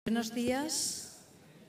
Buenos días.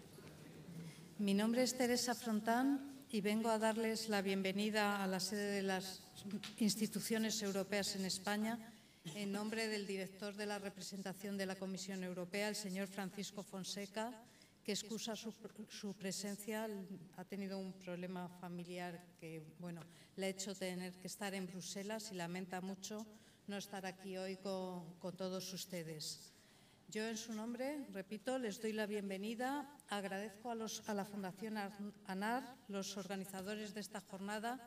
Mi nombre es Teresa Frontán y vengo a darles la bienvenida a la sede de las instituciones europeas en España en nombre del director de la representación de la Comisión Europea, el señor Francisco Fonseca, que excusa su presencia. Ha tenido un problema familiar que le ha hecho tener que estar en Bruselas y lamenta mucho no estar aquí hoy con todos ustedes. Yo, en su nombre, repito, les doy la bienvenida. Agradezco a la Fundación ANAR, los organizadores de esta jornada,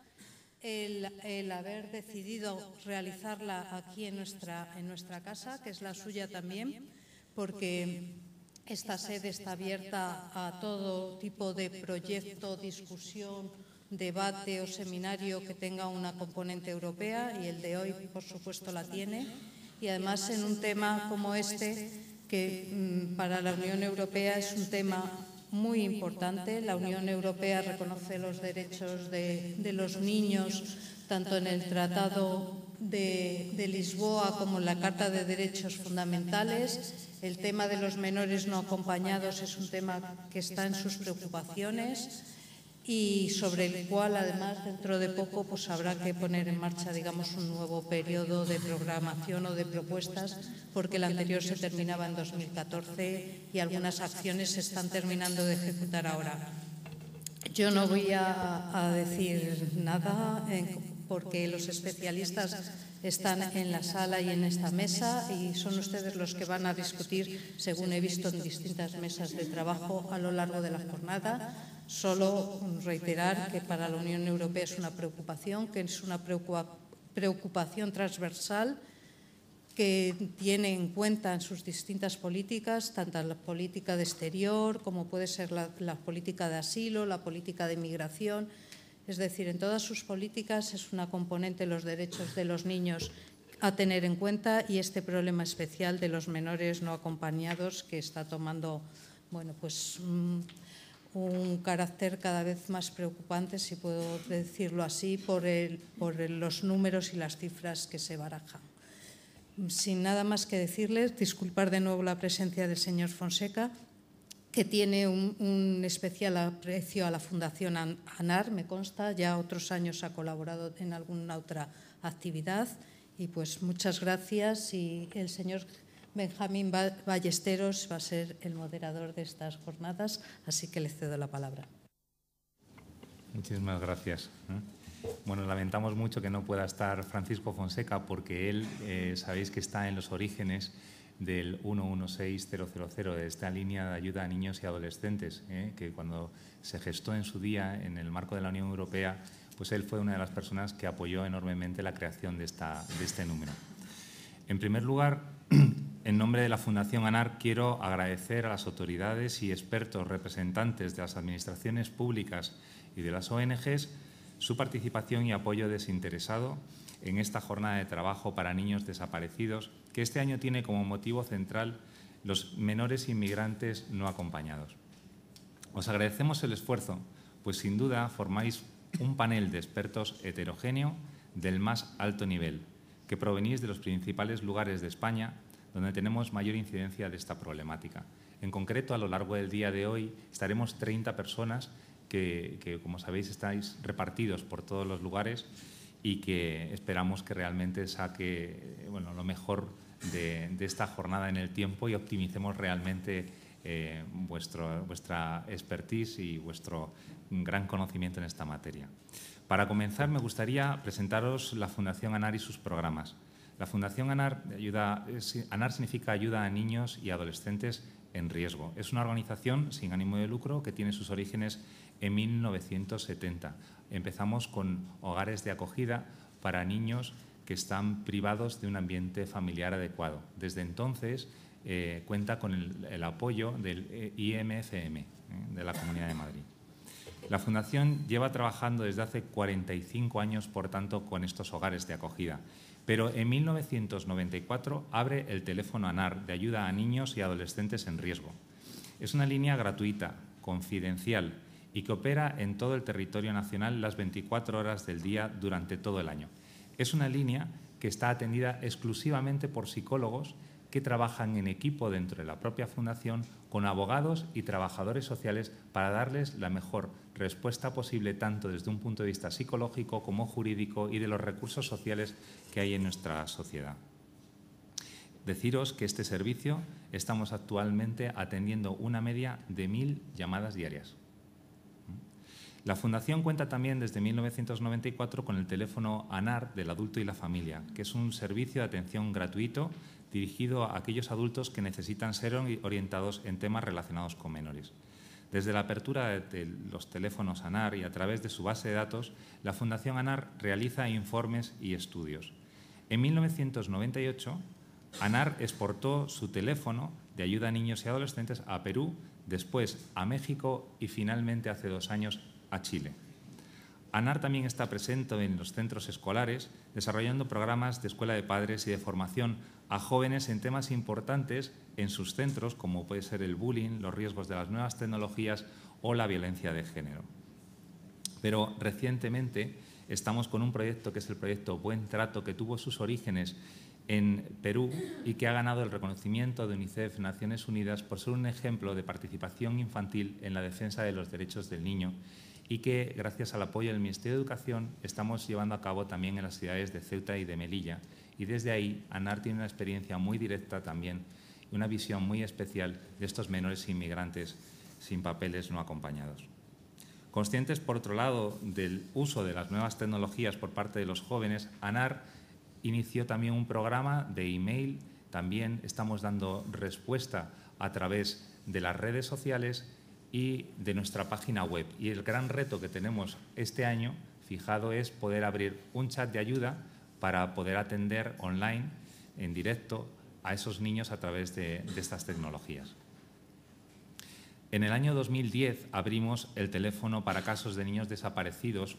el haber decidido realizarla aquí en nuestra casa, que es la suya también, porque esta sede está abierta a todo tipo de proyecto, discusión, debate o seminario que tenga una componente europea, y el de hoy, por supuesto, la tiene. Y además, en un tema como este, que para la Unión Europea es un tema muy importante. La Unión Europea reconoce los derechos de los niños, tanto en el Tratado de Lisboa como en la Carta de Derechos Fundamentales. El tema de los menores no acompañados es un tema que está en sus preocupaciones y sobre el cual, además, dentro de poco habrá que poner en marcha, digamos, un nuevo periodo de programación o de propuestas, porque el anterior se terminaba en 2014 y algunas acciones se están terminando de ejecutar ahora. Yo no voy a decir nada porque los especialistas están en la sala y en esta mesa y son ustedes los que van a discutir, según he visto en distintas mesas de trabajo a lo largo de la jornada. Solo reiterar que para la Unión Europea es una preocupación, que es una preocupación transversal, que tiene en cuenta en sus distintas políticas, tanto la política de exterior como puede ser la política de asilo, la política de migración. Es decir, en todas sus políticas es una componente los derechos de los niños a tener en cuenta, y este problema especial de los menores no acompañados, que está tomando un carácter cada vez más preocupante, si puedo decirlo así, por los números y las cifras que se barajan. Sin nada más que decirles, disculpar de nuevo la presencia del señor Fonseca, que tiene un especial aprecio a la Fundación ANAR, me consta, ya otros años ha colaborado en alguna otra actividad, y pues muchas gracias. Y el señor Benjamín Ballesteros va a ser el moderador de estas jornadas, así que le cedo la palabra. Muchísimas gracias. Bueno, lamentamos mucho que no pueda estar Francisco Fonseca, porque él, sabéis que está en los orígenes del 116000, de esta línea de ayuda a niños y adolescentes, que cuando se gestó en su día en el marco de la Unión Europea, pues él fue una de las personas que apoyó enormemente la creación de este número. En primer lugar, en nombre de la Fundación ANAR, quiero agradecer a las autoridades y expertos representantes de las administraciones públicas y de las ONGs su participación y apoyo desinteresado en esta jornada de trabajo para niños desaparecidos, que este año tiene como motivo central los menores inmigrantes no acompañados. Os agradecemos el esfuerzo, pues sin duda formáis un panel de expertos heterogéneo del más alto nivel, que provenís de los principales lugares de España donde tenemos mayor incidencia de esta problemática. En concreto, a lo largo del día de hoy estaremos 30 personas que, como sabéis, estáis repartidos por todos los lugares y que esperamos que realmente saque lo mejor de esta jornada en el tiempo y optimicemos realmente vuestra expertise y vuestro gran conocimiento en esta materia. Para comenzar, me gustaría presentaros la Fundación ANAR y sus programas. La Fundación ANAR significa Ayuda a Niños y Adolescentes en Riesgo. Es una organización sin ánimo de lucro que tiene sus orígenes en 1970. Empezamos con hogares de acogida para niños que están privados de un ambiente familiar adecuado. Desde entonces cuenta con el apoyo del IMFM, de la Comunidad de Madrid. La Fundación lleva trabajando desde hace 45 años, por tanto, con estos hogares de acogida. Pero en 1994 abre el teléfono ANAR, de ayuda a niños y adolescentes en riesgo. Es una línea gratuita, confidencial y que opera en todo el territorio nacional las 24 horas del día durante todo el año. Es una línea que está atendida exclusivamente por psicólogos que trabajan en equipo dentro de la propia fundación con abogados y trabajadores sociales para darles la mejor respuesta posible, tanto desde un punto de vista psicológico como jurídico y de los recursos sociales que hay en nuestra sociedad. Deciros que este servicio estamos actualmente atendiendo una media de 1000 llamadas diarias. La Fundación cuenta también desde 1994 con el teléfono ANAR del adulto y la familia, que es un servicio de atención gratuito dirigido a aquellos adultos que necesitan ser orientados en temas relacionados con menores. Desde la apertura de los teléfonos ANAR y a través de su base de datos, la Fundación ANAR realiza informes y estudios. En 1998, ANAR exportó su teléfono de ayuda a niños y adolescentes a Perú, después a México y finalmente hace 2 años a Chile. ANAR también está presente en los centros escolares, desarrollando programas de escuela de padres y de formación a jóvenes en temas importantes en sus centros, como puede ser el bullying, los riesgos de las nuevas tecnologías o la violencia de género. Pero recientemente estamos con un proyecto que es el proyecto Buen Trato, que tuvo sus orígenes en Perú y que ha ganado el reconocimiento de UNICEF, Naciones Unidas, por ser un ejemplo de participación infantil en la defensa de los derechos del niño y que, gracias al apoyo del Ministerio de Educación, estamos llevando a cabo también en las ciudades de Ceuta y de Melilla. Y desde ahí, ANAR tiene una experiencia muy directa también y una visión muy especial de estos menores inmigrantes sin papeles no acompañados. Conscientes, por otro lado, del uso de las nuevas tecnologías por parte de los jóvenes, ANAR inició también un programa de email. También estamos dando respuesta a través de las redes sociales y de nuestra página web. Y el gran reto que tenemos este año fijado es poder abrir un chat de ayuda para poder atender online, en directo, a esos niños a través de estas tecnologías. En el año 2010 abrimos el teléfono para casos de niños desaparecidos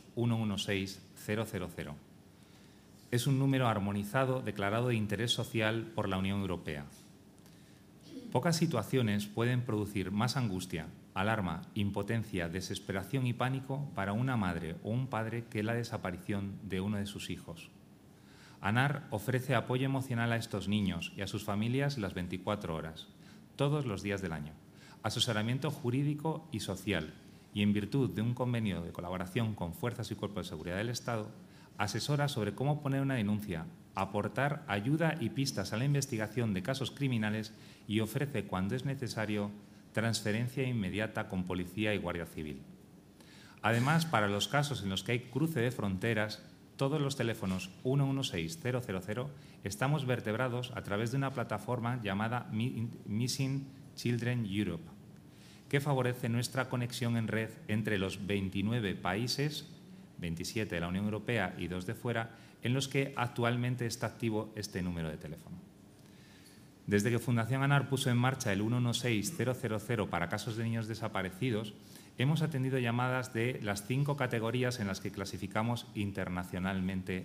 116-000. Es un número armonizado declarado de interés social por la Unión Europea. Pocas situaciones pueden producir más angustia, alarma, impotencia, desesperación y pánico para una madre o un padre que la desaparición de uno de sus hijos. ANAR ofrece apoyo emocional a estos niños y a sus familias las 24 horas, todos los días del año, asesoramiento jurídico y social, y en virtud de un convenio de colaboración con Fuerzas y Cuerpos de Seguridad del Estado, asesora sobre cómo poner una denuncia, aportar ayuda y pistas a la investigación de casos criminales y ofrece, cuando es necesario, transferencia inmediata con policía y guardia civil. Además, para los casos en los que hay cruce de fronteras, todos los teléfonos 116-000 estamos vertebrados a través de una plataforma llamada Missing Children Europe, que favorece nuestra conexión en red entre los 29 países, 27 de la Unión Europea y 2 de fuera, en los que actualmente está activo este número de teléfono. Desde que Fundación ANAR puso en marcha el 116-000 para casos de niños desaparecidos, hemos atendido llamadas de las 5 categorías en las que clasificamos internacionalmente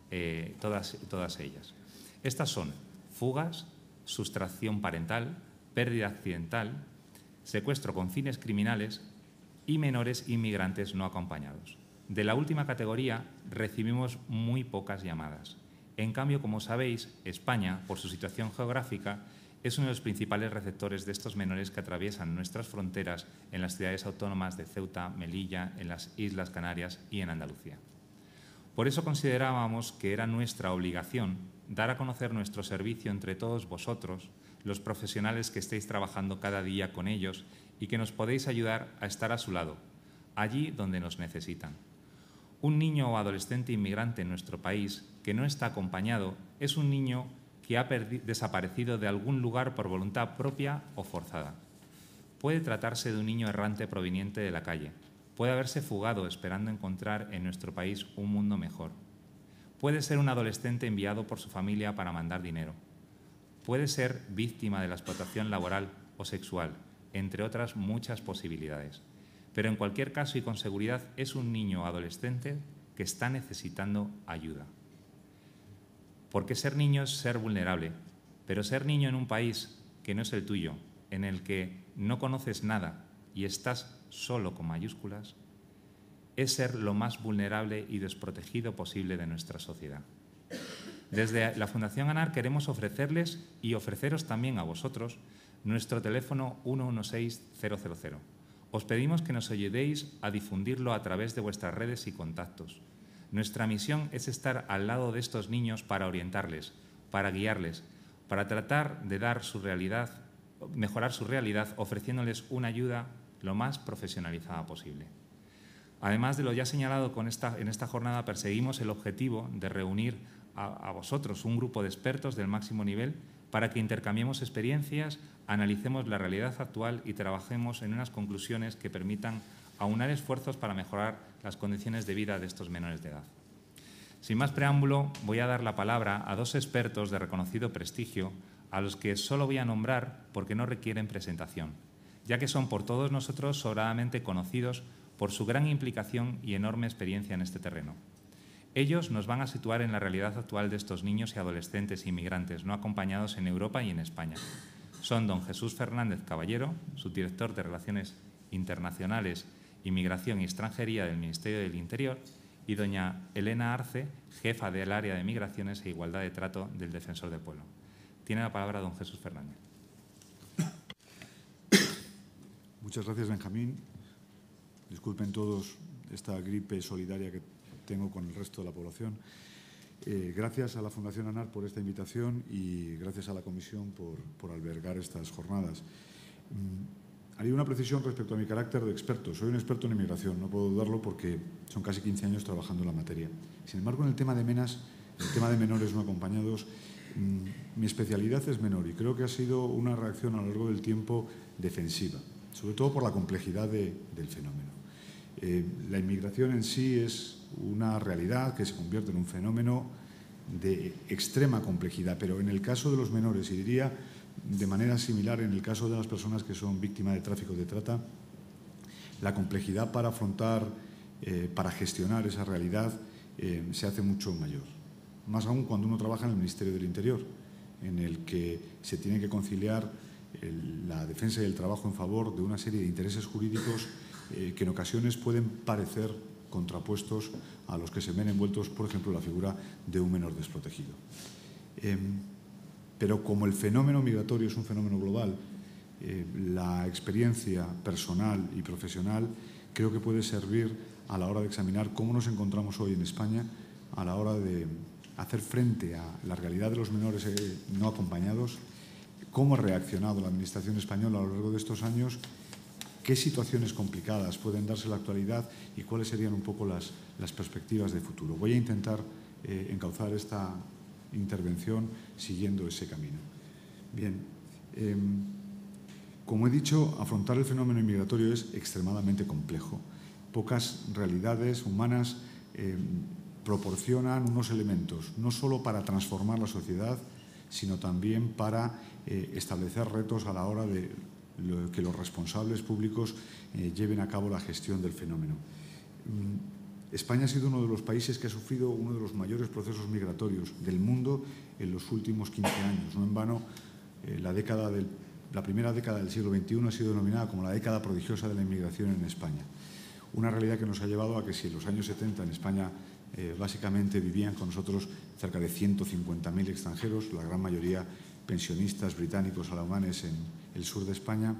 todas ellas. Estas son fugas, sustracción parental, pérdida accidental, secuestro con fines criminales y menores inmigrantes no acompañados. De la última categoría recibimos muy pocas llamadas. En cambio, como sabéis, España, por su situación geográfica, es uno de los principales receptores de estos menores que atraviesan nuestras fronteras en las ciudades autónomas de Ceuta, Melilla, en las Islas Canarias y en Andalucía. Por eso considerábamos que era nuestra obligación dar a conocer nuestro servicio entre todos vosotros, los profesionales que estéis trabajando cada día con ellos y que nos podéis ayudar a estar a su lado, allí donde nos necesitan. Un niño o adolescente inmigrante en nuestro país que no está acompañado es un niño que ha desaparecido de algún lugar por voluntad propia o forzada. Puede tratarse de un niño errante proveniente de la calle. Puede haberse fugado esperando encontrar en nuestro país un mundo mejor. Puede ser un adolescente enviado por su familia para mandar dinero. Puede ser víctima de la explotación laboral o sexual, entre otras muchas posibilidades. Pero en cualquier caso y con seguridad es un niño o adolescente que está necesitando ayuda. Porque ser niño es ser vulnerable, pero ser niño en un país que no es el tuyo, en el que no conoces nada y estás solo con mayúsculas, es ser lo más vulnerable y desprotegido posible de nuestra sociedad. Desde la Fundación ANAR queremos ofrecerles y ofreceros también a vosotros nuestro teléfono 116000. Os pedimos que nos ayudéis a difundirlo a través de vuestras redes y contactos. Nuestra misión es estar al lado de estos niños para orientarles, para guiarles, para tratar de mejorar su realidad, ofreciéndoles una ayuda lo más profesionalizada posible. Además de lo ya señalado en esta jornada, perseguimos el objetivo de reunir a vosotros un grupo de expertos del máximo nivel para que intercambiemos experiencias, analicemos la realidad actual y trabajemos en unas conclusiones que permitan aunar esfuerzos para mejorar las condiciones de vida de estos menores de edad. Sin más preámbulo, voy a dar la palabra a dos expertos de reconocido prestigio, a los que solo voy a nombrar porque no requieren presentación, ya que son por todos nosotros sobradamente conocidos por su gran implicación y enorme experiencia en este terreno. Ellos nos van a situar en la realidad actual de estos niños y adolescentes inmigrantes no acompañados en Europa y en España. Son don Jesús Fernández Caballero, subdirector de Relaciones Internacionales, Inmigración y Extranjería del Ministerio del Interior, y doña Elena Arce, jefa del área de Migraciones e Igualdad de Trato del Defensor del Pueblo. Tiene la palabra don Jesús Fernández. Muchas gracias, Benjamín. Disculpen todos esta gripe solidaria que tengo con el resto de la población. Gracias a la Fundación ANAR por esta invitación y gracias a la Comisión por albergar estas jornadas. Haría una precisión respecto a mi carácter de experto. Soy un experto en inmigración, no puedo dudarlo porque son casi 15 años trabajando en la materia. Sin embargo, en el tema de menores no acompañados, mi especialidad es menor y creo que ha sido una reacción a lo largo del tiempo defensiva, sobre todo por la complejidad del fenómeno. La inmigración en sí es una realidad que se convierte en un fenómeno de extrema complejidad, pero en el caso de los menores, y diría de manera similar en el caso de las personas que son víctimas de tráfico de trata, la complejidad para afrontar, para gestionar esa realidad se hace mucho mayor. Más aún cuando uno trabaja en el Ministerio del Interior, en el que se tiene que conciliar la defensa y el trabajo en favor de una serie de intereses jurídicos que en ocasiones pueden parecer contrapuestos a los que se ven envueltos, por ejemplo, la figura de un menor desprotegido. Pero como el fenómeno migratorio es un fenómeno global, la experiencia personal y profesional creo que puede servir a la hora de examinar cómo nos encontramos hoy en España a la hora de hacer frente a la realidad de los menores no acompañados, cómo ha reaccionado la Administración española a lo largo de estos años, qué situaciones complicadas pueden darse en la actualidad y cuáles serían un poco las perspectivas de futuro. Voy a intentar encauzar esta intervención siguiendo ese camino. Bien, como he dicho, afrontar el fenómeno inmigratorio es extremadamente complejo. Pocas realidades humanas proporcionan unos elementos, no solo para transformar la sociedad, sino también para establecer retos a la hora de que los responsables públicos lleven a cabo la gestión del fenómeno. España ha sido uno de los países que ha sufrido uno de los mayores procesos migratorios del mundo en los últimos 15 años. No en vano, la primera década del siglo XXI ha sido denominada como la década prodigiosa de la inmigración en España. Una realidad que nos ha llevado a que si en los años 70 en España básicamente vivían con nosotros cerca de 150.000 extranjeros, la gran mayoría pensionistas británicos alemanes en el sur de España,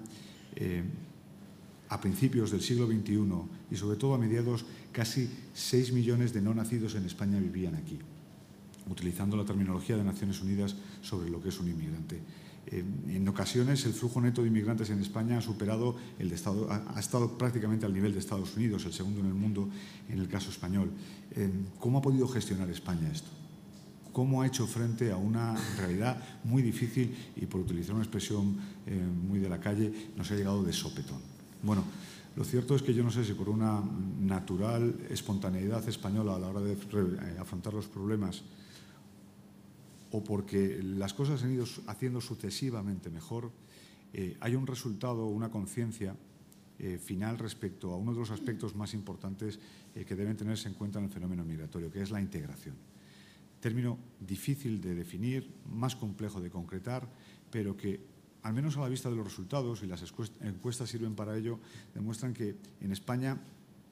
a principios del siglo XXI y sobre todo a mediados, casi 6 millones de no nacidos en España vivían aquí, utilizando la terminología de Naciones Unidas sobre lo que es un inmigrante. En ocasiones el flujo neto de inmigrantes en España ha superado ha estado prácticamente al nivel de Estados Unidos, el segundo en el mundo en el caso español. ¿Cómo ha podido gestionar España esto? ¿Cómo ha hecho frente a una realidad muy difícil y, por utilizar una expresión muy de la calle, nos ha llegado de sopetón? Bueno, lo cierto es que yo no sé si por una natural espontaneidad española a la hora de afrontar los problemas o porque las cosas se han ido haciendo sucesivamente mejor, hay un resultado, una conciencia final respecto a uno de los aspectos más importantes que deben tenerse en cuenta en el fenómeno migratorio, que es la integración. Término difícil de definir, más complejo de concretar, pero que, al menos a la vista de los resultados, y las encuestas sirven para ello, demuestran que en España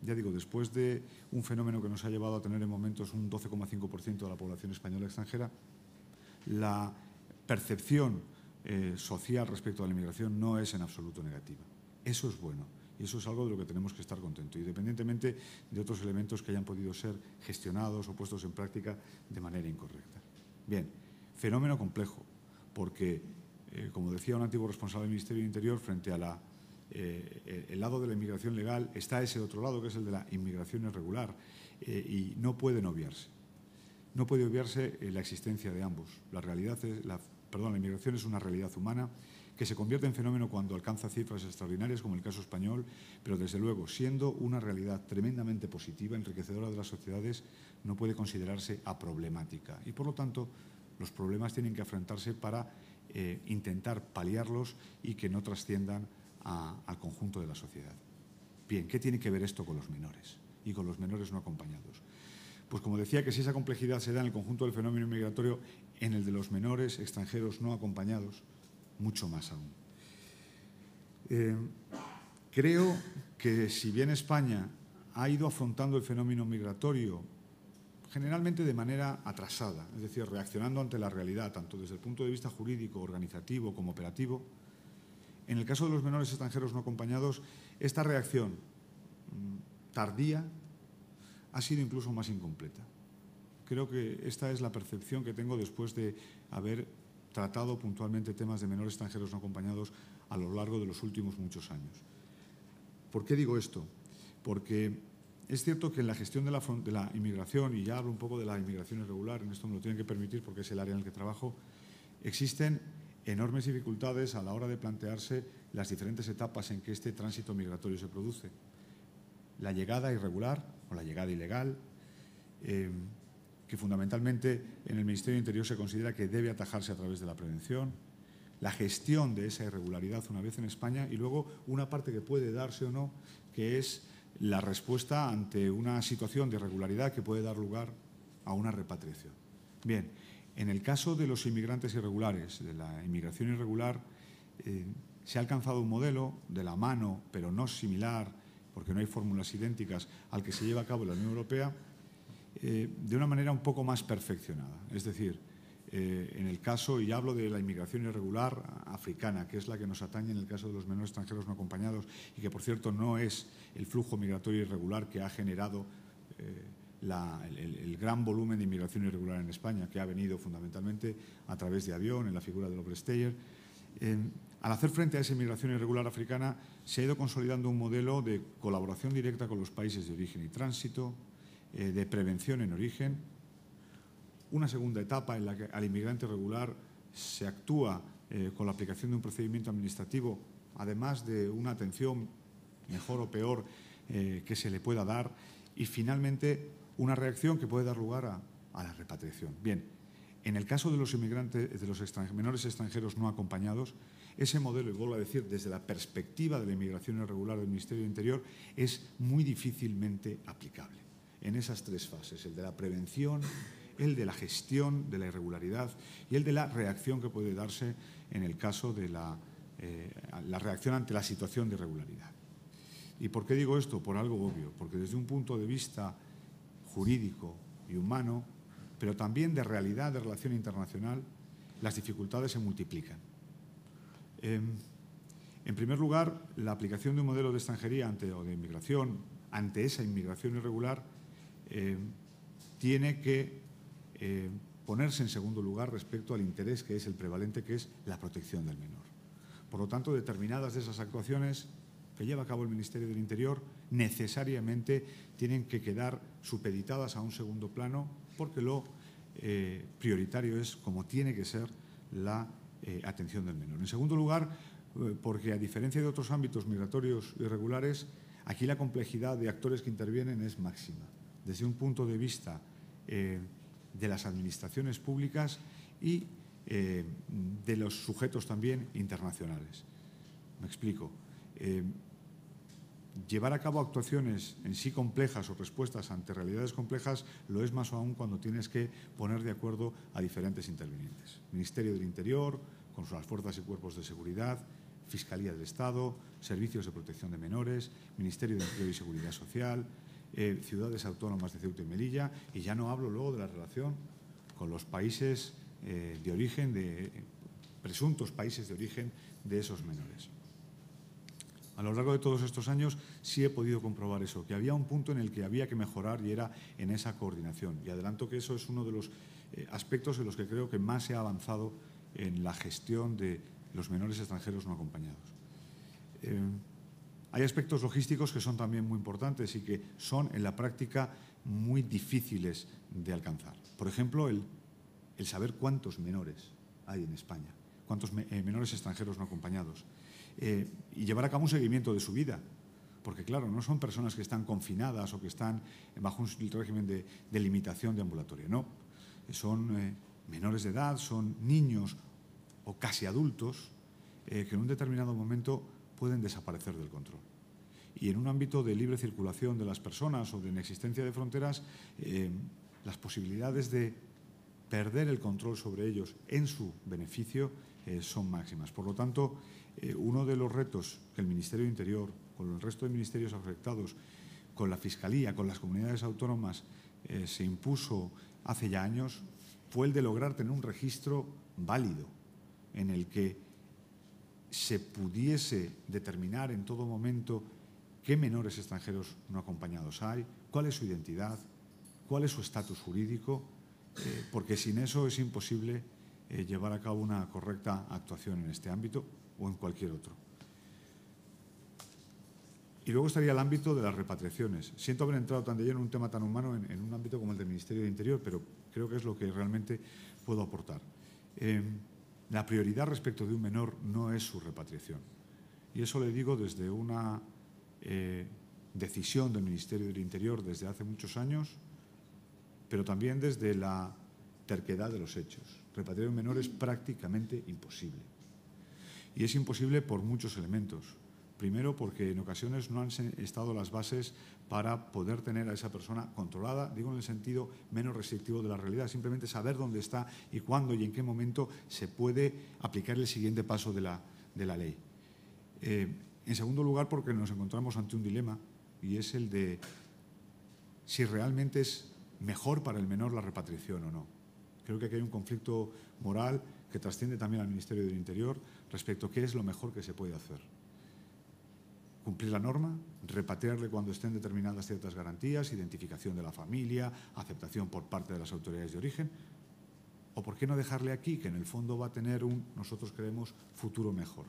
ya digo, después de un fenómeno que nos ha llevado a tener en momentos un 12,5% de la población española extranjera, la percepción social respecto a la inmigración no es en absoluto negativa. Eso es bueno y eso es algo de lo que tenemos que estar contentos, independientemente de otros elementos que hayan podido ser gestionados o puestos en práctica de manera incorrecta. Bien, fenómeno complejo, porque, como decía un antiguo responsable del Ministerio del Interior, frente a el lado de la inmigración legal está ese otro lado, que es el de la inmigración irregular, y no pueden obviarse. No puede obviarse la existencia de ambos. La inmigración es una realidad humana que se convierte en fenómeno cuando alcanza cifras extraordinarias, como el caso español, pero desde luego, siendo una realidad tremendamente positiva, enriquecedora de las sociedades, no puede considerarse aproblemática. Y por lo tanto, los problemas tienen que afrontarse para intentar paliarlos y que no trasciendan al conjunto de la sociedad. Bien, ¿qué tiene que ver esto con los menores y con los menores no acompañados? Pues como decía, que si esa complejidad se da en el conjunto del fenómeno migratorio, en el de los menores extranjeros no acompañados, mucho más aún. Creo que si bien España ha ido afrontando el fenómeno migratorio generalmente de manera atrasada, es decir, reaccionando ante la realidad, tanto desde el punto de vista jurídico, organizativo como operativo, en el caso de los menores extranjeros no acompañados, esta reacción tardía ha sido incluso más incompleta. Creo que esta es la percepción que tengo después de haber tratado puntualmente temas de menores extranjeros no acompañados a lo largo de los últimos muchos años. ¿Por qué digo esto? Porque es cierto que en la gestión de la inmigración, y ya hablo un poco de la inmigración irregular, en esto me lo tienen que permitir porque es el área en el que trabajo, existen enormes dificultades a la hora de plantearse las diferentes etapas en que este tránsito migratorio se produce. La llegada irregular o la llegada ilegal, que fundamentalmente en el Ministerio del Interior se considera que debe atajarse a través de la prevención, la gestión de esa irregularidad una vez en España y luego una parte que puede darse o no, que es la respuesta ante una situación de irregularidad que puede dar lugar a una repatriación. Bien, en el caso de los inmigrantes irregulares, de la inmigración irregular, se ha alcanzado un modelo de la mano, pero no similar, porque no hay fórmulas idénticas, al que se lleva a cabo en la Unión Europea, de una manera un poco más perfeccionada. Es decir, en el caso, y hablo de la inmigración irregular africana, que es la que nos atañe en el caso de los menores extranjeros no acompañados y que, por cierto, no es el flujo migratorio irregular que ha generado el gran volumen de inmigración irregular en España, que ha venido fundamentalmente a través de avión, en la figura del Obersteyer. Al hacer frente a esa inmigración irregular africana, se ha ido consolidando un modelo de colaboración directa con los países de origen y tránsito, de prevención en origen. Una segunda etapa en la que al inmigrante irregular se actúa con la aplicación de un procedimiento administrativo, además de una atención mejor o peor que se le pueda dar, y finalmente una reacción que puede dar lugar a la repatriación. Bien, en el caso de los inmigrantes, de los menores extranjeros no acompañados, ese modelo, y vuelvo a decir, desde la perspectiva de la inmigración irregular del Ministerio del Interior, es muy difícilmente aplicable en esas tres fases, el de la prevención, el de la gestión de la irregularidad y el de la reacción que puede darse en el caso de la reacción ante la situación de irregularidad. ¿Y por qué digo esto? Por algo obvio, porque desde un punto de vista jurídico y humano, pero también de realidad de relación internacional, las dificultades se multiplican. En primer lugar, la aplicación de un modelo de extranjería o de inmigración ante esa inmigración irregular tiene que ponerse en segundo lugar respecto al interés que es el prevalente, que es la protección del menor. Por lo tanto, determinadas de esas actuaciones que lleva a cabo el Ministerio del Interior necesariamente tienen que quedar supeditadas a un segundo plano, porque lo prioritario es, como tiene que ser, la atención del menor. En segundo lugar, porque a diferencia de otros ámbitos migratorios irregulares, aquí la complejidad de actores que intervienen es máxima, desde un punto de vista de las administraciones públicas y de los sujetos también internacionales. Me explico. Llevar a cabo actuaciones en sí complejas o respuestas ante realidades complejas lo es más aún cuando tienes que poner de acuerdo a diferentes intervinientes. Ministerio del Interior, con las fuerzas y cuerpos de seguridad, Fiscalía del Estado, Servicios de Protección de Menores, Ministerio de Empleo y Seguridad Social, ciudades autónomas de Ceuta y Melilla, y ya no hablo luego de la relación con los países de origen, presuntos países de origen de esos menores. A lo largo de todos estos años sí he podido comprobar eso, que había un punto en el que había que mejorar y era en esa coordinación. Y adelanto que eso es uno de los aspectos en los que creo que más se ha avanzado en la gestión de los menores extranjeros no acompañados. Hay aspectos logísticos que son también muy importantes y que son en la práctica muy difíciles de alcanzar. Por ejemplo, el saber cuántos menores hay en España, cuántos menores extranjeros no acompañados. Y llevar a cabo un seguimiento de su vida, porque claro, no son personas que están confinadas o que están bajo un régimen de limitación de ambulatoria, no, son menores de edad, son niños o casi adultos que en un determinado momento pueden desaparecer del control. Y en un ámbito de libre circulación de las personas o de inexistencia de fronteras, las posibilidades de perder el control sobre ellos en su beneficio son máximas. Por lo tanto, uno de los retos que el Ministerio de Interior, con el resto de ministerios afectados, con la Fiscalía, con las comunidades autónomas, se impuso hace ya años, fue el de lograr tener un registro válido en el que se pudiese determinar en todo momento qué menores extranjeros no acompañados hay, cuál es su identidad, cuál es su estatus jurídico, porque sin eso es imposible llevar a cabo una correcta actuación en este ámbito o en cualquier otro. Y luego estaría el ámbito de las repatriaciones. Siento haber entrado tan de lleno en un tema tan humano en un ámbito como el del Ministerio de Interior, pero creo que es lo que realmente puedo aportar. La prioridad respecto de un menor no es su repatriación. Y eso le digo desde una decisión del Ministerio del Interior desde hace muchos años, pero también desde la terquedad de los hechos. Repatriar un menor es prácticamente imposible. Y es imposible por muchos elementos. Primero, porque en ocasiones no han estado las bases para poder tener a esa persona controlada, digo en el sentido menos restrictivo de la realidad, simplemente saber dónde está y cuándo y en qué momento se puede aplicar el siguiente paso de la ley. En segundo lugar, porque nos encontramos ante un dilema, y es el de si realmente es mejor para el menor la repatriación o no. Creo que aquí hay un conflicto moral que trasciende también al Ministerio del Interior respecto a qué es lo mejor que se puede hacer. Cumplir la norma, repatriarle cuando estén determinadas ciertas garantías, identificación de la familia, aceptación por parte de las autoridades de origen, o por qué no dejarle aquí, que en el fondo va a tener nosotros creemos, futuro mejor.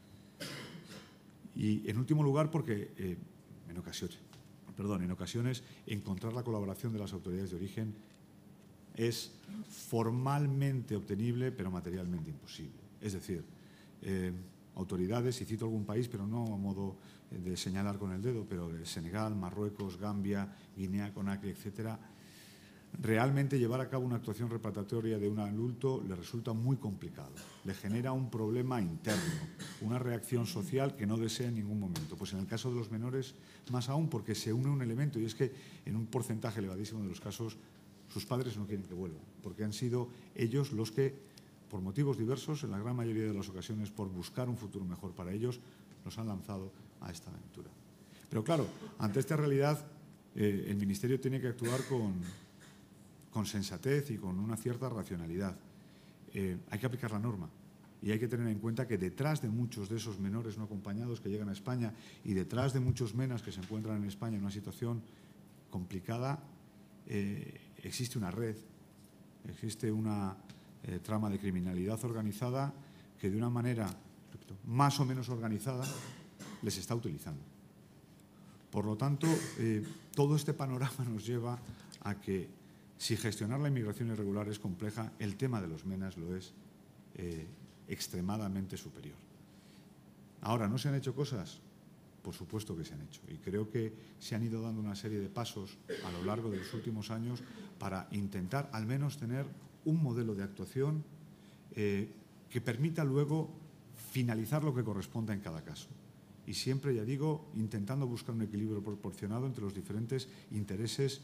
Y en último lugar, porque en ocasiones encontrar la colaboración de las autoridades de origen es formalmente obtenible, pero materialmente imposible. Es decir, autoridades, y cito algún país, pero no a modo de señalar con el dedo, pero de Senegal, Marruecos, Gambia, Guinea, Conakry, etcétera, realmente llevar a cabo una actuación repatriatoria de un adulto le resulta muy complicado. Le genera un problema interno, una reacción social que no desea en ningún momento. Pues en el caso de los menores, más aún, porque se une un elemento, y es que en un porcentaje elevadísimo de los casos sus padres no quieren que vuelvan, porque han sido ellos los que, por motivos diversos, en la gran mayoría de las ocasiones, por buscar un futuro mejor para ellos, nos han lanzado a esta aventura. Pero claro, ante esta realidad, el Ministerio tiene que actuar con sensatez y con una cierta racionalidad. Hay que aplicar la norma y hay que tener en cuenta que detrás de muchos de esos menores no acompañados que llegan a España y detrás de muchos menas que se encuentran en España en una situación complicada, existe una red, existe una trama de criminalidad organizada que de una manera, repito, más o menos organizada les está utilizando. Por lo tanto, todo este panorama nos lleva a que si gestionar la inmigración irregular es compleja, el tema de los menas lo es extremadamente superior. Ahora, ¿no se han hecho cosas? Por supuesto que se han hecho. Y creo que se han ido dando una serie de pasos a lo largo de los últimos años para intentar al menos tener un modelo de actuación que permita luego finalizar lo que corresponda en cada caso. Y siempre, ya digo, intentando buscar un equilibrio proporcionado entre los diferentes intereses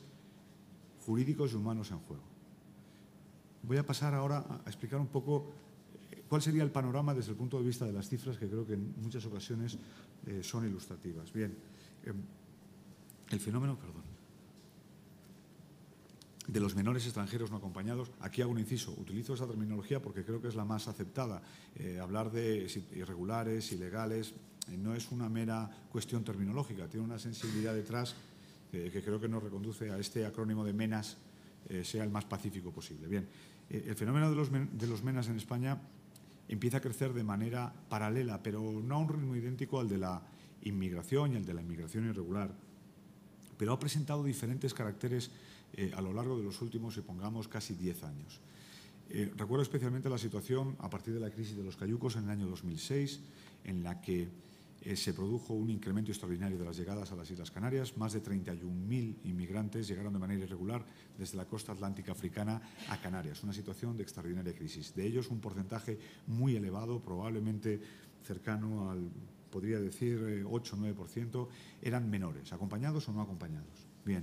jurídicos y humanos en juego. Voy a pasar ahora a explicar un poco ¿Cuál sería el panorama desde el punto de vista de las cifras, que creo que en muchas ocasiones son ilustrativas? Bien, el fenómeno, de los menores extranjeros no acompañados, aquí hago un inciso, utilizo esa terminología porque creo que es la más aceptada. Hablar de irregulares, ilegales, no es una mera cuestión terminológica, tiene una sensibilidad detrás que creo que nos reconduce a este acrónimo de MENAS, sea el más pacífico posible. Bien, el fenómeno de los MENAS en España empieza a crecer de manera paralela, pero no a un ritmo idéntico al de la inmigración y al de la inmigración irregular, pero ha presentado diferentes caracteres a lo largo de los últimos, supongamos, casi 10 años. Recuerdo especialmente la situación a partir de la crisis de los cayucos en el año 2006, en la que se produjo un incremento extraordinario de las llegadas a las Islas Canarias. Más de 31.000 inmigrantes llegaron de manera irregular desde la costa atlántica africana a Canarias, una situación de extraordinaria crisis. De ellos, un porcentaje muy elevado, probablemente cercano al, podría decir, 8 o 9%, eran menores, acompañados o no acompañados. Bien,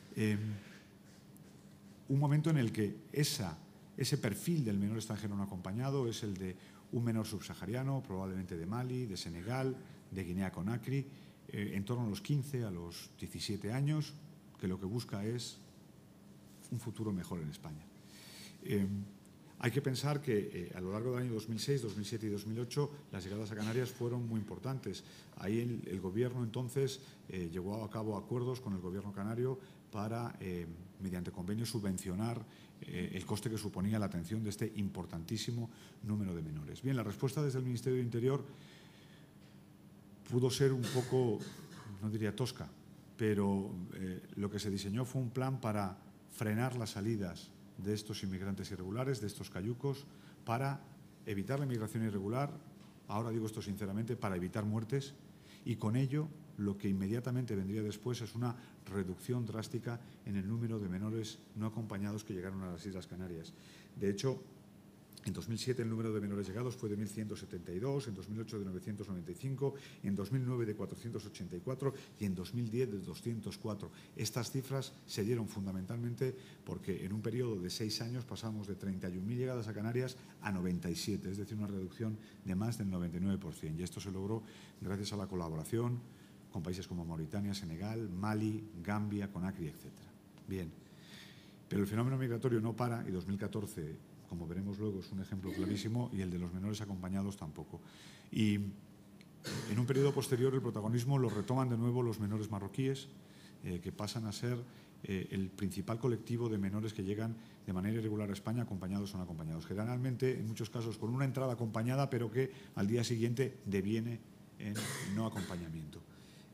un momento en el que ese perfil del menor extranjero no acompañado es el de un menor subsahariano, probablemente de Mali, de Senegal, de Guinea-Conakry, en torno a los 15, a los 17 años, que lo que busca es un futuro mejor en España. Hay que pensar que a lo largo del año 2006, 2007 y 2008 las llegadas a Canarias fueron muy importantes. Ahí el gobierno entonces llevó a cabo acuerdos con el gobierno canario para, mediante convenio, subvencionar el coste que suponía la atención de este importantísimo número de menores. Bien, la respuesta desde el Ministerio de Interior pudo ser un poco, no diría tosca, pero lo que se diseñó fue un plan para frenar las salidas de estos inmigrantes irregulares, de estos cayucos, para evitar la inmigración irregular, ahora digo esto sinceramente, para evitar muertes, y con ello lo que inmediatamente vendría después es una reducción drástica en el número de menores no acompañados que llegaron a las Islas Canarias. De hecho, en 2007 el número de menores llegados fue de 1.172, en 2008 de 995, en 2009 de 484 y en 2010 de 204. Estas cifras se dieron fundamentalmente porque en un periodo de 6 años pasamos de 31.000 llegadas a Canarias a 97, es decir, una reducción de más del 99%. Y esto se logró gracias a la colaboración con países como Mauritania, Senegal, Mali, Gambia, Conakry, etc. Bien, pero el fenómeno migratorio no para y 2014, como veremos luego, es un ejemplo clarísimo, y el de los menores acompañados tampoco. Y en un periodo posterior el protagonismo lo retoman de nuevo los menores marroquíes, que pasan a ser el principal colectivo de menores que llegan de manera irregular a España, acompañados o no acompañados. Generalmente, en muchos casos, con una entrada acompañada, pero que al día siguiente deviene en no acompañamiento.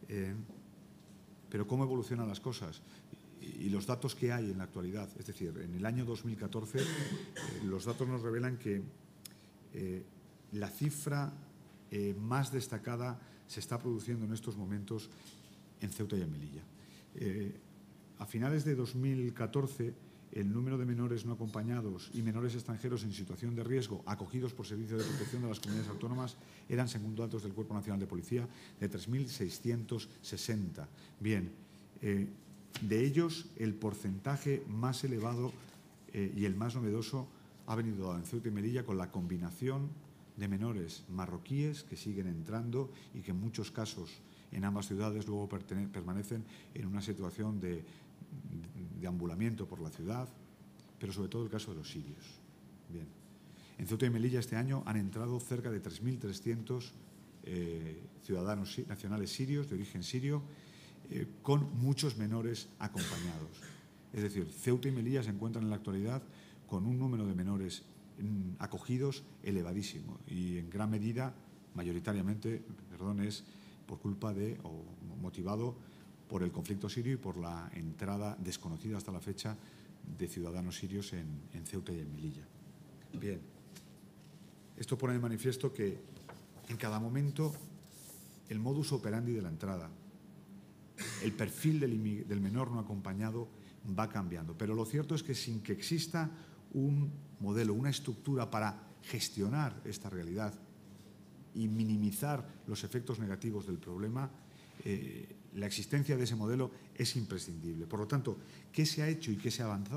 Pero ¿cómo evolucionan las cosas? Y los datos que hay en la actualidad, es decir, en el año 2014 los datos nos revelan que la cifra más destacada se está produciendo en estos momentos en Ceuta y en Melilla. A finales de 2014 el número de menores no acompañados y menores extranjeros en situación de riesgo acogidos por servicios de protección de las comunidades autónomas eran, según datos del Cuerpo Nacional de Policía, de 3.660. Bien, de ellos el porcentaje más elevado y el más novedoso ha venido dado en Ceuta y Melilla con la combinación de menores marroquíes que siguen entrando y que en muchos casos en ambas ciudades luego permanecen en una situación de ambulamiento por la ciudad, pero sobre todo el caso de los sirios. Bien, en Ceuta y Melilla este año han entrado cerca de 3.300 ciudadanos nacionales sirios, de origen sirio, con muchos menores acompañados. Es decir, Ceuta y Melilla se encuentran en la actualidad con un número de menores acogidos elevadísimo y en gran medida, mayoritariamente, es por culpa de o motivado por el conflicto sirio y por la entrada desconocida hasta la fecha de ciudadanos sirios en Ceuta y en Melilla. Bien, esto pone de manifiesto que en cada momento el modus operandi de la entrada, el perfil del menor no acompañado va cambiando. Pero lo cierto es que sin que exista un modelo, una estructura para gestionar esta realidad y minimizar los efectos negativos del problema, la existencia de ese modelo es imprescindible. Por lo tanto, ¿qué se ha hecho y qué se ha avanzado?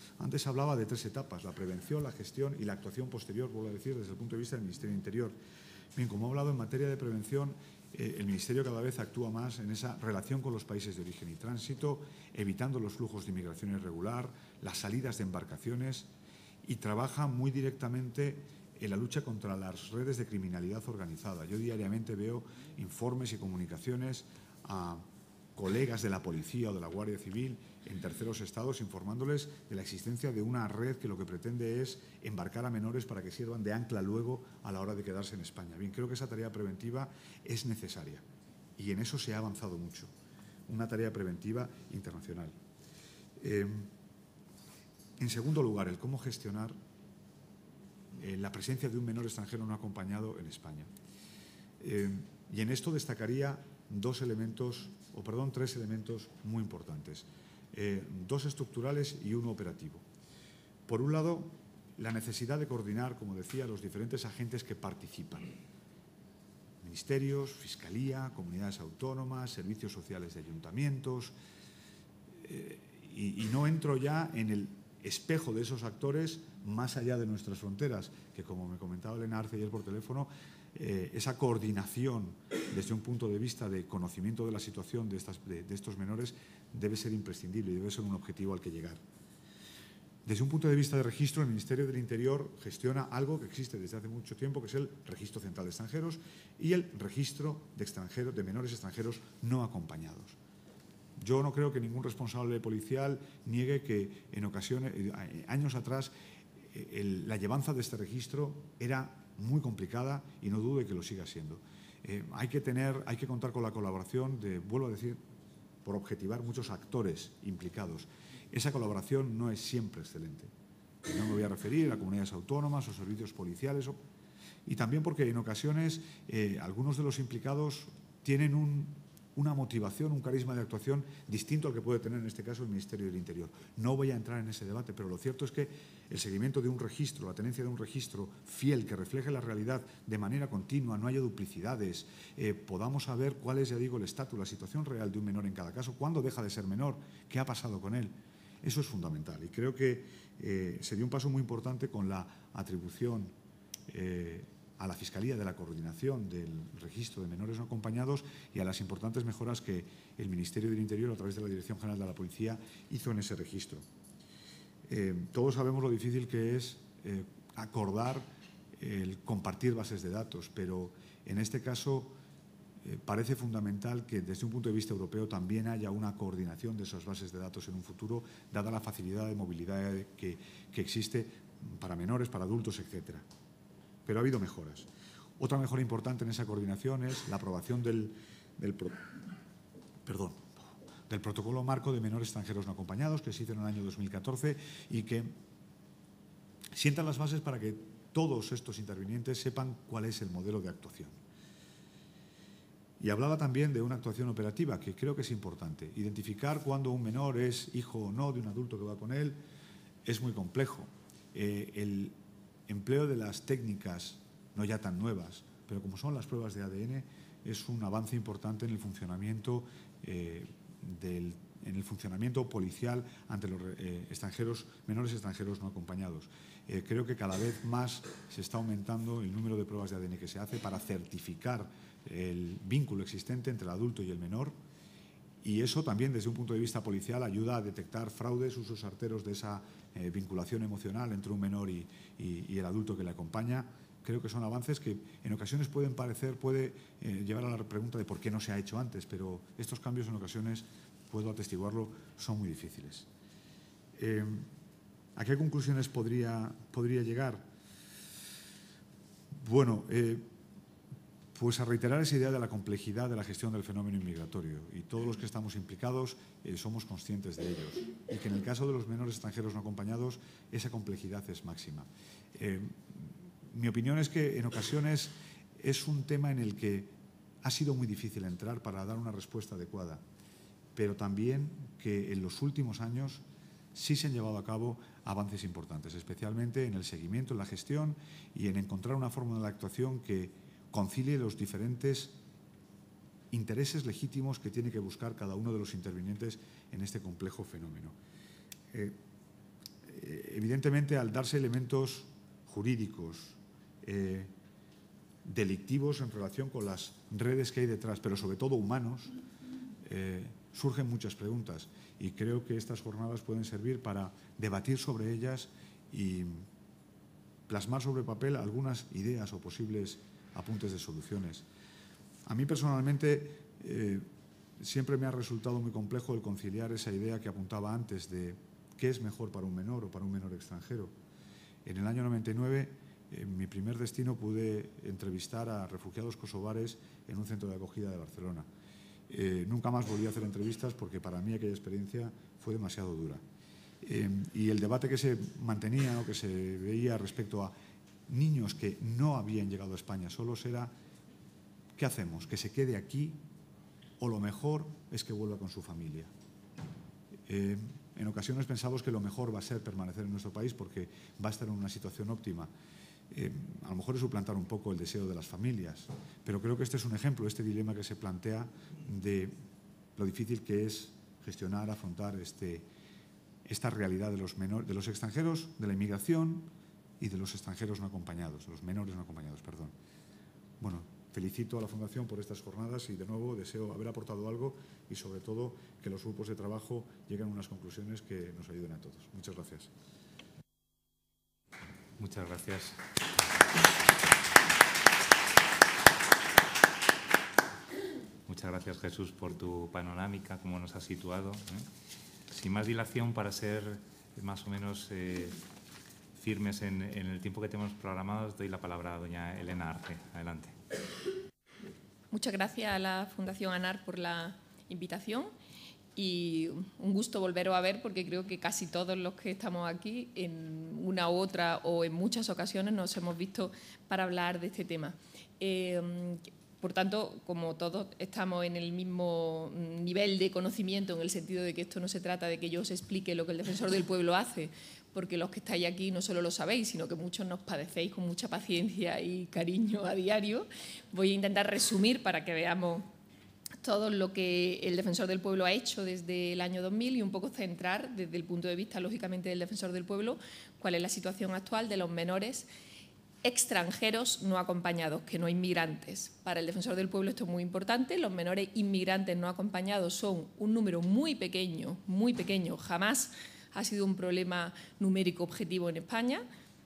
Antes hablaba de 3 etapas: la prevención, la gestión y la actuación posterior, vuelvo a decir, desde el punto de vista del Ministerio del Interior. Bien, como he hablado, en materia de prevención, el Ministerio cada vez actúa más en esa relación con los países de origen y tránsito, evitando los flujos de inmigración irregular, las salidas de embarcaciones, y trabaja muy directamente en la lucha contra las redes de criminalidad organizada. Yo diariamente veo informes y comunicaciones a colegas de la policía o de la Guardia Civil en terceros estados informándoles de la existencia de una red que lo que pretende es embarcar a menores para que sirvan de ancla luego a la hora de quedarse en España. Bien, creo que esa tarea preventiva es necesaria y en eso se ha avanzado mucho. Una tarea preventiva internacional. En segundo lugar, el cómo gestionar la presencia de un menor extranjero no acompañado en España. Y en esto destacaría 3 elementos muy importantes. 2 estructurales y 1 operativo. Por un lado, la necesidad de coordinar, como decía, los diferentes agentes que participan. Ministerios, Fiscalía, comunidades autónomas, servicios sociales de ayuntamientos. Y no entro ya en el espejo de esos actores más allá de nuestras fronteras, que, como me comentaba Elena Arce ayer por teléfono, esa coordinación desde un punto de vista de conocimiento de la situación de estos menores debe ser imprescindible y debe ser un objetivo al que llegar. Desde un punto de vista de registro, el Ministerio del Interior gestiona algo que existe desde hace mucho tiempo, que es el Registro Central de Extranjeros y el Registro de menores extranjeros no acompañados. Yo no creo que ningún responsable policial niegue que en ocasiones, años atrás, la llevanza de este registro era muy complicada y no dudo de que lo siga siendo. Hay que contar con la colaboración de, vuelvo a decir, por objetivar, muchos actores implicados. Esa colaboración no es siempre excelente. No me voy a referir a comunidades autónomas o servicios policiales, y también porque en ocasiones algunos de los implicados tienen una motivación, un carisma de actuación distinto al que puede tener en este caso el Ministerio del Interior. No voy a entrar en ese debate, pero lo cierto es que el seguimiento de un registro, la tenencia de un registro fiel que refleje la realidad de manera continua, no haya duplicidades, podamos saber cuál es, ya digo, el estatus, la situación real de un menor en cada caso, cuándo deja de ser menor, qué ha pasado con él. Eso es fundamental y creo que sería un paso muy importante con la atribución a la Fiscalía de la coordinación del registro de menores no acompañados y a las importantes mejoras que el Ministerio del Interior, a través de la Dirección General de la Policía, hizo en ese registro. Todos sabemos lo difícil que es acordar el compartir bases de datos, pero en este caso parece fundamental que desde un punto de vista europeo también haya una coordinación de esas bases de datos en un futuro, dada la facilidad de movilidad que existe para menores, para adultos, etcétera. Pero ha habido mejoras. Otra mejora importante en esa coordinación es la aprobación del protocolo marco de menores extranjeros no acompañados, que se hizo en el año 2014 y que sienta las bases para que todos estos intervinientes sepan cuál es el modelo de actuación. Y hablaba también de una actuación operativa, que creo que es importante. Identificar cuándo un menor es hijo o no de un adulto que va con él es muy complejo. El empleo de las técnicas, no ya tan nuevas, pero como son las pruebas de ADN, es un avance importante en el funcionamiento policial ante los menores extranjeros no acompañados. Creo que cada vez más se está aumentando el número de pruebas de ADN que se hace para certificar el vínculo existente entre el adulto y el menor, y eso también desde un punto de vista policial ayuda a detectar fraudes, usos arteros de esa vinculación emocional entre un menor y el adulto que le acompaña. Creo que son avances que en ocasiones puede llevar a la pregunta de por qué no se ha hecho antes, pero estos cambios en ocasiones, puedo atestiguarlo, son muy difíciles. ¿A qué conclusiones podría llegar? Bueno, pues a reiterar esa idea de la complejidad de la gestión del fenómeno inmigratorio, y todos los que estamos implicados somos conscientes de ellos, y que en el caso de los menores extranjeros no acompañados esa complejidad es máxima. Mi opinión es que en ocasiones es un tema en el que ha sido muy difícil entrar para dar una respuesta adecuada, pero también que en los últimos años sí se han llevado a cabo avances importantes, especialmente en el seguimiento, en la gestión y en encontrar una forma de actuación que concilie los diferentes intereses legítimos que tiene que buscar cada uno de los intervinientes en este complejo fenómeno. evidentemente, al darse elementos jurídicos, delictivos en relación con las redes que hay detrás, pero sobre todo humanos, surgen muchas preguntas y creo que estas jornadas pueden servir para debatir sobre ellas y plasmar sobre papel algunas ideas o posibles apuntes de soluciones. A mí personalmente siempre me ha resultado muy complejo el conciliar esa idea que apuntaba antes de qué es mejor para un menor o para un menor extranjero. En el año 99, en mi primer destino, pude entrevistar a refugiados kosovares en un centro de acogida de Barcelona. Nunca más volví a hacer entrevistas porque para mí aquella experiencia fue demasiado dura. Y el debate que se mantenía o que se veía respecto a niños que no habían llegado a España solos era ¿qué hacemos? ¿Que se quede aquí o lo mejor es que vuelva con su familia? En ocasiones pensamos que lo mejor va a ser permanecer en nuestro país porque va a estar en una situación óptima. A lo mejor es suplantar un poco el deseo de las familias, pero creo que este es un ejemplo, este dilema que se plantea de lo difícil que es gestionar, afrontar esta realidad de los extranjeros, de la inmigración y de los extranjeros no acompañados, de los menores no acompañados, perdón. Bueno, felicito a la Fundación por estas jornadas y de nuevo deseo haber aportado algo y sobre todo que los grupos de trabajo lleguen a unas conclusiones que nos ayuden a todos. Muchas gracias. Muchas gracias. Muchas gracias, Jesús, por tu panorámica, cómo nos has situado. Sin más dilación, para ser más o menos firmes en el tiempo que tenemos programado, doy la palabra a doña Elena Arce. Adelante. Muchas gracias a la Fundación ANAR por la invitación y un gusto volveros a ver porque creo que casi todos los que estamos aquí en una u otra o en muchas ocasiones nos hemos visto para hablar de este tema. Por tanto, como todos estamos en el mismo nivel de conocimiento en el sentido de que esto no se trata de que yo os explique lo que el Defensor del Pueblo hace, porque los que estáis aquí no solo lo sabéis, sino que muchos nos padecéis con mucha paciencia y cariño a diario, voy a intentar resumir para que veamos todo lo que el Defensor del Pueblo ha hecho desde el año 2000 y un poco centrar, desde el punto de vista, lógicamente, del Defensor del Pueblo, cuál es la situación actual de los menores extranjeros no acompañados, que no inmigrantes. Para el Defensor del Pueblo esto es muy importante. Los menores inmigrantes no acompañados son un número muy pequeño, jamás ha sido un problema numérico objetivo en España,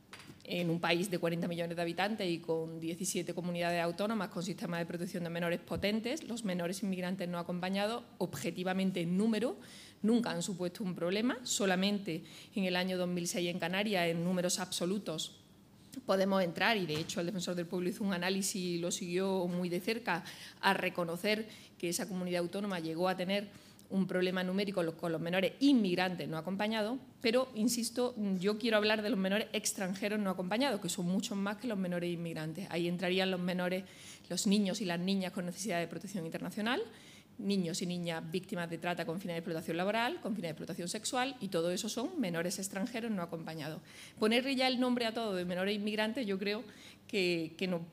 en un país de 40 millones de habitantes y con 17 comunidades autónomas con sistemas de protección de menores potentes. Los menores inmigrantes no acompañados, objetivamente en número, nunca han supuesto un problema. Solamente en el año 2006 en Canarias, en números absolutos, podemos entrar, y de hecho el Defensor del Pueblo hizo un análisis y lo siguió muy de cerca, a reconocer que esa comunidad autónoma llegó a tener un problema numérico con los menores inmigrantes no acompañados, pero, insisto, yo quiero hablar de los menores extranjeros no acompañados, que son muchos más que los menores inmigrantes. Ahí entrarían los menores, los niños y las niñas con necesidad de protección internacional, niños y niñas víctimas de trata con fines de explotación laboral, con fines de explotación sexual, y todo eso son menores extranjeros no acompañados. Ponerle ya el nombre a todo de menores inmigrantes yo creo que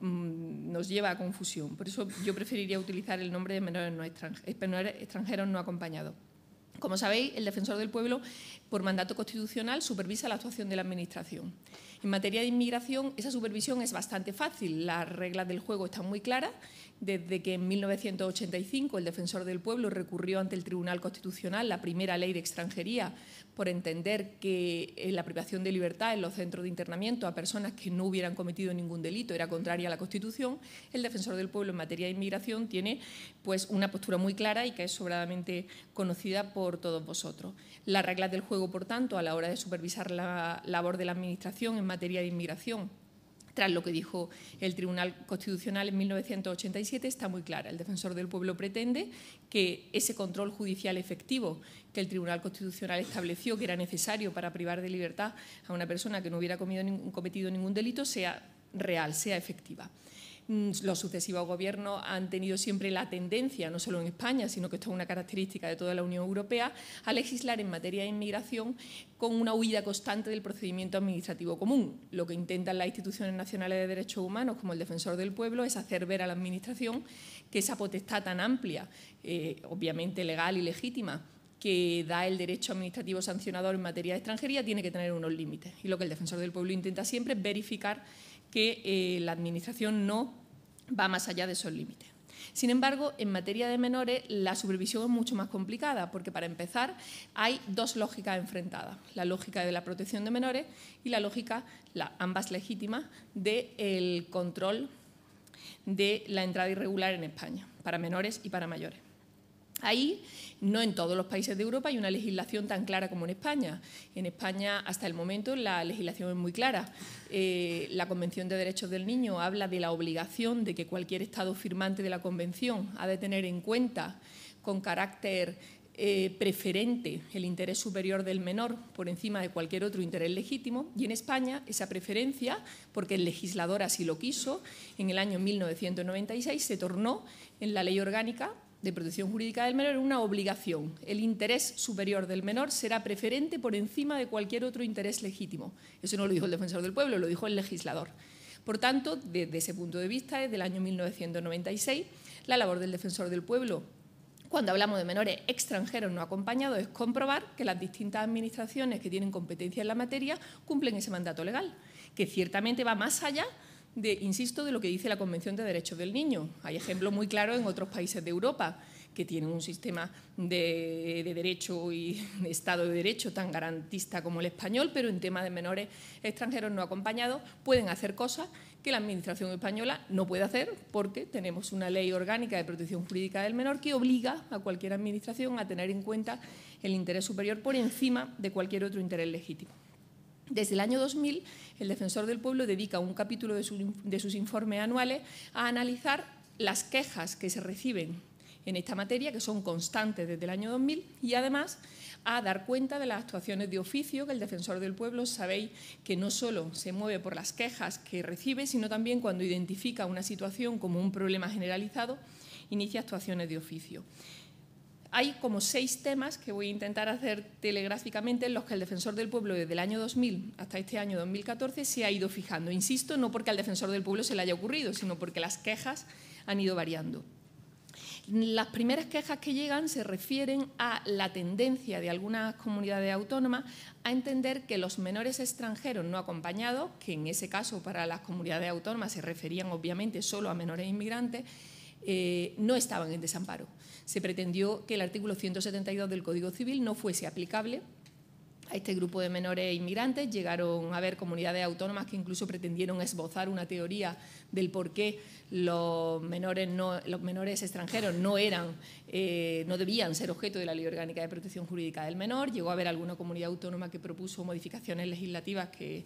nos lleva a confusión. Por eso yo preferiría utilizar el nombre de menores extranjeros no acompañados. Como sabéis, el Defensor del Pueblo, por mandato constitucional, supervisa la actuación de la Administración. En materia de inmigración, esa supervisión es bastante fácil. Las reglas del juego están muy claras. Desde que en 1985 el Defensor del Pueblo recurrió ante el Tribunal Constitucional la primera ley de extranjería por entender que la privación de libertad en los centros de internamiento a personas que no hubieran cometido ningún delito era contraria a la Constitución, el Defensor del Pueblo en materia de inmigración tiene pues una postura muy clara y que es sobradamente conocida por todos vosotros. Las reglas del juego, por tanto, a la hora de supervisar la labor de la Administración en materia de inmigración, tras lo que dijo el Tribunal Constitucional en 1987, está muy clara. El Defensor del Pueblo pretende que ese control judicial efectivo que el Tribunal Constitucional estableció que era necesario para privar de libertad a una persona que no hubiera cometido ningún delito sea real, sea efectiva. Los sucesivos gobiernos han tenido siempre la tendencia, no solo en España, sino que esto es una característica de toda la Unión Europea, a legislar en materia de inmigración con una huida constante del procedimiento administrativo común. Lo que intentan las instituciones nacionales de derechos humanos, como el Defensor del Pueblo, es hacer ver a la Administración que esa potestad tan amplia, obviamente legal y legítima, que da el derecho administrativo sancionador en materia de extranjería tiene que tener unos límites. Y lo que el Defensor del Pueblo intenta siempre es verificar que la Administración no va más allá de esos límites. Sin embargo, en materia de menores, la supervisión es mucho más complicada, porque para empezar hay dos lógicas enfrentadas, la lógica de la protección de menores y la lógica, ambas legítimas, del control de la entrada irregular en España, para menores y para mayores. Ahí, no en todos los países de Europa hay una legislación tan clara como en España. En España, hasta el momento, la legislación es muy clara. La Convención de Derechos del Niño habla de la obligación de que cualquier Estado firmante de la Convención ha de tener en cuenta con carácter preferente el interés superior del menor por encima de cualquier otro interés legítimo, y en España esa preferencia, porque el legislador así lo quiso, en el año 1996 se tornó en la Ley Orgánica de Protección Jurídica del Menor una obligación. El interés superior del menor será preferente por encima de cualquier otro interés legítimo. Eso no lo dijo el Defensor del Pueblo, lo dijo el legislador. Por tanto, desde ese punto de vista, desde el año 1996, la labor del Defensor del Pueblo, cuando hablamos de menores extranjeros no acompañados, es comprobar que las distintas administraciones que tienen competencia en la materia cumplen ese mandato legal, que ciertamente va más allá insisto, de lo que dice la Convención de Derechos del Niño. Hay ejemplos muy claros en otros países de Europa que tienen un sistema de derecho y de Estado de Derecho tan garantista como el español, pero en temas de menores extranjeros no acompañados pueden hacer cosas que la Administración española no puede hacer, porque tenemos una ley orgánica de protección jurídica del menor que obliga a cualquier Administración a tener en cuenta el interés superior por encima de cualquier otro interés legítimo. Desde el año 2000, el Defensor del Pueblo dedica un capítulo de sus informes anuales a analizar las quejas que se reciben en esta materia, que son constantes desde el año 2000, y además a dar cuenta de las actuaciones de oficio que el Defensor del Pueblo, sabéis que no solo se mueve por las quejas que recibe, sino también cuando identifica una situación como un problema generalizado, inicia actuaciones de oficio. Hay como 6 temas que voy a intentar hacer telegráficamente en los que el Defensor del Pueblo desde el año 2000 hasta este año 2014 se ha ido fijando. Insisto, no porque al Defensor del Pueblo se le haya ocurrido, sino porque las quejas han ido variando. Las primeras quejas que llegan se refieren a la tendencia de algunas comunidades autónomas a entender que los menores extranjeros no acompañados, que en ese caso para las comunidades autónomas se referían obviamente solo a menores inmigrantes, no estaban en desamparo. Se pretendió que el artículo 172 del Código Civil no fuese aplicable a este grupo de menores inmigrantes. Llegaron a haber comunidades autónomas que incluso pretendieron esbozar una teoría del por qué los menores extranjeros no debían ser objeto de la Ley Orgánica de Protección Jurídica del Menor. Llegó a haber alguna comunidad autónoma que propuso modificaciones legislativas que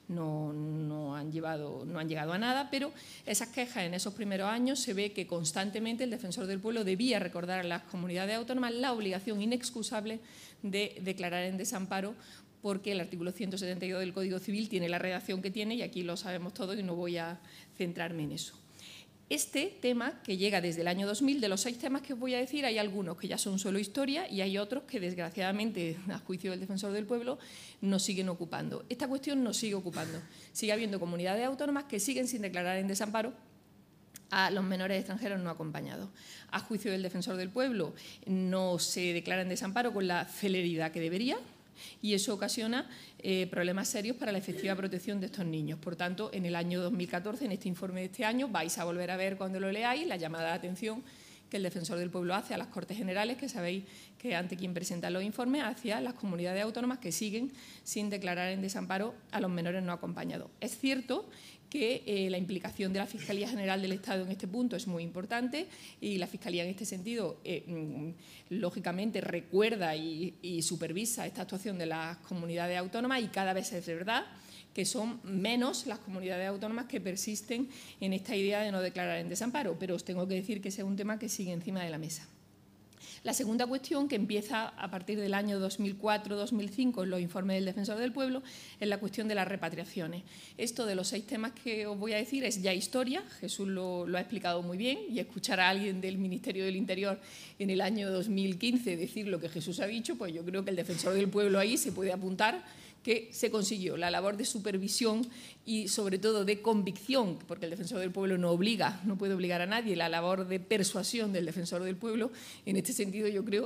no han llegado a nada, pero esas quejas en esos primeros años se ve que constantemente el Defensor del Pueblo debía recordar a las comunidades autónomas la obligación inexcusable de declarar en desamparo, porque el artículo 172 del Código Civil tiene la redacción que tiene, y aquí lo sabemos todos y no voy a centrarme en eso. Este tema, que llega desde el año 2000, de los 6 temas que os voy a decir, hay algunos que ya son solo historia y hay otros que, desgraciadamente, a juicio del Defensor del Pueblo, nos siguen ocupando. Esta cuestión nos sigue ocupando. Sigue habiendo comunidades autónomas que siguen sin declarar en desamparo a los menores extranjeros no acompañados. A juicio del Defensor del Pueblo, no se declara en desamparo con la celeridad que debería, y eso ocasiona problemas serios para la efectiva protección de estos niños. Por tanto, en el año 2014, en este informe de este año, vais a volver a ver cuando lo leáis la llamada de atención que el Defensor del Pueblo hace a las Cortes Generales, que sabéis que ante quien presenta los informes, hacia las comunidades autónomas que siguen sin declarar en desamparo a los menores no acompañados. Es cierto que la implicación de la Fiscalía General del Estado en este punto es muy importante, y la Fiscalía en este sentido lógicamente recuerda y supervisa esta actuación de las comunidades autónomas, y cada vez es verdad que son menos las comunidades autónomas que persisten en esta idea de no declarar en desamparo, pero os tengo que decir que ese es un tema que sigue encima de la mesa. La segunda cuestión, que empieza a partir del año 2004-2005 en los informes del Defensor del Pueblo, es la cuestión de las repatriaciones. Esto de los 6 temas que os voy a decir es ya historia. Jesús lo ha explicado muy bien, y escuchar a alguien del Ministerio del Interior en el año 2015 decir lo que Jesús ha dicho, pues yo creo que el Defensor del Pueblo ahí se puede apuntar que se consiguió. La labor de supervisión y sobre todo de convicción, porque el Defensor del Pueblo no puede obligar a nadie, la labor de persuasión del Defensor del Pueblo, en este sentido yo creo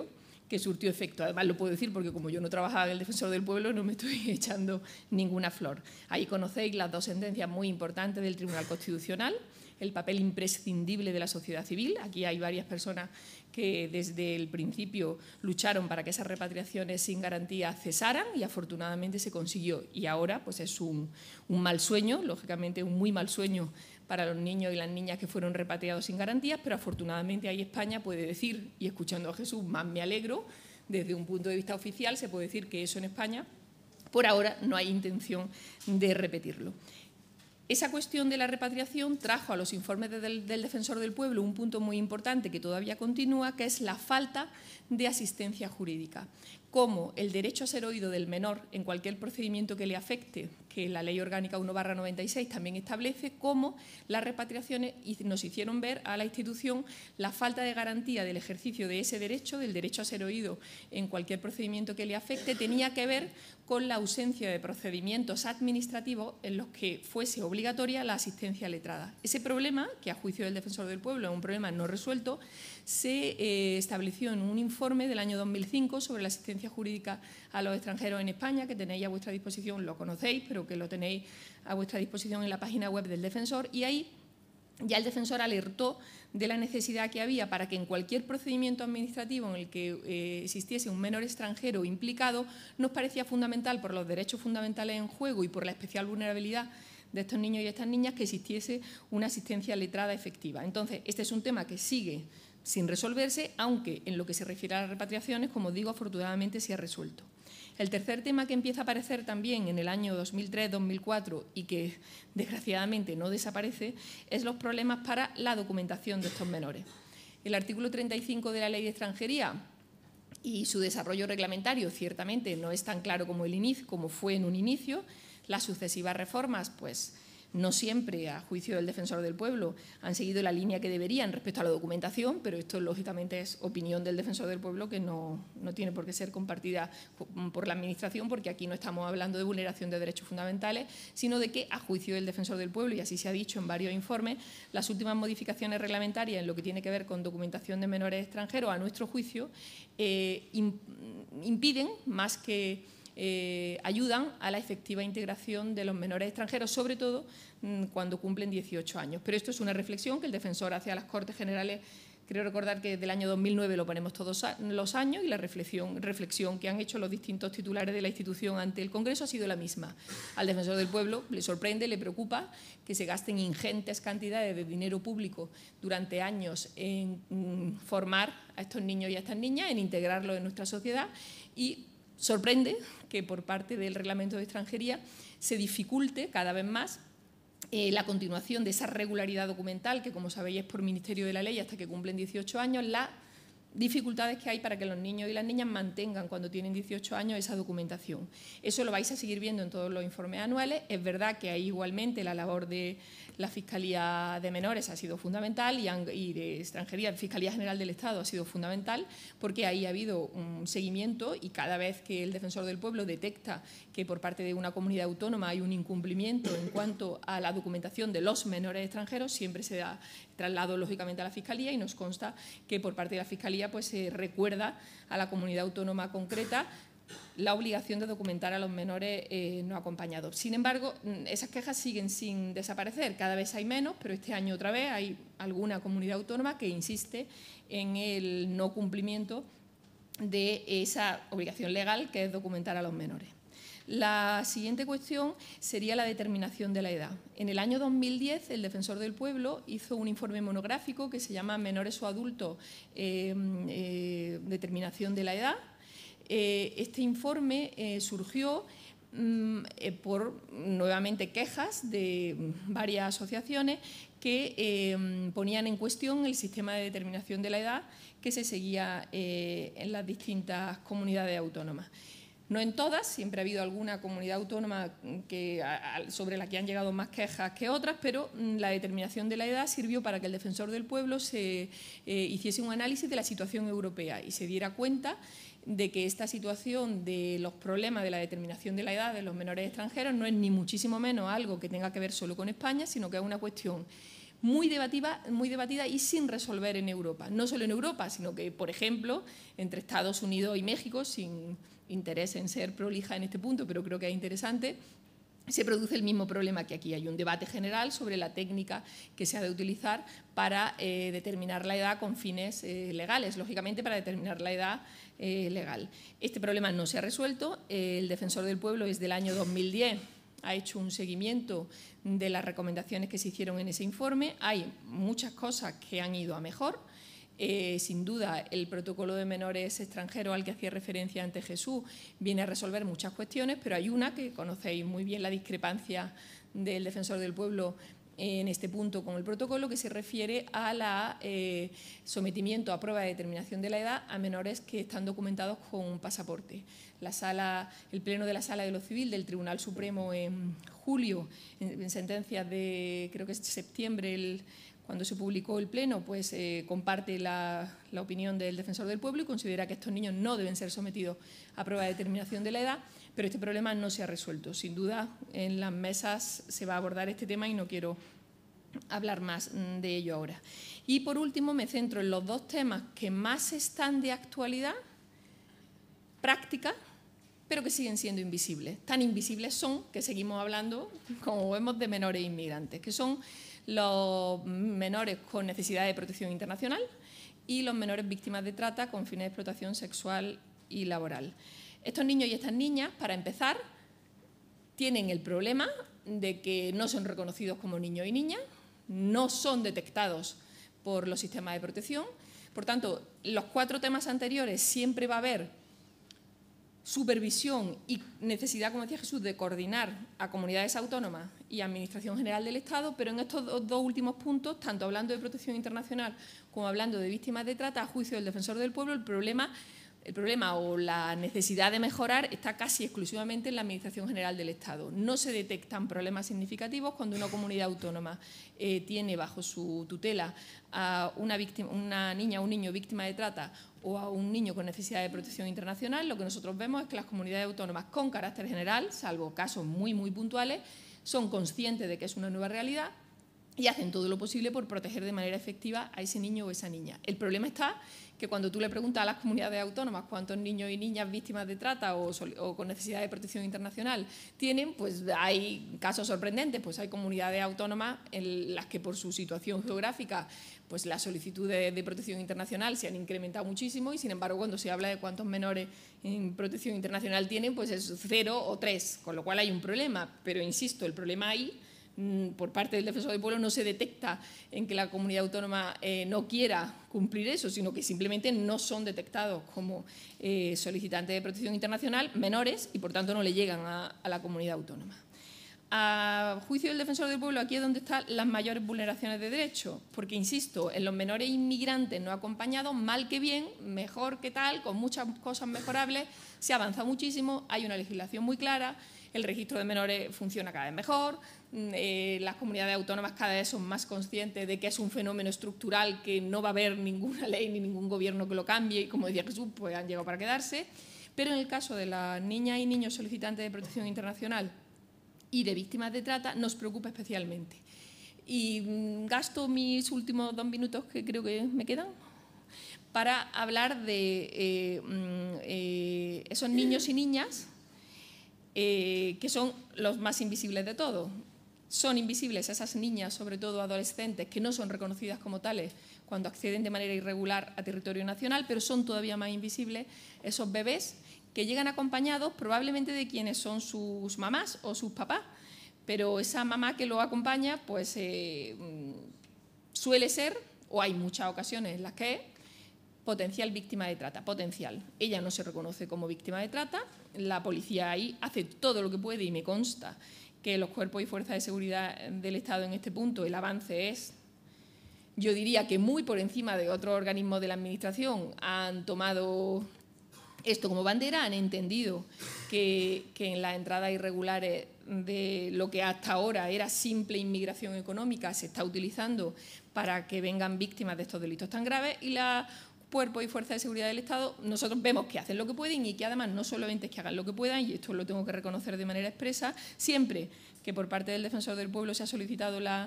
que surtió efecto. Además, lo puedo decir porque como yo no trabajaba en el Defensor del Pueblo, no me estoy echando ninguna flor. Ahí conocéis las dos sentencias muy importantes del Tribunal Constitucional, el papel imprescindible de la sociedad civil. Aquí hay varias personas que desde el principio lucharon para que esas repatriaciones sin garantía cesaran y afortunadamente se consiguió. Y ahora pues es un mal sueño, lógicamente un muy mal sueño para los niños y las niñas que fueron repatriados sin garantías, pero afortunadamente ahí España puede decir, y escuchando a Jesús más me alegro, desde un punto de vista oficial se puede decir que eso en España por ahora no hay intención de repetirlo. Esa cuestión de la repatriación trajo a los informes del Defensor del Pueblo un punto muy importante que todavía continúa, que es la falta de asistencia jurídica. Cómo el derecho a ser oído del menor en cualquier procedimiento que le afecte, que la Ley Orgánica 1/96 también establece, cómo las repatriaciones nos hicieron ver a la institución la falta de garantía del ejercicio de ese derecho, del derecho a ser oído en cualquier procedimiento que le afecte, tenía que ver con la ausencia de procedimientos administrativos en los que fuese obligatoria la asistencia letrada. Ese problema, que a juicio del Defensor del Pueblo es un problema no resuelto, se estableció en un informe del año 2005 sobre la asistencia jurídica a los extranjeros en España, que tenéis a vuestra disposición, lo conocéis, pero que lo tenéis a vuestra disposición en la página web del Defensor, y ahí ya el Defensor alertó de la necesidad que había para que en cualquier procedimiento administrativo en el que existiese un menor extranjero implicado, nos parecía fundamental, por los derechos fundamentales en juego y por la especial vulnerabilidad de estos niños y estas niñas, que existiese una asistencia letrada efectiva. Entonces, este es un tema que sigue sin resolverse, aunque en lo que se refiere a las repatriaciones, como digo, afortunadamente se ha resuelto. El tercer tema que empieza a aparecer también en el año 2003-2004 y que desgraciadamente no desaparece es los problemas para la documentación de estos menores. El artículo 35 de la Ley de Extranjería y su desarrollo reglamentario ciertamente no es tan claro como fue en un inicio. Las sucesivas reformas, pues, no siempre, a juicio del Defensor del Pueblo, han seguido la línea que deberían respecto a la documentación, pero esto lógicamente es opinión del Defensor del Pueblo que no tiene por qué ser compartida por la Administración, porque aquí no estamos hablando de vulneración de derechos fundamentales, sino de que, a juicio del Defensor del Pueblo, y así se ha dicho en varios informes, las últimas modificaciones reglamentarias en lo que tiene que ver con documentación de menores extranjeros, a nuestro juicio, impiden más que ayudan a la efectiva integración de los menores extranjeros, sobre todo cuando cumplen 18 años. Pero esto es una reflexión que el Defensor hace a las Cortes Generales, creo recordar que del año 2009 lo ponemos todos los años, y la reflexión que han hecho los distintos titulares de la institución ante el Congreso ha sido la misma. Al Defensor del Pueblo le sorprende, le preocupa que se gasten ingentes cantidades de dinero público durante años en formar a estos niños y a estas niñas, en integrarlos en nuestra sociedad, y sorprende que por parte del Reglamento de Extranjería se dificulte cada vez más la continuación de esa regularidad documental que, como sabéis, es por ministerio de la ley hasta que cumplen 18 años, las dificultades que hay para que los niños y las niñas mantengan cuando tienen 18 años esa documentación. Eso lo vais a seguir viendo en todos los informes anuales. Es verdad que ahí igualmente la labor de la Fiscalía de Menores ha sido fundamental y de Extranjería, la Fiscalía General del Estado ha sido fundamental, porque ahí ha habido un seguimiento, y cada vez que el Defensor del Pueblo detecta que por parte de una comunidad autónoma hay un incumplimiento en cuanto a la documentación de los menores extranjeros, siempre se da traslado lógicamente a la Fiscalía, y nos consta que por parte de la Fiscalía pues se recuerda a la comunidad autónoma concreta la obligación de documentar a los menores no acompañados. Sin embargo, esas quejas siguen sin desaparecer, cada vez hay menos, pero este año otra vez hay alguna comunidad autónoma que insiste en el no cumplimiento de esa obligación legal que es documentar a los menores. La siguiente cuestión sería la determinación de la edad. En el año 2010, el Defensor del Pueblo hizo un informe monográfico que se llama Menores o adultos, determinación de la edad. Este informe surgió por nuevamente quejas de varias asociaciones que ponían en cuestión el sistema de determinación de la edad que se seguía en las distintas comunidades autónomas. No en todas, siempre ha habido alguna comunidad autónoma sobre la que han llegado más quejas que otras, pero la determinación de la edad sirvió para que el Defensor del Pueblo se hiciese un análisis de la situación europea y se diera cuenta de que esta situación de los problemas de la determinación de la edad de los menores extranjeros no es ni muchísimo menos algo que tenga que ver solo con España, sino que es una cuestión muy debatida y sin resolver en Europa. No solo en Europa, sino que, por ejemplo, entre Estados Unidos y México, sin interés en ser prolija en este punto, pero creo que es interesante, se produce el mismo problema que aquí. Hay un debate general sobre la técnica que se ha de utilizar para determinar la edad con fines legales, lógicamente para determinar la edad legal. Este problema no se ha resuelto. El Defensor del Pueblo desde el año 2010 ha hecho un seguimiento de las recomendaciones que se hicieron en ese informe. Hay muchas cosas que han ido a mejor. Sin duda, el protocolo de menores extranjeros al que hacía referencia antes Jesús viene a resolver muchas cuestiones, pero hay una que conocéis muy bien, la discrepancia del Defensor del Pueblo en este punto con el protocolo, que se refiere a sometimiento a prueba de determinación de la edad a menores que están documentados con un pasaporte. El Pleno de la Sala de lo Civil del Tribunal Supremo en julio, en sentencias de, creo que es septiembre, cuando se publicó el Pleno, pues comparte la opinión del Defensor del Pueblo y considera que estos niños no deben ser sometidos a prueba de determinación de la edad, pero este problema no se ha resuelto. Sin duda, en las mesas se va a abordar este tema y no quiero hablar más de ello ahora. Y por último, me centro en los dos temas que más están de actualidad, práctica, pero que siguen siendo invisibles. Tan invisibles son que seguimos hablando, como vemos, de menores inmigrantes, que son los menores con necesidad de protección internacional y los menores víctimas de trata con fines de explotación sexual y laboral. Estos niños y estas niñas, para empezar, tienen el problema de que no son reconocidos como niños y niñas, no son detectados por los sistemas de protección. Por tanto, los 4 temas anteriores siempre va a haber supervisión y necesidad, como decía Jesús, de coordinar a comunidades autónomas y Administración General del Estado, pero en estos dos últimos puntos, tanto hablando de protección internacional como hablando de víctimas de trata, a juicio del Defensor del Pueblo, el problema o la necesidad de mejorar está casi exclusivamente en la Administración General del Estado. No se detectan problemas significativos cuando una comunidad autónoma tiene bajo su tutela a una niña o un niño víctima de trata o a un niño con necesidad de protección internacional. Lo que nosotros vemos es que las comunidades autónomas con carácter general, salvo casos muy, muy puntuales, son conscientes de que es una nueva realidad y hacen todo lo posible por proteger de manera efectiva a ese niño o esa niña. El problema está que cuando tú le preguntas a las comunidades autónomas cuántos niños y niñas víctimas de trata o con necesidad de protección internacional tienen, pues hay casos sorprendentes. Pues hay comunidades autónomas en las que por su situación geográfica pues las solicitudes de protección internacional se han incrementado muchísimo y, sin embargo, cuando se habla de cuántos menores en protección internacional tienen, pues es 0 o 3, con lo cual hay un problema. Pero, insisto, el problema ahí, por parte del Defensor del Pueblo, no se detecta en que la comunidad autónoma no quiera cumplir eso, sino que simplemente no son detectados como solicitantes de protección internacional menores y, por tanto, no le llegan a la comunidad autónoma. A juicio del Defensor del Pueblo, aquí es donde están las mayores vulneraciones de derechos, porque, insisto, en los menores inmigrantes no acompañados, mal que bien, mejor que tal, con muchas cosas mejorables, se avanza muchísimo, hay una legislación muy clara, el registro de menores funciona cada vez mejor, las comunidades autónomas cada vez son más conscientes de que es un fenómeno estructural, que no va a haber ninguna ley ni ningún gobierno que lo cambie y, como decía Jesús, pues han llegado para quedarse. Pero en el caso de las niñas y niños solicitantes de protección internacional y de víctimas de trata, nos preocupa especialmente. Y gasto mis últimos 2 minutos, que creo que me quedan, para hablar de esos niños y niñas que son los más invisibles de todos. Son invisibles esas niñas, sobre todo adolescentes, que no son reconocidas como tales cuando acceden de manera irregular a territorio nacional, pero son todavía más invisibles esos bebés que llegan acompañados probablemente de quienes son sus mamás o sus papás, pero esa mamá que lo acompaña pues suele ser, o hay muchas ocasiones en las que es, potencial víctima de trata, potencial. Ella no se reconoce como víctima de trata, la policía ahí hace todo lo que puede y me consta que los cuerpos y fuerzas de seguridad del Estado en este punto, el avance es, yo diría que muy por encima de otros organismos de la Administración, han tomado esto como bandera, han entendido que en las entradas irregulares de lo que hasta ahora era simple inmigración económica se está utilizando para que vengan víctimas de estos delitos tan graves, y la cuerpos y fuerzas de seguridad del Estado, nosotros vemos que hacen lo que pueden y que además no solamente es que hagan lo que puedan, y esto lo tengo que reconocer de manera expresa, siempre que por parte del Defensor del Pueblo se ha solicitado la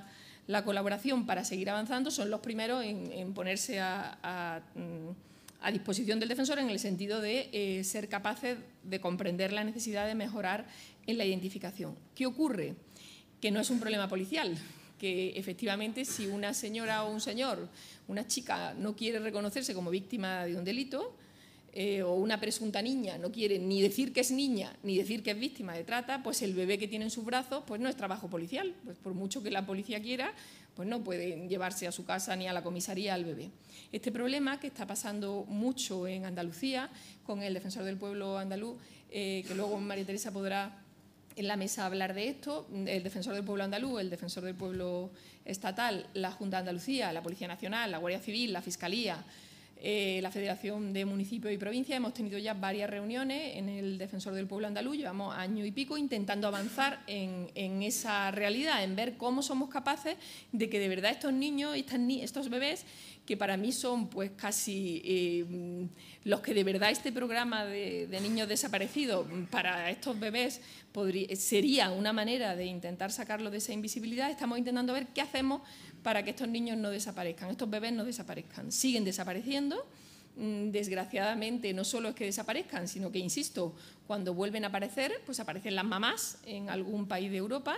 la colaboración para seguir avanzando, son los primeros en ponerse a disposición del defensor en el sentido de ser capaces de comprender la necesidad de mejorar en la identificación. ¿Qué ocurre? Que no es un problema policial, que efectivamente si una señora o un señor, una chica, no quiere reconocerse como víctima de un delito, o una presunta niña no quiere ni decir que es niña ni decir que es víctima de trata, pues el bebé que tiene en sus brazos pues no es trabajo policial. Pues por mucho que la policía quiera, pues no pueden llevarse a su casa ni a la comisaría al bebé. Este problema que está pasando mucho en Andalucía con el defensor del pueblo andaluz, que luego María Teresa podrá en la mesa hablar de esto, el defensor del pueblo andaluz, el defensor del pueblo estatal, la Junta de Andalucía, la Policía Nacional, la Guardia Civil, la Fiscalía, la Federación de Municipios y Provincias. Hemos tenido ya varias reuniones en el Defensor del Pueblo Andaluz, llevamos año y pico intentando avanzar en esa realidad, en ver cómo somos capaces de que de verdad estos niños, estos bebés, que para mí son pues casi los que de verdad este programa de niños desaparecidos, para estos bebés sería una manera de intentar sacarlos de esa invisibilidad. Estamos intentando ver qué hacemos para que estos niños no desaparezcan, estos bebés no desaparezcan. Siguen desapareciendo, desgraciadamente no solo es que desaparezcan, sino que, insisto, cuando vuelven a aparecer, pues aparecen las mamás en algún país de Europa,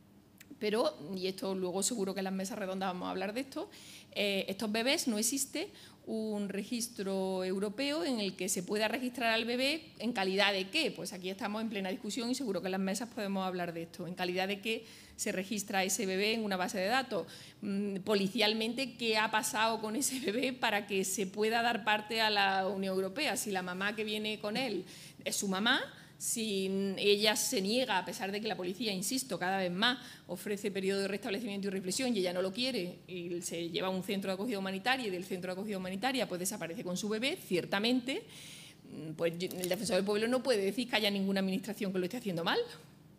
pero, y esto luego seguro que en las mesas redondas vamos a hablar de esto, estos bebés no existe un registro europeo en el que se pueda registrar al bebé en calidad de qué. Pues aquí estamos en plena discusión y seguro que en las mesas podemos hablar de esto. En calidad de qué se registra ese bebé en una base de datos. Policialmente, ¿qué ha pasado con ese bebé para que se pueda dar parte a la Unión Europea? Si la mamá que viene con él es su mamá, si ella se niega, a pesar de que la policía, insisto, cada vez más ofrece periodo de restablecimiento y reflexión y ella no lo quiere y se lleva a un centro de acogida humanitaria y del centro de acogida humanitaria pues desaparece con su bebé, ciertamente, pues el defensor del pueblo no puede decir que haya ninguna administración que lo esté haciendo mal.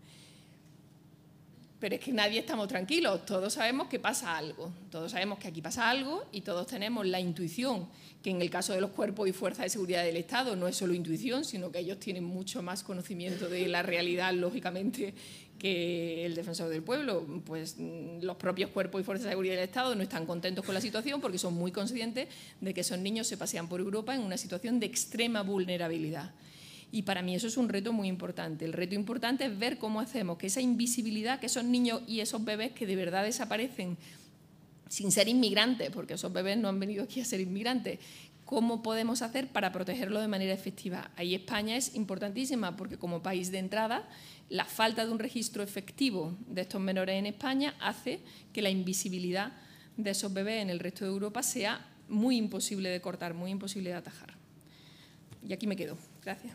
Pero es que nadie estamos tranquilos, todos sabemos que pasa algo, todos sabemos que aquí pasa algo y todos tenemos la intuición que en el caso de los cuerpos y fuerzas de seguridad del Estado no es solo intuición, sino que ellos tienen mucho más conocimiento de la realidad, lógicamente, que el defensor del pueblo. Pues los propios cuerpos y fuerzas de seguridad del Estado no están contentos con la situación porque son muy conscientes de que esos niños se pasean por Europa en una situación de extrema vulnerabilidad. Y para mí eso es un reto muy importante. El reto importante es ver cómo hacemos que esa invisibilidad, que esos niños y esos bebés que de verdad desaparecen sin ser inmigrantes, porque esos bebés no han venido aquí a ser inmigrantes, ¿cómo podemos hacer para protegerlos de manera efectiva? Ahí España es importantísima porque como país de entrada, la falta de un registro efectivo de estos menores en España hace que la invisibilidad de esos bebés en el resto de Europa sea muy imposible de cortar, muy imposible de atajar. Y aquí me quedo. Gracias.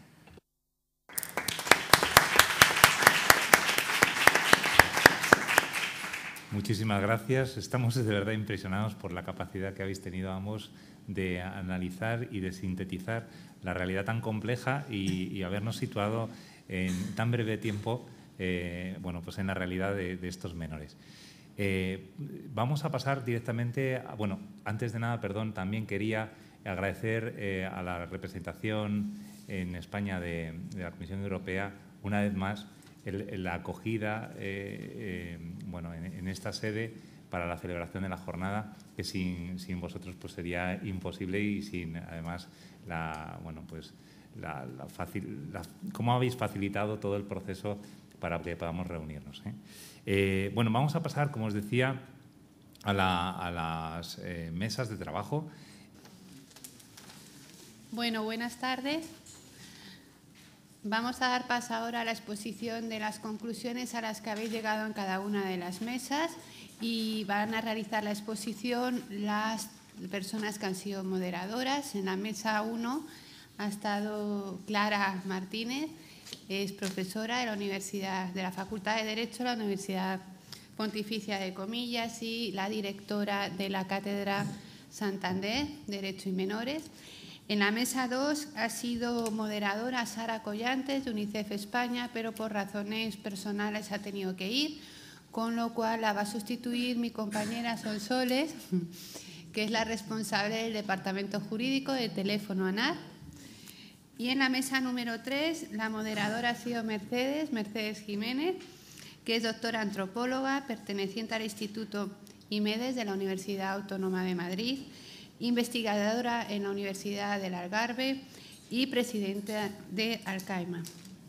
Muchísimas gracias. Estamos de verdad impresionados por la capacidad que habéis tenido ambos de analizar y de sintetizar la realidad tan compleja y habernos situado en tan breve tiempo bueno, pues en la realidad de estos menores. Vamos a pasar directamente a, bueno, antes de nada, perdón, también quería agradecer a la representación en España de la Comisión Europea, una vez más, la acogida bueno, en esta sede para la celebración de la jornada, que sin vosotros pues sería imposible y sin, además, bueno, pues cómo habéis facilitado todo el proceso para que podamos reunirnos. Bueno, vamos a pasar, como os decía, a las mesas de trabajo. Bueno, buenas tardes. Vamos a dar paso ahora a la exposición de las conclusiones a las que habéis llegado en cada una de las mesas y van a realizar la exposición las personas que han sido moderadoras. En la mesa 1 ha estado Clara Martínez, es profesora de la Universidad, de la Facultad de Derecho de la Universidad Pontificia de Comillas y la directora de la Cátedra Santander, Derecho y Menores. En la mesa 2 ha sido moderadora Sara Collantes de UNICEF España, pero por razones personales ha tenido que ir, con lo cual la va a sustituir mi compañera Sonsoles, que es la responsable del Departamento Jurídico de Teléfono ANAR. Y en la mesa número 3 la moderadora ha sido Mercedes Jiménez, que es doctora antropóloga, perteneciente al Instituto y MEDES de la Universidad Autónoma de Madrid, investigadora en la Universidad del Algarve y presidenta de Alcaima.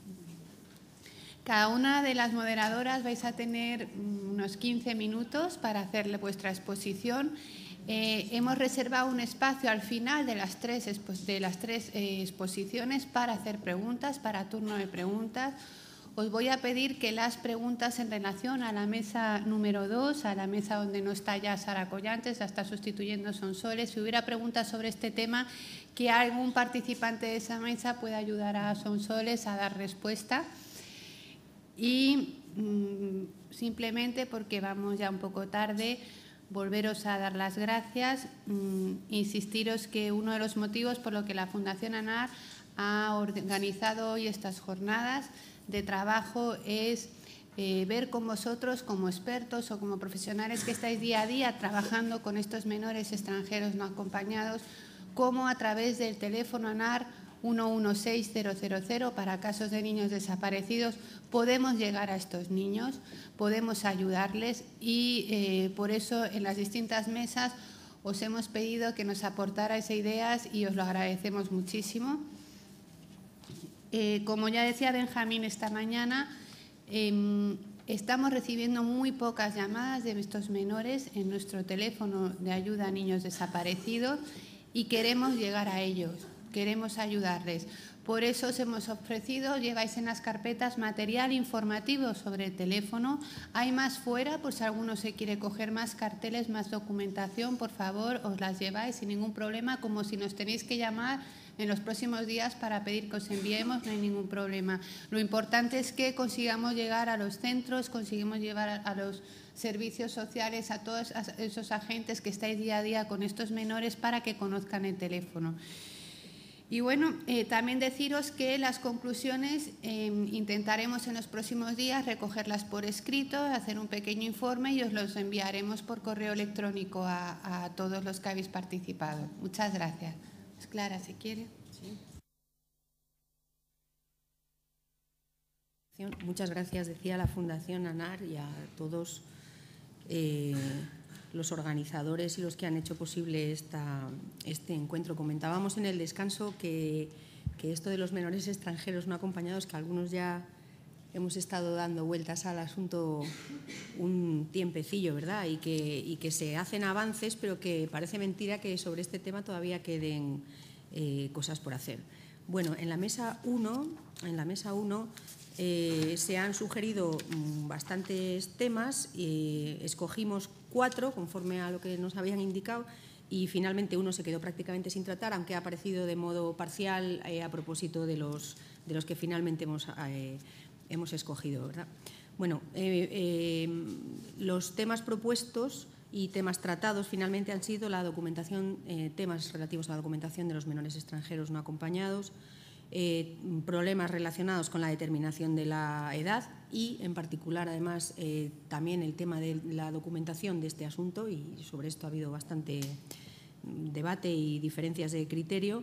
Cada una de las moderadoras vais a tener unos 15 minutos para hacerle vuestra exposición. Hemos reservado un espacio al final de las tres exposiciones para hacer preguntas, para turno de preguntas. Os voy a pedir que las preguntas en relación a la mesa número 2, a la mesa donde no está ya Sara Collantes, la está sustituyendo Sonsoles. Si hubiera preguntas sobre este tema, que algún participante de esa mesa pueda ayudar a Sonsoles a dar respuesta. Y simplemente, porque vamos ya un poco tarde, volveros a dar las gracias, insistiros que uno de los motivos por lo que la Fundación ANAR ha organizado hoy estas jornadas de trabajo es ver con vosotros como expertos o como profesionales que estáis día a día trabajando con estos menores extranjeros no acompañados, cómo a través del teléfono ANAR 116000 para casos de niños desaparecidos podemos llegar a estos niños, podemos ayudarles y por eso en las distintas mesas os hemos pedido que nos aportarais ideas y os lo agradecemos muchísimo. Como ya decía Benjamín esta mañana, estamos recibiendo muy pocas llamadas de estos menores en nuestro teléfono de ayuda a niños desaparecidos y queremos llegar a ellos, queremos ayudarles. Por eso os hemos ofrecido, lleváis en las carpetas material informativo sobre el teléfono. Hay más fuera, por si alguno se quiere coger más carteles, más documentación, por favor, os las lleváis sin ningún problema, como si nos tenéis que llamar en los próximos días para pedir que os enviemos, no hay ningún problema. Lo importante es que consigamos llegar a los centros, conseguimos llevar a los servicios sociales, a todos esos agentes que estáis día a día con estos menores para que conozcan el teléfono. Y bueno, también deciros que las conclusiones intentaremos en los próximos días recogerlas por escrito, hacer un pequeño informe y os los enviaremos por correo electrónico a todos los que habéis participado. Muchas gracias. Clara, si quiere. Sí. Muchas gracias, decía la Fundación ANAR y a todos los organizadores y los que han hecho posible este encuentro. Comentábamos en el descanso que esto de los menores extranjeros no acompañados, que algunos ya hemos estado dando vueltas al asunto un tiempecillo, ¿verdad? Y que se hacen avances, pero que parece mentira que sobre este tema todavía queden cosas por hacer. Bueno, en la mesa 1 se han sugerido bastantes temas, escogimos 4 conforme a lo que nos habían indicado y finalmente uno se quedó prácticamente sin tratar, aunque ha aparecido de modo parcial a propósito de los que finalmente hemos escogido, ¿verdad? Bueno, los temas propuestos y temas tratados finalmente han sido la documentación, temas relativos a la documentación de los menores extranjeros no acompañados, problemas relacionados con la determinación de la edad y, en particular, además, también el tema de la documentación de este asunto, y sobre esto ha habido bastante debate y diferencias de criterio,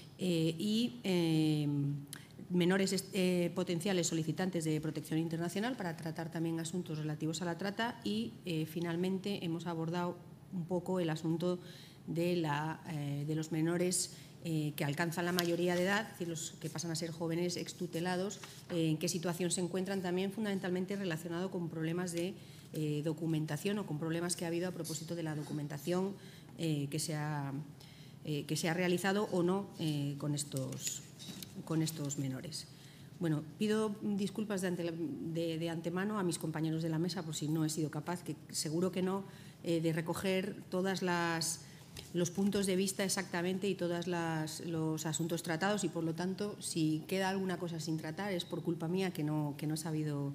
menores potenciales solicitantes de protección internacional para tratar también asuntos relativos a la trata y, finalmente, hemos abordado un poco el asunto de los menores que alcanzan la mayoría de edad, es decir, los que pasan a ser jóvenes extutelados, en qué situación se encuentran también fundamentalmente relacionado con problemas de documentación o con problemas que ha habido a propósito de la documentación que se ha realizado o no con estos menores. Bueno, pido disculpas de antemano a mis compañeros de la mesa por si no he sido capaz, que seguro que no, de recoger todos los puntos de vista exactamente y todos los asuntos tratados y, por lo tanto, si queda alguna cosa sin tratar es por culpa mía que no he sabido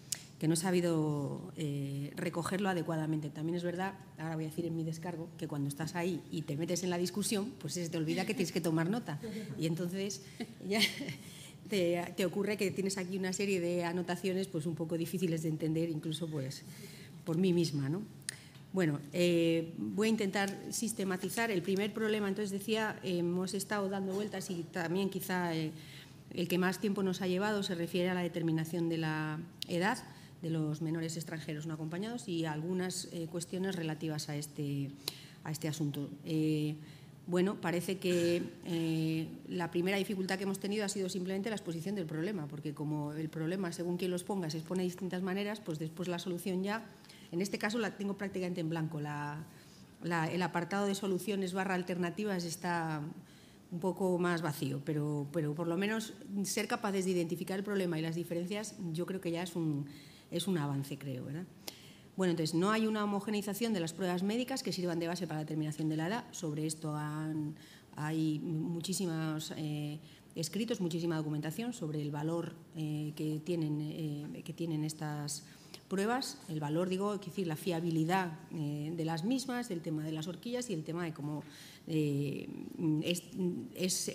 recogerlo adecuadamente. También es verdad, ahora voy a decir en mi descargo, que cuando estás ahí y te metes en la discusión, pues se te olvida que tienes que tomar nota y entonces ya te ocurre que tienes aquí una serie de anotaciones pues un poco difíciles de entender, incluso pues por mí misma, ¿no? Bueno, voy a intentar sistematizar. El primer problema, entonces decía, hemos estado dando vueltas y también quizá el que más tiempo nos ha llevado se refiere a la determinación de la edad los menores extranjeros no acompañados y algunas cuestiones relativas a este asunto. Bueno, parece que la primera dificultad que hemos tenido ha sido simplemente la exposición del problema, porque como el problema, según quien los ponga, se expone de distintas maneras, pues después la solución ya, en este caso la tengo prácticamente en blanco. El apartado de soluciones / alternativas está un poco más vacío, pero por lo menos ser capaces de identificar el problema y las diferencias yo creo que ya es un avance, creo, ¿verdad? Bueno, entonces no hay una homogeneización de las pruebas médicas que sirvan de base para la determinación de la edad. Sobre esto hay muchísimos escritos, muchísima documentación sobre el valor que tienen estas pruebas. El valor, digo, es decir, la fiabilidad de las mismas, del tema de las horquillas y el tema de cómo es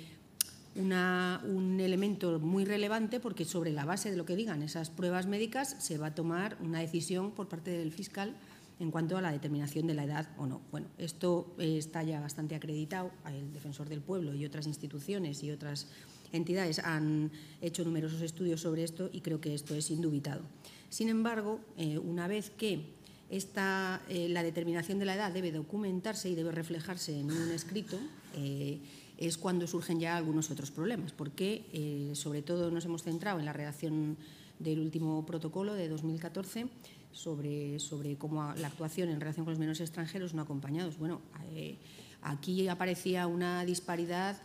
un elemento muy relevante, porque sobre la base de lo que digan esas pruebas médicas se va a tomar una decisión por parte del fiscal en cuanto a la determinación de la edad o no. Bueno, esto está ya bastante acreditado. El Defensor del Pueblo y otras instituciones y otras entidades han hecho numerosos estudios sobre esto y creo que esto es indubitado. Sin embargo, una vez que la determinación de la edad debe documentarse y debe reflejarse en un escrito, es cuando surgen ya algunos otros problemas, porque sobre todo nos hemos centrado en la redacción del último protocolo de 2014 sobre cómo la actuación en relación con los menores extranjeros no acompañados. Bueno, aquí aparecía una disparidad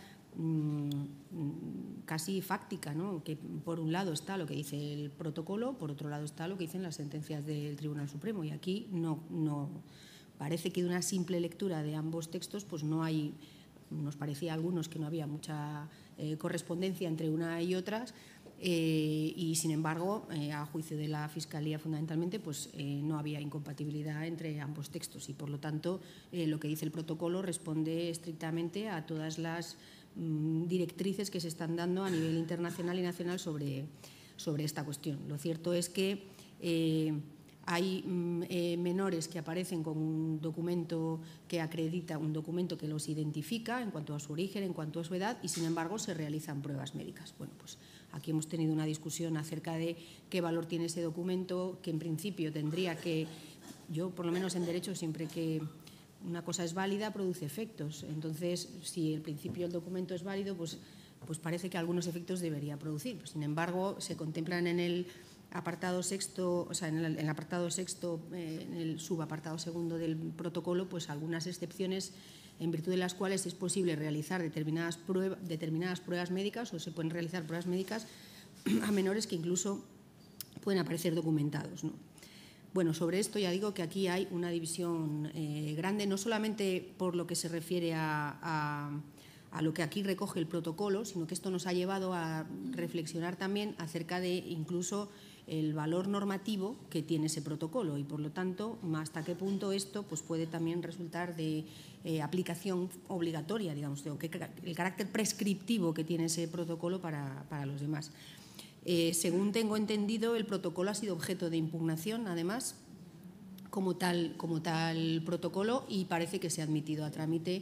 casi fáctica, ¿no? Que por un lado está lo que dice el protocolo, por otro lado está lo que dicen las sentencias del Tribunal Supremo, y aquí no parece que de una simple lectura de ambos textos pues no hay. Nos parecía a algunos que no había mucha correspondencia entre una y otras y, sin embargo, a juicio de la Fiscalía fundamentalmente, pues no había incompatibilidad entre ambos textos y, por lo tanto, lo que dice el protocolo responde estrictamente a todas las directrices que se están dando a nivel internacional y nacional sobre esta cuestión. Lo cierto es que hay menores que aparecen con un documento que acredita, un documento que los identifica en cuanto a su origen, en cuanto a su edad, y sin embargo se realizan pruebas médicas. Bueno, pues aquí hemos tenido una discusión acerca de qué valor tiene ese documento, que en principio tendría que, yo por lo menos en derecho, siempre que una cosa es válida produce efectos. Entonces, si el principio del documento es válido, pues parece que algunos efectos debería producir. Sin embargo, se contemplan en el apartado sexto, o sea, en el apartado sexto, en el subapartado segundo del protocolo, pues algunas excepciones en virtud de las cuales es posible realizar determinadas pruebas médicas, o se pueden realizar pruebas médicas a menores que incluso pueden aparecer documentados, ¿no? Bueno, sobre esto ya digo que aquí hay una división grande, no solamente por lo que se refiere a lo que aquí recoge el protocolo, sino que esto nos ha llevado a reflexionar también acerca de incluso el valor normativo que tiene ese protocolo y, por lo tanto, hasta qué punto esto pues, puede también resultar de aplicación obligatoria, digamos, o el carácter prescriptivo que tiene ese protocolo para los demás. Según tengo entendido, el protocolo ha sido objeto de impugnación, además, como tal protocolo, y parece que se ha admitido a trámite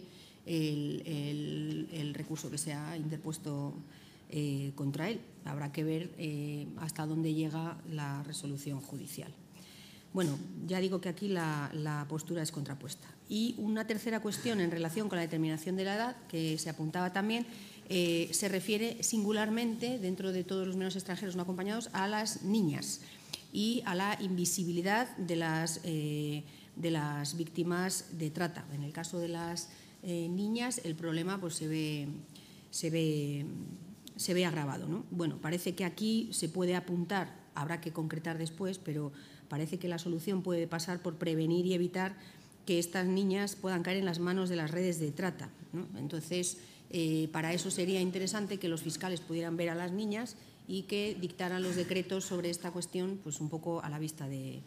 el recurso que se ha interpuesto contra él. Habrá que ver hasta dónde llega la resolución judicial. Bueno, ya digo que aquí la postura es contrapuesta. Y una tercera cuestión en relación con la determinación de la edad, que se apuntaba también, se refiere singularmente, dentro de todos los menores extranjeros no acompañados, a las niñas y a la invisibilidad de las víctimas de trata. En el caso de las niñas, el problema pues, se ve agravado, ¿no? Bueno, parece que aquí se puede apuntar, habrá que concretar después, pero parece que la solución puede pasar por prevenir y evitar que estas niñas puedan caer en las manos de las redes de trata, ¿no? Entonces, para eso sería interesante que los fiscales pudieran ver a las niñas y que dictaran los decretos sobre esta cuestión, pues un poco a la vista de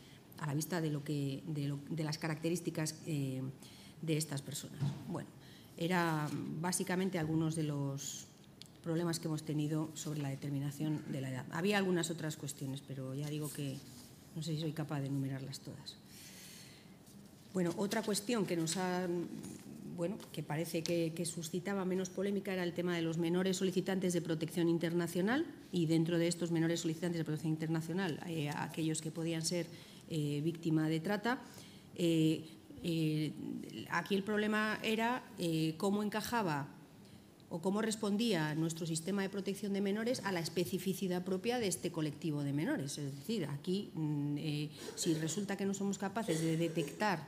las características de estas personas. Bueno, eran básicamente algunos de los problemas que hemos tenido sobre la determinación de la edad. Había algunas otras cuestiones, pero ya digo que no sé si soy capaz de enumerarlas todas. Bueno, otra cuestión que nos ha bueno, que parece que suscitaba menos polémica era el tema de los menores solicitantes de protección internacional, y dentro de estos menores solicitantes de protección internacional aquellos que podían ser víctima de trata. Aquí el problema era cómo encajaba o cómo respondía nuestro sistema de protección de menores a la especificidad propia de este colectivo de menores. Es decir, aquí, si resulta que no somos capaces de detectar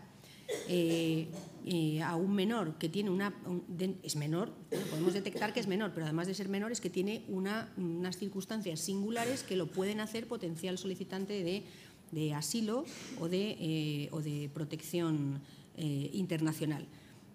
a un menor que tiene es menor, bueno, podemos detectar que es menor, pero además de ser menor es que tiene unas circunstancias singulares que lo pueden hacer potencial solicitante de asilo o de protección internacional.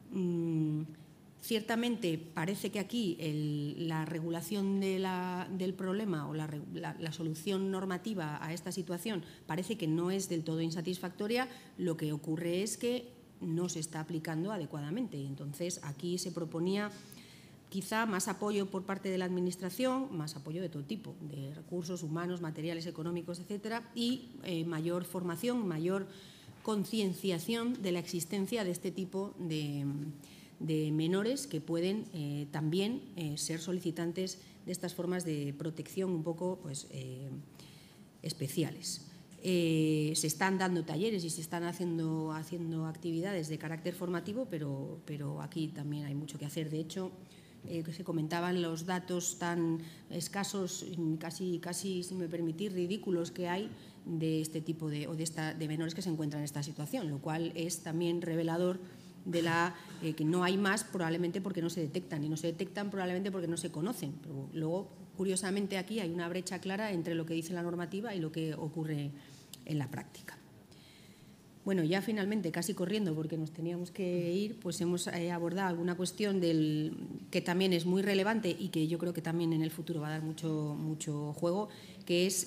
Ciertamente parece que aquí la regulación del problema o la solución normativa a esta situación parece que no es del todo insatisfactoria. Lo que ocurre es que no se está aplicando adecuadamente. Entonces, aquí se proponía quizá más apoyo por parte de la Administración, más apoyo de todo tipo, de recursos humanos, materiales, económicos, etcétera, y mayor formación, mayor concienciación de la existencia de este tipo de menores que pueden también ser solicitantes de estas formas de protección un poco pues, especiales. Se están dando talleres y se están haciendo actividades de carácter formativo, pero aquí también hay mucho que hacer. De hecho, que se comentaban los datos tan escasos, casi sin me permitir, ridículos que hay de este tipo de menores que se encuentran en esta situación, lo cual es también revelador de que no hay más probablemente porque no se detectan, y no se detectan probablemente porque no se conocen. Pero luego, curiosamente, aquí hay una brecha clara entre lo que dice la normativa y lo que ocurre en la práctica. Bueno, ya finalmente, casi corriendo porque nos teníamos que ir, pues hemos abordado alguna cuestión que también es muy relevante y que yo creo que también en el futuro va a dar mucho juego, que es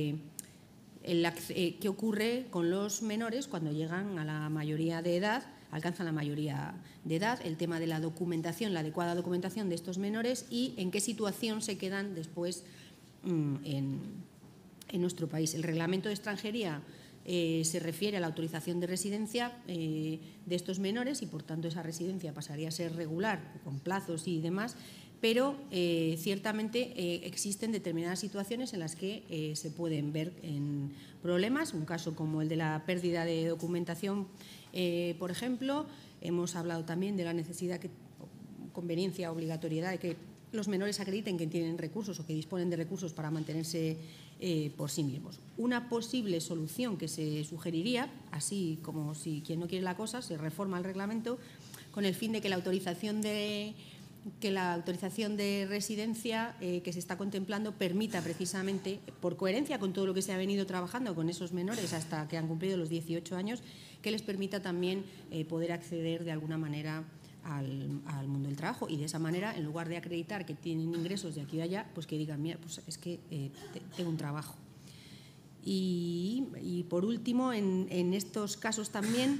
qué ocurre con los menores cuando llegan a la mayoría de edad, alcanzan la mayoría de edad, el tema de la documentación, la adecuada documentación de estos menores y en qué situación se quedan después en nuestro país. El reglamento de extranjería se refiere a la autorización de residencia de estos menores y, por tanto, esa residencia pasaría a ser regular, con plazos y demás, pero ciertamente existen determinadas situaciones en las que se pueden ver en problemas. Un caso como el de la pérdida de documentación, por ejemplo. Hemos hablado también de la necesidad, conveniencia, obligatoriedad de que los menores acrediten que tienen recursos o que disponen de recursos para mantenerse por sí mismos. Una posible solución que se sugeriría, así como si quien no quiere la cosa, se reforma el reglamento con el fin de que la autorización de residencia que se está contemplando permita precisamente, por coherencia con todo lo que se ha venido trabajando con esos menores hasta que han cumplido los 18 años, que les permita también poder acceder de alguna manera al mundo del trabajo, y de esa manera, en lugar de acreditar que tienen ingresos de aquí y allá, pues que digan, mira, pues es que tengo un trabajo. Y por último, en estos casos también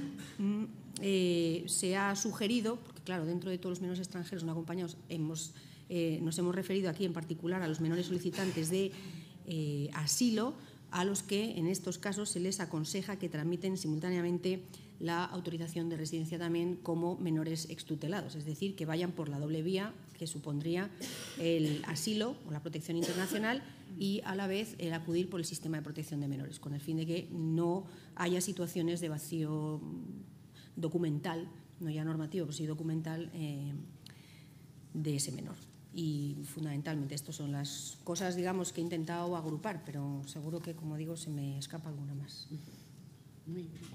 se ha sugerido, porque claro, dentro de todos los menores extranjeros no acompañados nos hemos referido aquí en particular a los menores solicitantes de asilo, a los que en estos casos se les aconseja que tramiten simultáneamente la autorización de residencia también como menores extutelados, es decir, que vayan por la doble vía que supondría el asilo o la protección internacional y a la vez el acudir por el sistema de protección de menores, con el fin de que no haya situaciones de vacío documental, no ya normativo, pero sí documental de ese menor. Y fundamentalmente estas son las cosas, digamos, que he intentado agrupar, pero seguro que, como digo, se me escapa alguna más. Muy bien.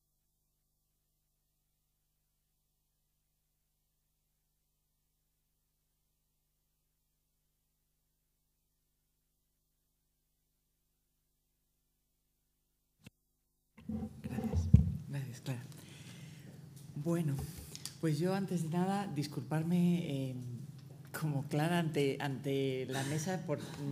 Gracias, Clara. Bueno, pues yo antes de nada disculparme como Clara ante la mesa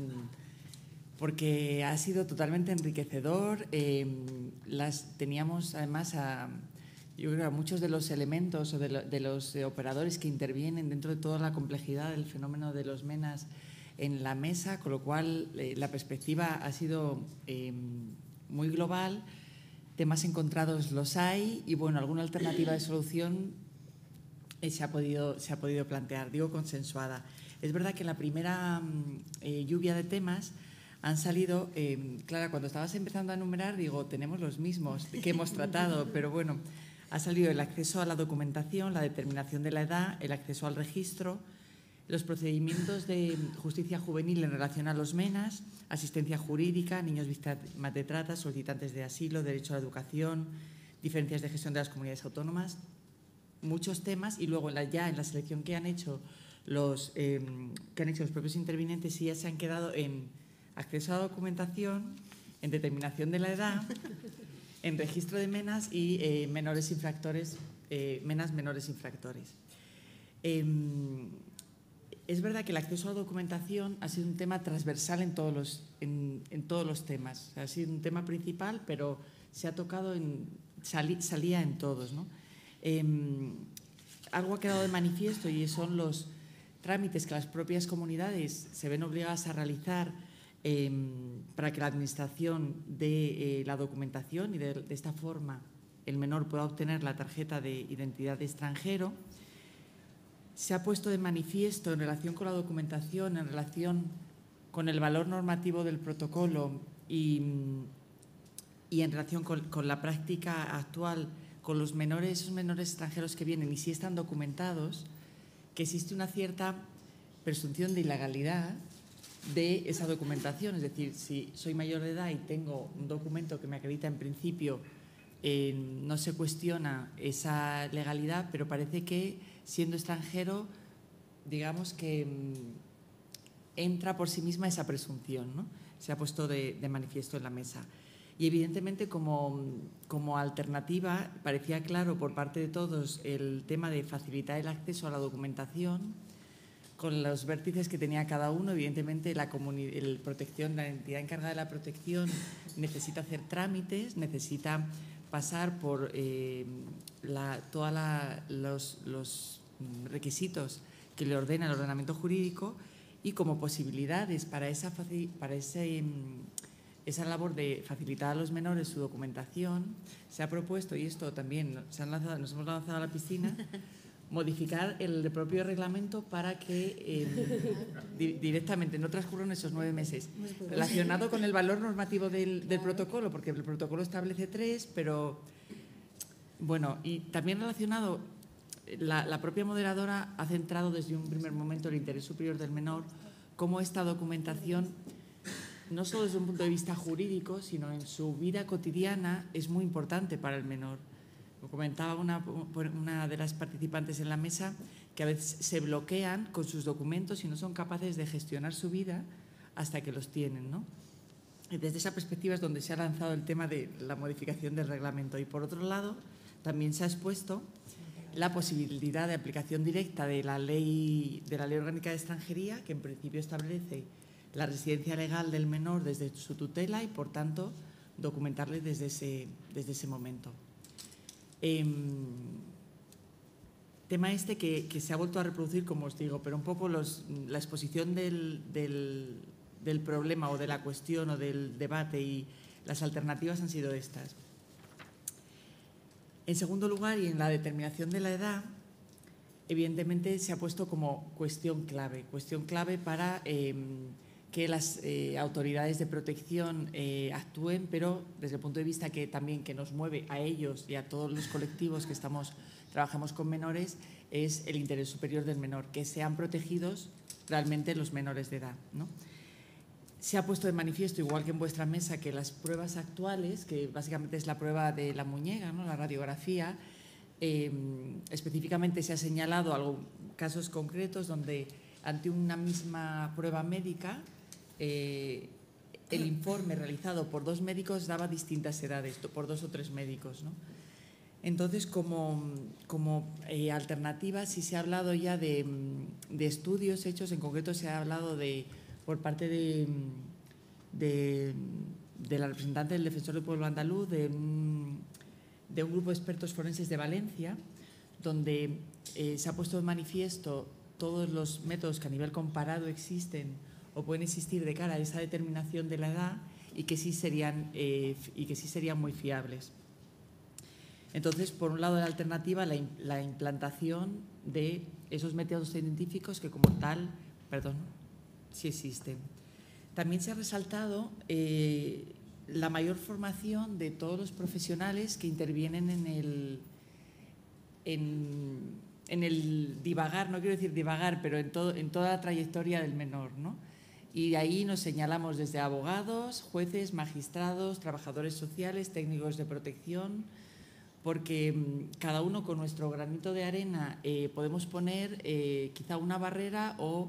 porque ha sido totalmente enriquecedor. Teníamos además yo creo a muchos de los elementos o de los operadores que intervienen dentro de toda la complejidad del fenómeno de los MENAs en la mesa, con lo cual la perspectiva ha sido muy global. Temas encontrados los hay y, bueno, alguna alternativa de solución se ha podido plantear, digo consensuada. Es verdad que en la primera lluvia de temas han salido, Clara, cuando estabas empezando a enumerar, digo, tenemos los mismos que hemos tratado, pero bueno, ha salido el acceso a la documentación, la determinación de la edad, el acceso al registro, los procedimientos de justicia juvenil en relación a los MENAs, asistencia jurídica, niños víctimas de trata, solicitantes de asilo, derecho a la educación, diferencias de gestión de las comunidades autónomas, muchos temas, y luego ya en la selección que han hecho los propios intervinientes sí ya se han quedado en acceso a la documentación, en determinación de la edad, en registro de MENAs y menores infractores, MENAs menores infractores. Es verdad que el acceso a la documentación ha sido un tema transversal en todos los temas. O sea, ha sido un tema principal, pero se ha tocado, salía en todos, ¿no? Algo ha quedado de manifiesto y son los trámites que las propias comunidades se ven obligadas a realizar para que la administración dé la documentación y de esta forma el menor pueda obtener la tarjeta de identidad de extranjero. Se ha puesto de manifiesto en relación con la documentación, en relación con el valor normativo del protocolo y en relación con la práctica actual con los menores, esos menores extranjeros que vienen y sí están documentados, que existe una cierta presunción de ilegalidad de esa documentación. Es decir, si soy mayor de edad y tengo un documento que me acredita en principio, no se cuestiona esa legalidad, pero parece que siendo extranjero, digamos que entra por sí misma esa presunción, ¿no? Se ha puesto de manifiesto en la mesa. Y evidentemente como alternativa parecía claro por parte de todos el tema de facilitar el acceso a la documentación con los vértices que tenía cada uno. Evidentemente la entidad encargada de la protección necesita hacer trámites, necesita pasar por todos los requisitos que le ordena el ordenamiento jurídico, y como posibilidades para esa labor de facilitar a los menores su documentación, se ha propuesto, y esto también nos hemos lanzado a la piscina, modificar el propio reglamento para que directamente no transcurran esos 9 meses. Relacionado con el valor normativo del protocolo, porque el protocolo establece 3, pero bueno, y también relacionado, la propia moderadora ha centrado desde un primer momento el interés superior del menor, cómo esta documentación, no solo desde un punto de vista jurídico, sino en su vida cotidiana, es muy importante para el menor. Lo comentaba una de las participantes en la mesa, que a veces se bloquean con sus documentos y no son capaces de gestionar su vida hasta que los tienen, ¿no? Y desde esa perspectiva es donde se ha lanzado el tema de la modificación del reglamento. Y por otro lado, también se ha expuesto la posibilidad de aplicación directa de la Ley Orgánica de Extranjería, que en principio establece la residencia legal del menor desde su tutela y, por tanto, documentarle desde ese momento. Tema este que se ha vuelto a reproducir, como os digo, pero un poco la exposición del problema o de la cuestión o del debate y las alternativas han sido estas. En segundo lugar, y en la determinación de la edad, evidentemente se ha puesto como cuestión clave para que las autoridades de protección actúen, pero desde el punto de vista que nos mueve a ellos y a todos los colectivos que trabajamos con menores, es el interés superior del menor, que sean protegidos realmente los menores de edad, ¿no? Se ha puesto de manifiesto, igual que en vuestra mesa, que las pruebas actuales, que básicamente es la prueba de la muñeca, ¿no?, la radiografía, específicamente se ha señalado casos concretos donde ante una misma prueba médica el informe realizado por 2 médicos daba distintas edades, por 2 o 3 médicos, ¿no? Entonces, como alternativa, sí se ha hablado ya de estudios hechos. En concreto se ha hablado por parte de la representante del Defensor del Pueblo Andaluz, de un grupo de expertos forenses de Valencia, donde se ha puesto de manifiesto todos los métodos que a nivel comparado existen o pueden existir de cara a esa determinación de la edad y que sí serían muy fiables. Entonces, por un lado, la alternativa, la implantación de esos métodos científicos que como tal, sí existen. También se ha resaltado la mayor formación de todos los profesionales que intervienen en el divagar, no quiero decir divagar, pero en toda la trayectoria del menor, ¿no? Y ahí nos señalamos desde abogados, jueces, magistrados, trabajadores sociales, técnicos de protección, porque cada uno con nuestro granito de arena podemos poner quizá una barrera o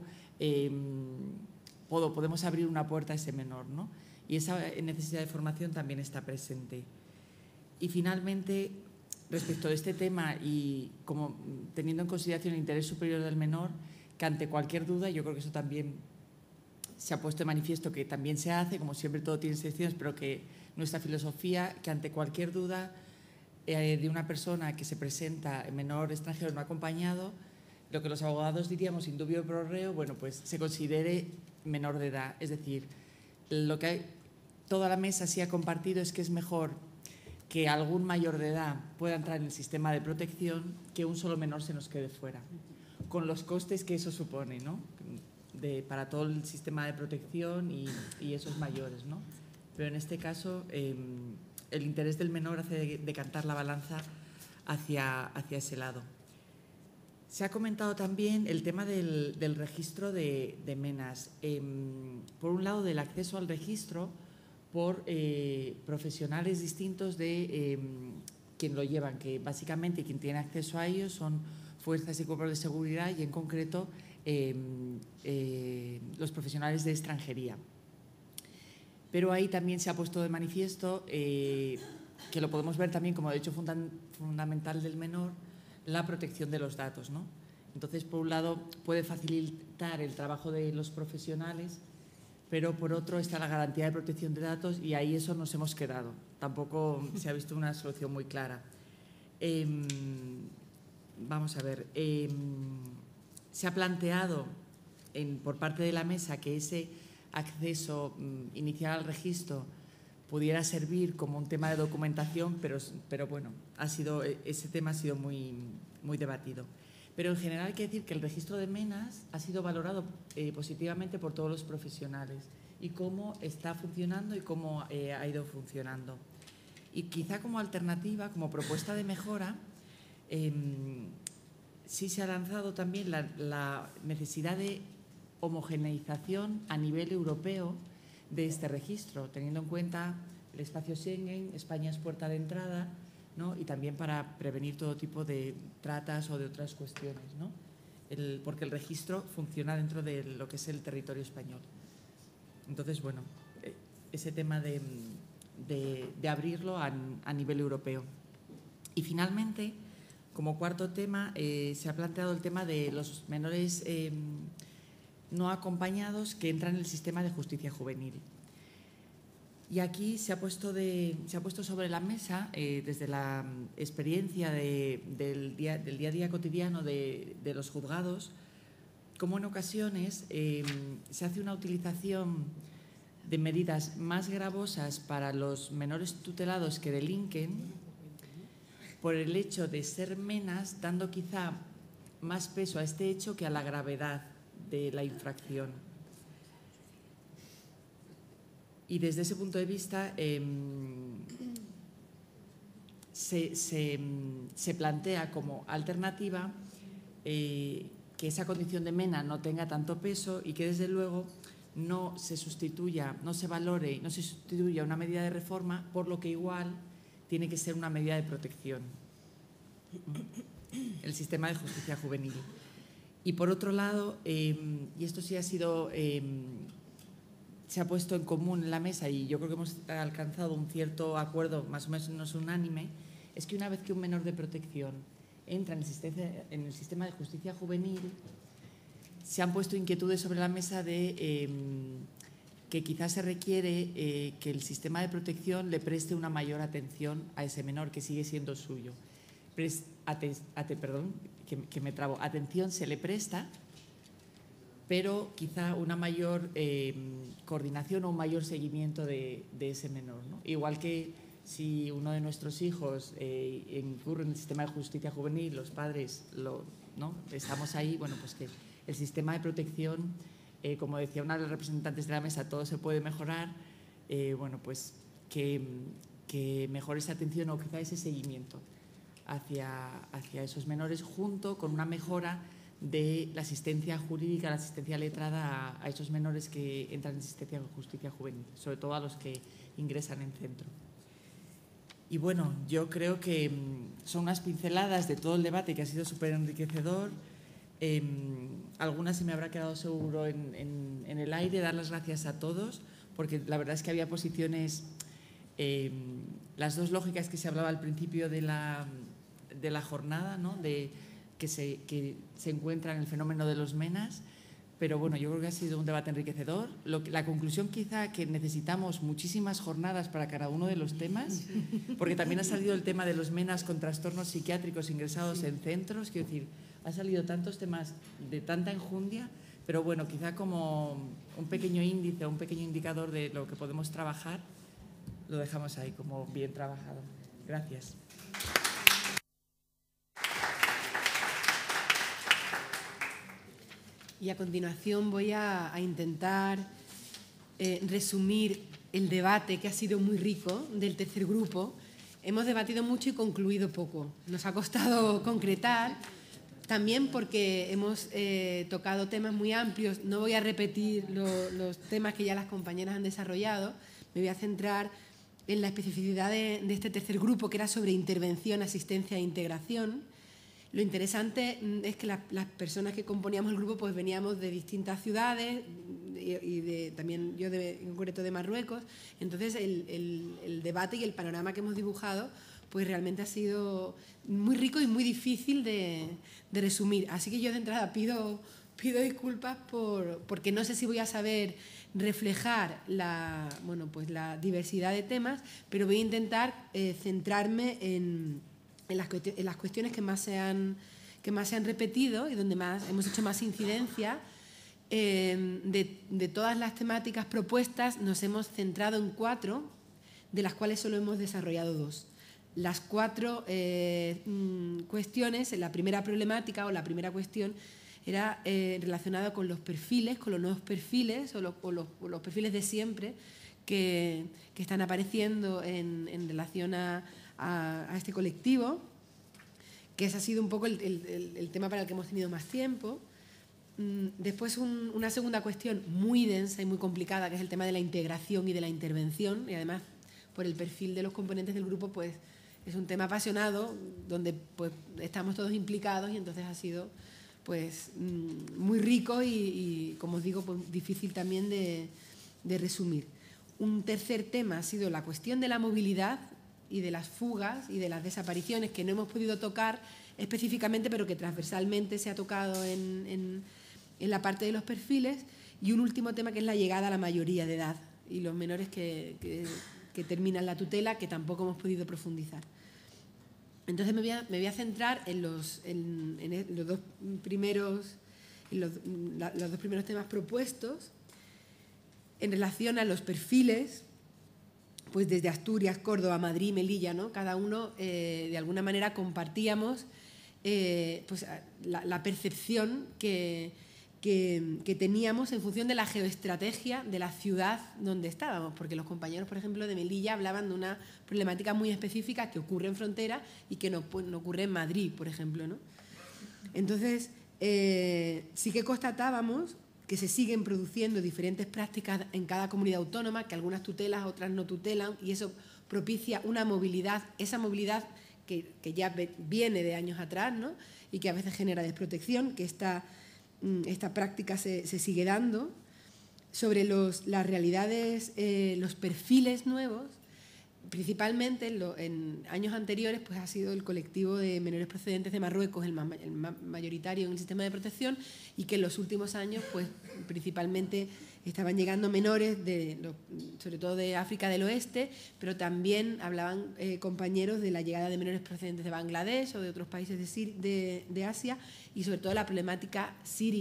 podemos abrir una puerta a ese menor, ¿no? Y esa necesidad de formación también está presente. Y finalmente, respecto de este tema y como teniendo en consideración el interés superior del menor, que ante cualquier duda, yo creo que eso también se ha puesto de manifiesto que también se hace, como siempre todo tiene excepciones, pero que nuestra filosofía, que ante cualquier duda de una persona que se presenta menor extranjero no acompañado, lo que los abogados diríamos in dubio pro reo, bueno, pues se considere menor de edad. Es decir, lo que toda la mesa sí ha compartido es que es mejor que algún mayor de edad pueda entrar en el sistema de protección que un solo menor se nos quede fuera, con los costes que eso supone, ¿no? Para todo el sistema de protección y esos mayores, ¿no? Pero en este caso el interés del menor hace decantar la balanza hacia ese lado. Se ha comentado también el tema del registro de MENAS. Por un lado, del acceso al registro por profesionales distintos de quien lo llevan, que básicamente quien tiene acceso a ellos son fuerzas y cuerpos de seguridad y en concreto los profesionales de extranjería. Pero ahí también se ha puesto de manifiesto, que lo podemos ver también como derecho fundamental del menor, la protección de los datos, ¿no? Entonces, por un lado, puede facilitar el trabajo de los profesionales, pero por otro está la garantía de protección de datos y ahí eso nos hemos quedado. Tampoco se ha visto una solución muy clara. Vamos a ver. Se ha planteado por parte de la mesa que ese acceso inicial al registro pudiera servir como un tema de documentación, pero bueno, ese tema ha sido muy, muy debatido. Pero en general hay que decir que el registro de MENAS ha sido valorado positivamente por todos los profesionales y cómo está funcionando y cómo ha ido funcionando. Y quizá como alternativa, como propuesta de mejora, sí se ha lanzado también la necesidad de homogeneización a nivel europeo de este registro, teniendo en cuenta el espacio Schengen, España es puerta de entrada, ¿no? Y también para prevenir todo tipo de tratas o de otras cuestiones, ¿no? Porque el registro funciona dentro de lo que es el territorio español. Entonces, bueno, ese tema de abrirlo a nivel europeo. Y finalmente, como cuarto tema, se ha planteado el tema de los menores no acompañados que entran en el sistema de justicia juvenil. Y aquí se ha puesto sobre la mesa, desde la experiencia del día a día cotidiano de los juzgados, como en ocasiones se hace una utilización de medidas más gravosas para los menores tutelados que delinquen por el hecho de ser MENAS, dando quizá más peso a este hecho que a la gravedad de la infracción. Y desde ese punto de vista se plantea como alternativa que esa condición de MENA no tenga tanto peso y que desde luego no se sustituya, no se valore, no se sustituya una medida de reforma, por lo que igual tiene que ser una medida de protección, el sistema de justicia juvenil. Y por otro lado, y esto sí ha sido, se ha puesto en común en la mesa y yo creo que hemos alcanzado un cierto acuerdo más o menos unánime, es que una vez que un menor de protección entra en el sistema de justicia juvenil, se han puesto inquietudes sobre la mesa de que quizás se requiere que el sistema de protección le preste una mayor atención a ese menor que sigue siendo suyo. Atención se le presta, pero quizá una mayor coordinación o un mayor seguimiento de ese menor, ¿no? Igual que si uno de nuestros hijos incurre en el sistema de justicia juvenil, los padres ¿no? estamos ahí, bueno, pues que el sistema de protección, como decía una de las representantes de la mesa, todo se puede mejorar, bueno, pues que mejore esa atención o quizá ese seguimiento hacia esos menores, junto con una mejora de la asistencia jurídica, la asistencia letrada a esos menores que entran en asistencia de justicia juvenil, sobre todo a los que ingresan en centro. Y bueno, yo creo que son unas pinceladas de todo el debate que ha sido súper enriquecedor. Algunas se me habrá quedado seguro en el aire. Dar las gracias a todos, porque la verdad es que había posiciones, las dos lógicas que se hablaba al principio de la jornada, ¿no? Que se encuentra en el fenómeno de los MENAs. Pero bueno, yo creo que ha sido un debate enriquecedor. La conclusión quizá que necesitamos muchísimas jornadas para cada uno de los temas, porque también ha salido el tema de los MENAs con trastornos psiquiátricos ingresados en centros. Quiero decir, han salido tantos temas de tanta enjundia, pero bueno, quizá como un pequeño índice, un pequeño indicador de lo que podemos trabajar, lo dejamos ahí como bien trabajado. Gracias. Y a continuación voy a intentar resumir el debate, que ha sido muy rico, del tercer grupo. Hemos debatido mucho y concluido poco. Nos ha costado concretar, también porque hemos tocado temas muy amplios. No voy a repetir los temas que ya las compañeras han desarrollado. Me voy a centrar en la especificidad de este tercer grupo, que era sobre intervención, asistencia e integración. Lo interesante es que las personas que componíamos el grupo pues veníamos de distintas ciudades y también yo en concreto de Marruecos. Entonces el debate y el panorama que hemos dibujado pues realmente ha sido muy rico y muy difícil de resumir. Así que yo de entrada pido disculpas porque no sé si voy a saber reflejar la diversidad de temas, pero voy a intentar centrarme en las cuestiones que más se han repetido y donde más hemos hecho más incidencia. De todas las temáticas propuestas nos hemos centrado en 4, de las cuales solo hemos desarrollado 2. Las 4 cuestiones, la primera problemática o la primera cuestión era relacionada con los perfiles, con los nuevos perfiles o los perfiles de siempre que están apareciendo en relación a este colectivo, que ese ha sido un poco el tema para el que hemos tenido más tiempo. Después una segunda cuestión muy densa y muy complicada, que es el tema de la integración y de la intervención, y además por el perfil de los componentes del grupo pues es un tema apasionado donde pues estamos todos implicados y entonces ha sido pues muy rico y como os digo pues difícil también de resumir. Un tercer tema ha sido la cuestión de la movilidad y de las fugas y de las desapariciones, que no hemos podido tocar específicamente, pero que transversalmente se ha tocado en la parte de los perfiles. Y un último tema que es la llegada a la mayoría de edad y los menores que terminan la tutela, que tampoco hemos podido profundizar. Entonces me voy a centrar en los dos primeros temas propuestos en relación a los perfiles. Pues desde Asturias, Córdoba, Madrid, Melilla, ¿no? Cada uno de alguna manera compartíamos pues, la percepción que teníamos en función de la geoestrategia de la ciudad donde estábamos, porque los compañeros, por ejemplo, de Melilla hablaban de una problemática muy específica que ocurre en frontera y que no ocurre en Madrid, por ejemplo, ¿no? Entonces, sí que constatábamos que se siguen produciendo diferentes prácticas en cada comunidad autónoma, que algunas tutelan, otras no tutelan, y eso propicia una movilidad, esa movilidad que ya viene de años atrás, ¿no? Y que a veces genera desprotección, que esta práctica se sigue dando. Sobre las realidades, los perfiles nuevos, principalmente en años anteriores pues ha sido el colectivo de menores procedentes de Marruecos el mayoritario en el sistema de protección, y que en los últimos años pues principalmente estaban llegando menores sobre todo de África del Oeste, pero también hablaban compañeros de la llegada de menores procedentes de Bangladesh o de otros países de Asia, y sobre todo la problemática siria,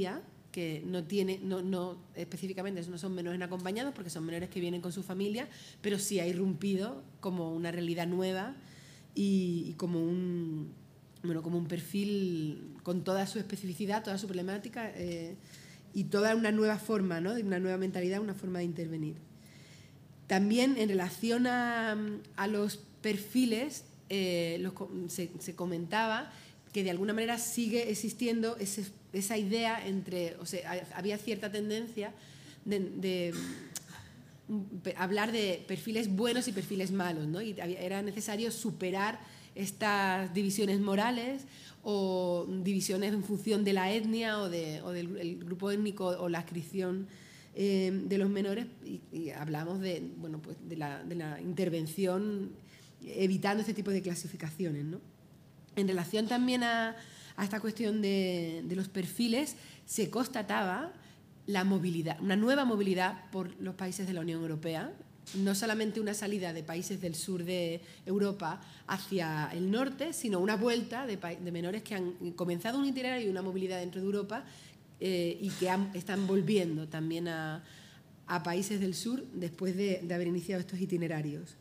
que no específicamente no son menores no acompañados, porque son menores que vienen con su familia, pero sí ha irrumpido como una realidad nueva y como un perfil con toda su especificidad, toda su problemática y toda una nueva forma, ¿no? De una nueva mentalidad, una forma de intervenir. También en relación a los perfiles, se comentaba que de alguna manera sigue existiendo esa idea había cierta tendencia de hablar de perfiles buenos y perfiles malos, ¿no? Y era necesario superar estas divisiones morales o divisiones en función de la etnia o del grupo étnico o la adscripción de los menores, y hablamos de la intervención evitando este tipo de clasificaciones, ¿no? En relación también a esta cuestión de los perfiles, se constataba la movilidad, una nueva movilidad por los países de la Unión Europea, no solamente una salida de países del sur de Europa hacia el norte, sino una vuelta de menores que han comenzado un itinerario y una movilidad dentro de Europa y que están volviendo también a países del sur después de haber iniciado estos itinerarios.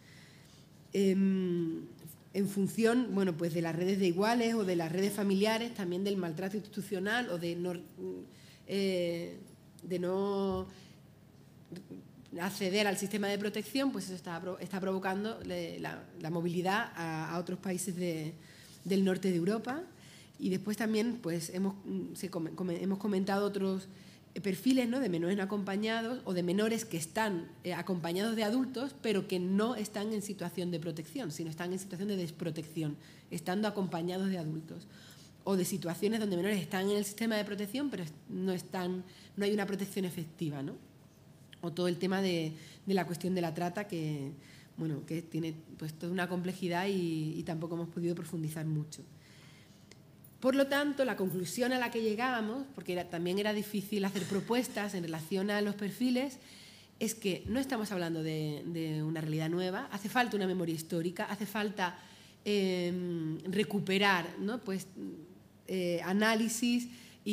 En función, bueno, pues de las redes de iguales o de las redes familiares, también del maltrato institucional o de no acceder al sistema de protección, pues eso está provocando la movilidad a otros países del norte de Europa. Y después también pues hemos comentado otros perfiles, ¿no? De menores no acompañados o de menores que están acompañados de adultos, pero que no están en situación de protección, sino están en situación de desprotección, estando acompañados de adultos. O de situaciones donde menores están en el sistema de protección, pero no hay una protección efectiva, ¿no? O todo el tema de la cuestión de la trata, que tiene pues toda una complejidad y tampoco hemos podido profundizar mucho. Por lo tanto, la conclusión a la que llegábamos, porque también era difícil hacer propuestas en relación a los perfiles, es que no estamos hablando de una realidad nueva, hace falta una memoria histórica, hace falta recuperar, ¿no? Pues, análisis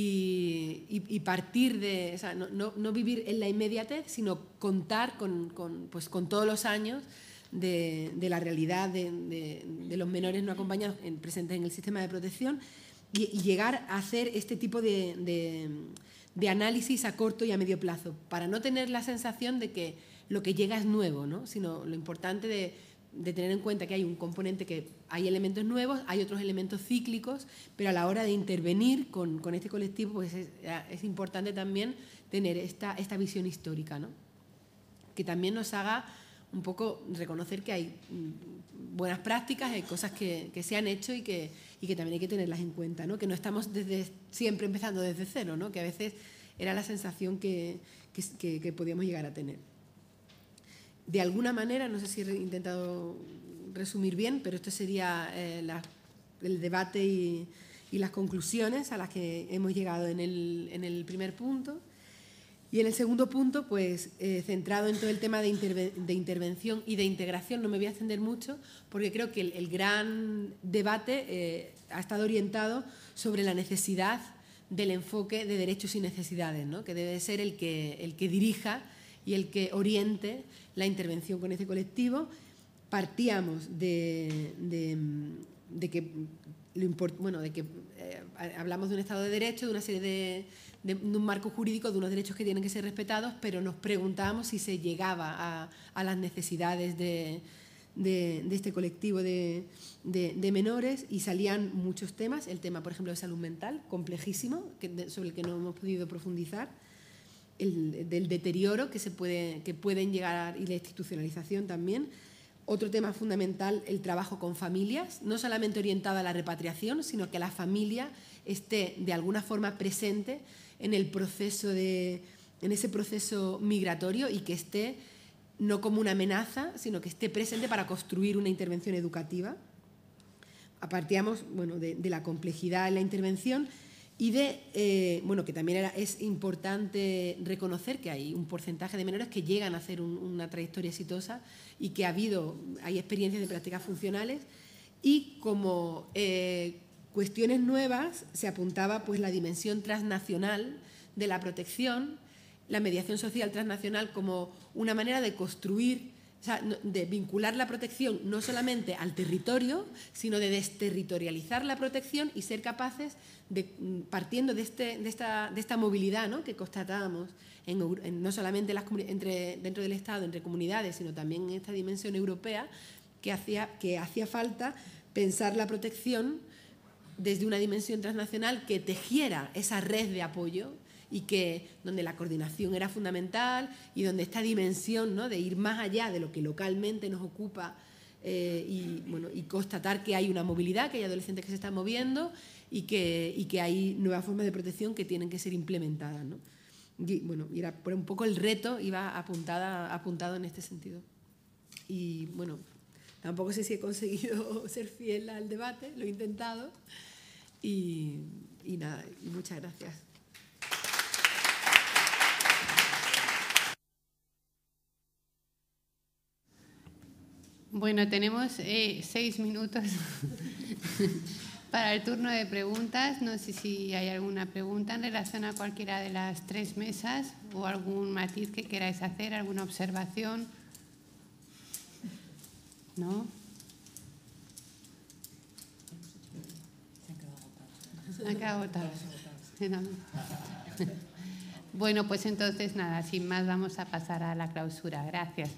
y partir de, o sea, no vivir en la inmediatez, sino contar con todos los años de la realidad de los menores no acompañados presentes en el sistema de protección y llegar a hacer este tipo de análisis a corto y a medio plazo, para no tener la sensación de que lo que llega es nuevo, ¿no? Sino lo importante de tener en cuenta que hay un componente, que hay elementos nuevos, hay otros elementos cíclicos, pero a la hora de intervenir con este colectivo pues es importante también tener esta visión histórica, ¿no? Que también nos haga un poco reconocer que hay buenas prácticas, hay cosas que se han hecho y que también hay que tenerlas en cuenta, ¿no? Que no estamos siempre empezando desde cero, ¿no? Que a veces era la sensación que podíamos llegar a tener. De alguna manera, no sé si he intentado resumir bien, pero esto sería el debate y las conclusiones a las que hemos llegado en el primer punto. Y en el segundo punto, pues centrado en todo el tema de intervención y de integración, no me voy a extender mucho porque creo que el gran debate ha estado orientado sobre la necesidad del enfoque de derechos y necesidades, ¿no? Que debe ser el que dirija y el que oriente la intervención con este colectivo. Partíamos de que hablamos de un Estado de Derecho, de una serie de un marco jurídico, de unos derechos que tienen que ser respetados, pero nos preguntábamos si se llegaba a las necesidades de este colectivo de menores, y salían muchos temas. El tema, por ejemplo, de salud mental, complejísimo, sobre el que no hemos podido profundizar, del deterioro que pueden llegar, y la institucionalización también. Otro tema fundamental, el trabajo con familias, no solamente orientado a la repatriación, sino que la familia esté de alguna forma presente en ese proceso migratorio, y que esté no como una amenaza, sino que esté presente para construir una intervención educativa. Partíamos de la complejidad en la intervención y que también es importante reconocer que hay un porcentaje de menores que llegan a hacer una trayectoria exitosa, y que hay experiencias de prácticas funcionales, y como cuestiones nuevas se apuntaba pues la dimensión transnacional de la protección, la mediación social transnacional como una manera de construir, o sea, de vincular la protección no solamente al territorio, sino de desterritorializar la protección y ser capaces de, partiendo de esta movilidad, ¿no?, que constatábamos no solamente dentro del Estado, entre comunidades, sino también en esta dimensión europea, que hacía falta pensar la protección desde una dimensión transnacional que tejiera esa red de apoyo y donde la coordinación era fundamental y donde esta dimensión, ¿no?, de ir más allá de lo que localmente nos ocupa y constatar que hay una movilidad, que hay adolescentes que se están moviendo y que hay nuevas formas de protección que tienen que ser implementadas, ¿no? Y bueno, era por un poco el reto, iba apuntado en este sentido. Y bueno, tampoco sé si he conseguido ser fiel al debate, lo he intentado y nada, y muchas gracias. Bueno, tenemos 6 minutos para el turno de preguntas. No sé si hay alguna pregunta en relación a cualquiera de las 3 mesas o algún matiz que queráis hacer, alguna observación. ¿No? Se han quedado agotados. Bueno, pues entonces nada, sin más vamos a pasar a la clausura. Gracias.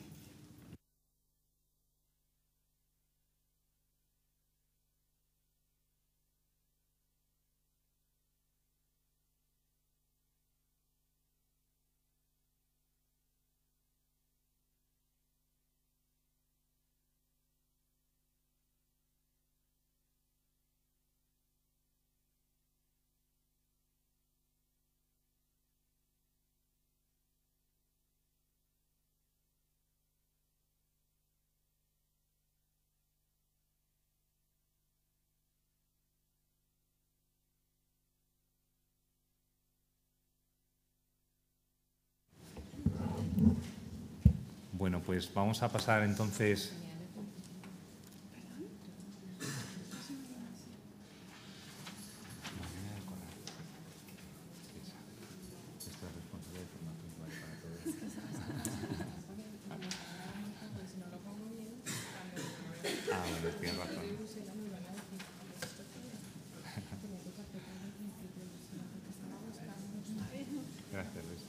Bueno, pues vamos a pasar entonces... Ah, bueno, tienes razón. Gracias, Luis.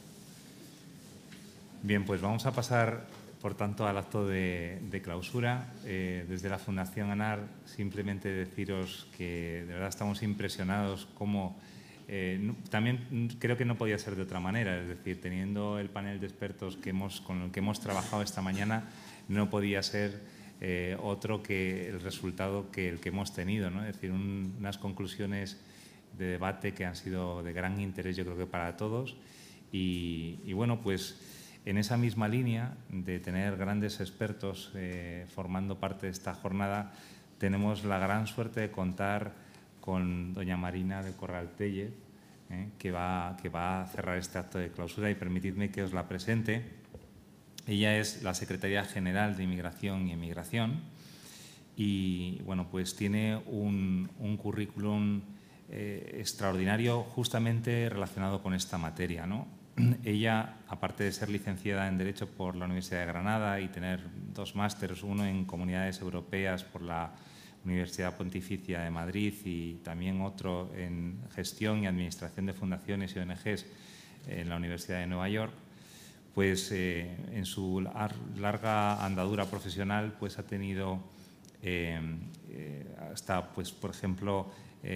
Bien, pues vamos a pasar, por tanto, al acto de clausura. Desde la Fundación ANAR, simplemente deciros que de verdad estamos impresionados cómo... también creo que no podía ser de otra manera, es decir, teniendo el panel de expertos con el que hemos trabajado esta mañana, no podía ser otro que el resultado que el que hemos tenido, ¿no? Es decir, unas conclusiones de debate que han sido de gran interés, yo creo que para todos. Y bueno, pues en esa misma línea de tener grandes expertos formando parte de esta jornada, tenemos la gran suerte de contar con doña Marina de Corral Tellez, que va a cerrar este acto de clausura, y permitidme que os la presente. Ella es la Secretaria General de Inmigración y Emigración y bueno, pues tiene un currículum extraordinario justamente relacionado con esta materia, ¿no? Ella, aparte de ser licenciada en Derecho por la Universidad de Granada y tener 2 másteres, uno en Comunidades Europeas por la Universidad Pontificia de Madrid y también otro en Gestión y Administración de Fundaciones y ONGs en la Universidad de Nueva York, pues en su larga andadura profesional pues ha tenido hasta, pues, por ejemplo,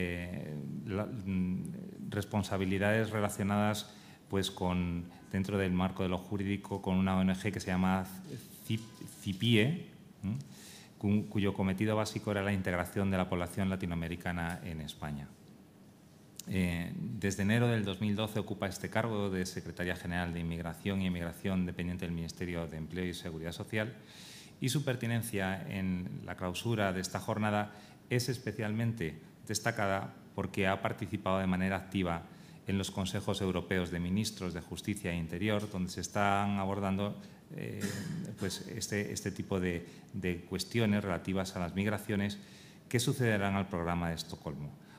responsabilidades relacionadas pues dentro del marco de lo jurídico con una ONG que se llama CIPIE, cuyo cometido básico era la integración de la población latinoamericana en España. Desde enero del 2012 ocupa este cargo de Secretaria General de Inmigración y Emigración dependiente del Ministerio de Empleo y Seguridad Social, y su pertinencia en la clausura de esta jornada es especialmente destacada porque ha participado de manera activa en los Consejos Europeos de Ministros de Justicia e Interior, donde se están abordando pues este tipo de cuestiones relativas a las migraciones que sucederán al programa de Estocolmo.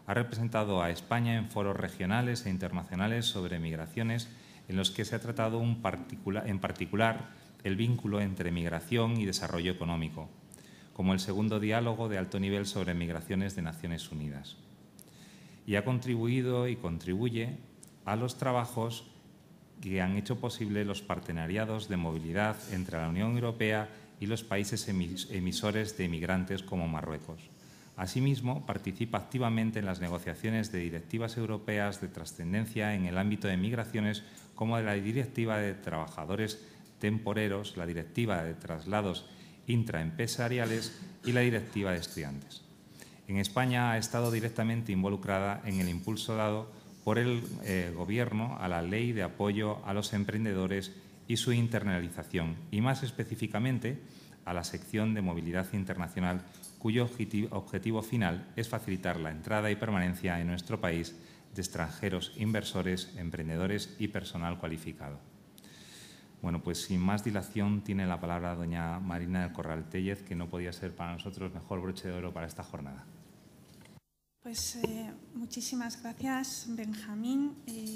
Ha representado a España en foros regionales e internacionales sobre migraciones en los que se ha tratado en particular el vínculo entre migración y desarrollo económico, como el segundo diálogo de alto nivel sobre migraciones de Naciones Unidas. Y ha contribuido y contribuye a los trabajos que han hecho posible los partenariados de movilidad entre la Unión Europea y los países emisores de migrantes como Marruecos. Asimismo, participa activamente en las negociaciones de directivas europeas de trascendencia en el ámbito de migraciones, como de la Directiva de Trabajadores Temporeros, la Directiva de Traslados Intraempresariales y la Directiva de Estudiantes. En España ha estado directamente involucrada en el impulso dado por el Gobierno a la Ley de Apoyo a los Emprendedores y su internalización, y más específicamente a la sección de Movilidad Internacional, cuyo objetivo final es facilitar la entrada y permanencia en nuestro país de extranjeros, inversores, emprendedores y personal cualificado. Bueno, pues sin más dilación tiene la palabra doña Marina del Corral Téllez, que no podía ser para nosotros mejor broche de oro para esta jornada. Pues muchísimas gracias, Benjamín.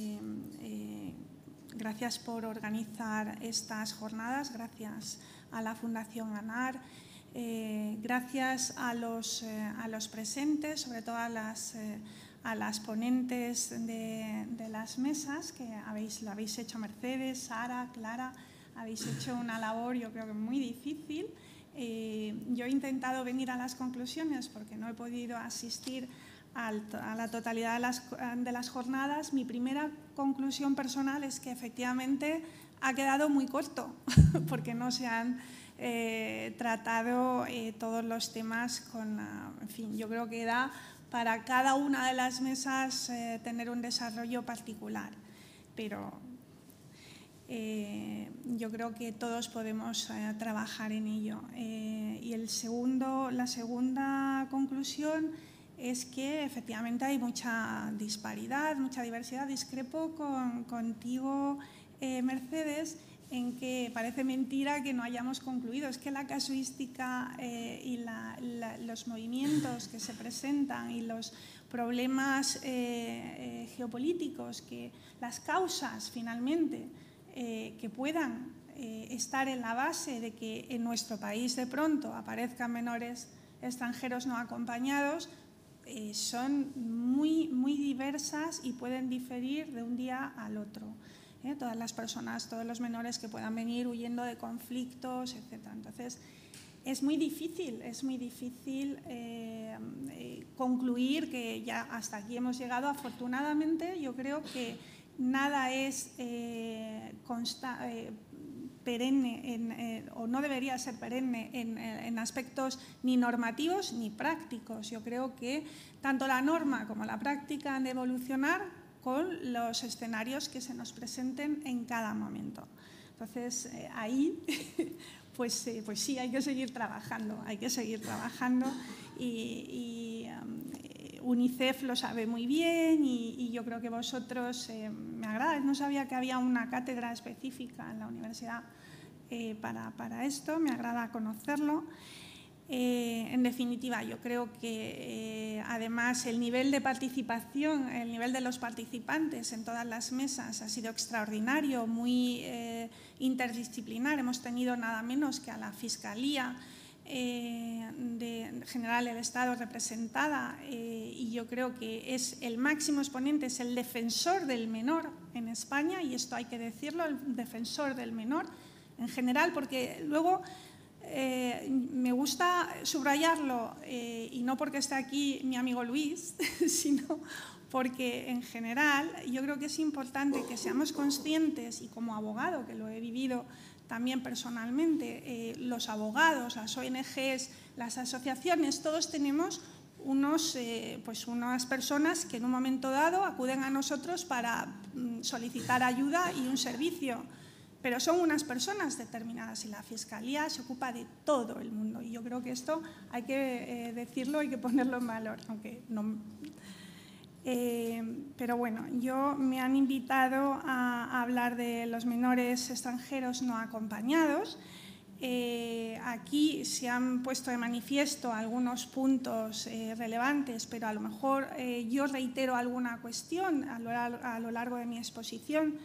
Gracias por organizar estas jornadas, gracias a la Fundación ANAR, gracias a los presentes, sobre todo a las ponentes de las mesas, que lo habéis hecho Mercedes, Sara, Clara, habéis hecho una labor yo creo que muy difícil. Yo he intentado venir a las conclusiones porque no he podido asistir a la totalidad de las jornadas. Mi primera conclusión personal es que efectivamente ha quedado muy corto porque no se han tratado todos los temas en fin, yo creo que da para cada una de las mesas tener un desarrollo particular, pero yo creo que todos podemos trabajar en ello. Y la segunda conclusión es que efectivamente hay mucha disparidad, mucha diversidad. Discrepo contigo, Mercedes, en que parece mentira que no hayamos concluido. Es que la casuística y los movimientos que se presentan y los problemas geopolíticos, que las causas finalmente que puedan estar en la base de que en nuestro país de pronto aparezcan menores extranjeros no acompañados, son muy, muy diversas y pueden diferir de un día al otro. Todas las personas, todos los menores que puedan venir huyendo de conflictos, etc. Entonces, es muy difícil concluir que ya hasta aquí hemos llegado. Afortunadamente, yo creo que nada es perenne o no debería ser perenne en aspectos ni normativos ni prácticos. Yo creo que tanto la norma como la práctica han de evolucionar con los escenarios que se nos presenten en cada momento. Entonces, ahí, pues sí, hay que seguir trabajando, y UNICEF lo sabe muy bien y yo creo que vosotros, me agrada, no sabía que había una cátedra específica en la universidad para esto, me agrada conocerlo. En definitiva, yo creo que además el nivel de participación, el nivel de los participantes en todas las mesas ha sido extraordinario, muy interdisciplinar. Hemos tenido nada menos que a la Fiscalía General del Estado representada, y yo creo que es el máximo exponente, es el defensor del menor en España, y esto hay que decirlo, el defensor del menor en general, porque luego me gusta subrayarlo, y no porque esté aquí mi amigo Luis, sino porque en general yo creo que es importante que seamos conscientes, y como abogado, que lo he vivido también personalmente, los abogados, las ONGs, las asociaciones, todos tenemos unas personas que en un momento dado acuden a nosotros para solicitar ayuda y un servicio. Pero son unas personas determinadas y la Fiscalía se ocupa de todo el mundo. Y yo creo que esto hay que decirlo, hay que ponerlo en valor. Aunque no, pero bueno, me han invitado a hablar de los menores extranjeros no acompañados. Aquí se han puesto de manifiesto algunos puntos relevantes, pero a lo mejor yo reitero alguna cuestión a lo largo de mi exposición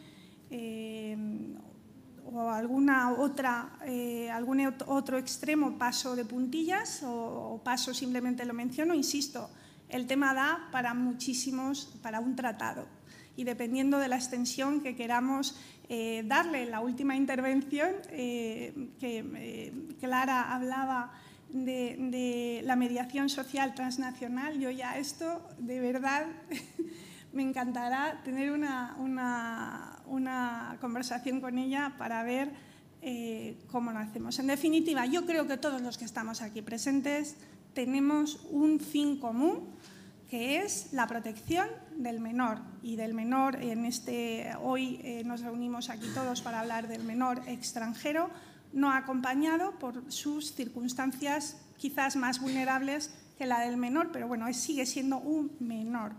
o algún otro extremo paso de puntillas o paso simplemente lo menciono. Insisto, el tema da para para un tratado y dependiendo de la extensión que queramos darle. En la última intervención, Clara hablaba de la mediación social transnacional. Yo ya esto, de verdad, me encantará tener una conversación con ella para ver cómo lo hacemos. En definitiva, yo creo que todos los que estamos aquí presentes tenemos un fin común, que es la protección del menor. Y del menor, hoy nos reunimos aquí todos para hablar del menor extranjero no acompañado por sus circunstancias quizás más vulnerables que la del menor, pero bueno, sigue siendo un menor.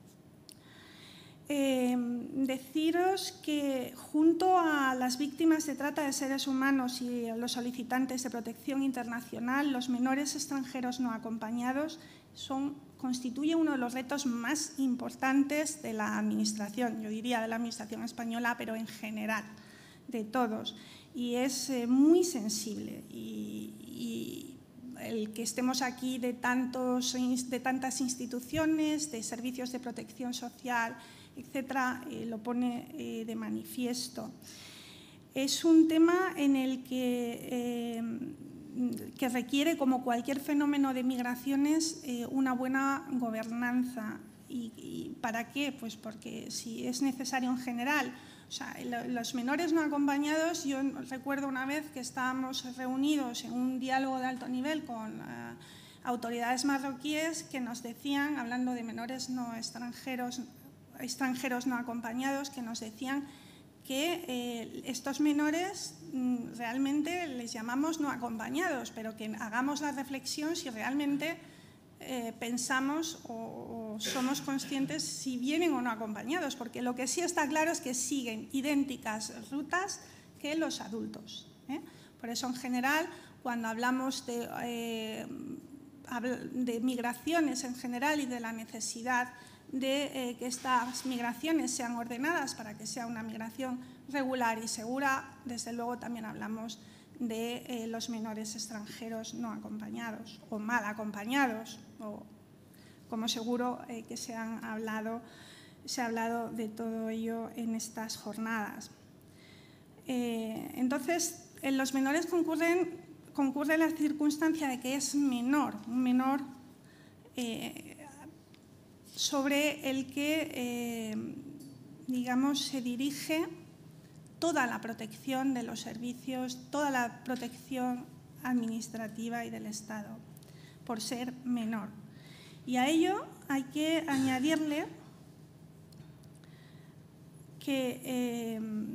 Deciros que junto a las víctimas de trata de seres humanos y a los solicitantes de protección internacional, los menores extranjeros no acompañados constituye uno de los retos más importantes de la Administración, yo diría de la Administración española, pero en general, de todos. Y es muy sensible. Y el que estemos aquí de tantas instituciones, de servicios de protección social, etcétera, lo pone de manifiesto. Es un tema en el que requiere, como cualquier fenómeno de migraciones, una buena gobernanza. ¿Y para qué? Pues porque si es necesario en general. O sea, los menores no acompañados, yo recuerdo una vez que estábamos reunidos en un diálogo de alto nivel con autoridades marroquíes que nos decían, hablando de menores no extranjeros no acompañados, que nos decían que estos menores realmente les llamamos no acompañados, pero que hagamos la reflexión si realmente pensamos o somos conscientes si vienen o no acompañados, porque lo que sí está claro es que siguen idénticas rutas que los adultos. Por eso, en general, cuando hablamos de migraciones en general y de la necesidad de que estas migraciones sean ordenadas para que sea una migración regular y segura, desde luego también hablamos de los menores extranjeros no acompañados o mal acompañados, o como seguro que se ha hablado de todo ello en estas jornadas. Entonces, en los menores concurre la circunstancia de que es menor, un menor sobre el que, digamos, se dirige toda la protección de los servicios, toda la protección administrativa y del Estado, por ser menor. Y a ello hay que añadirle que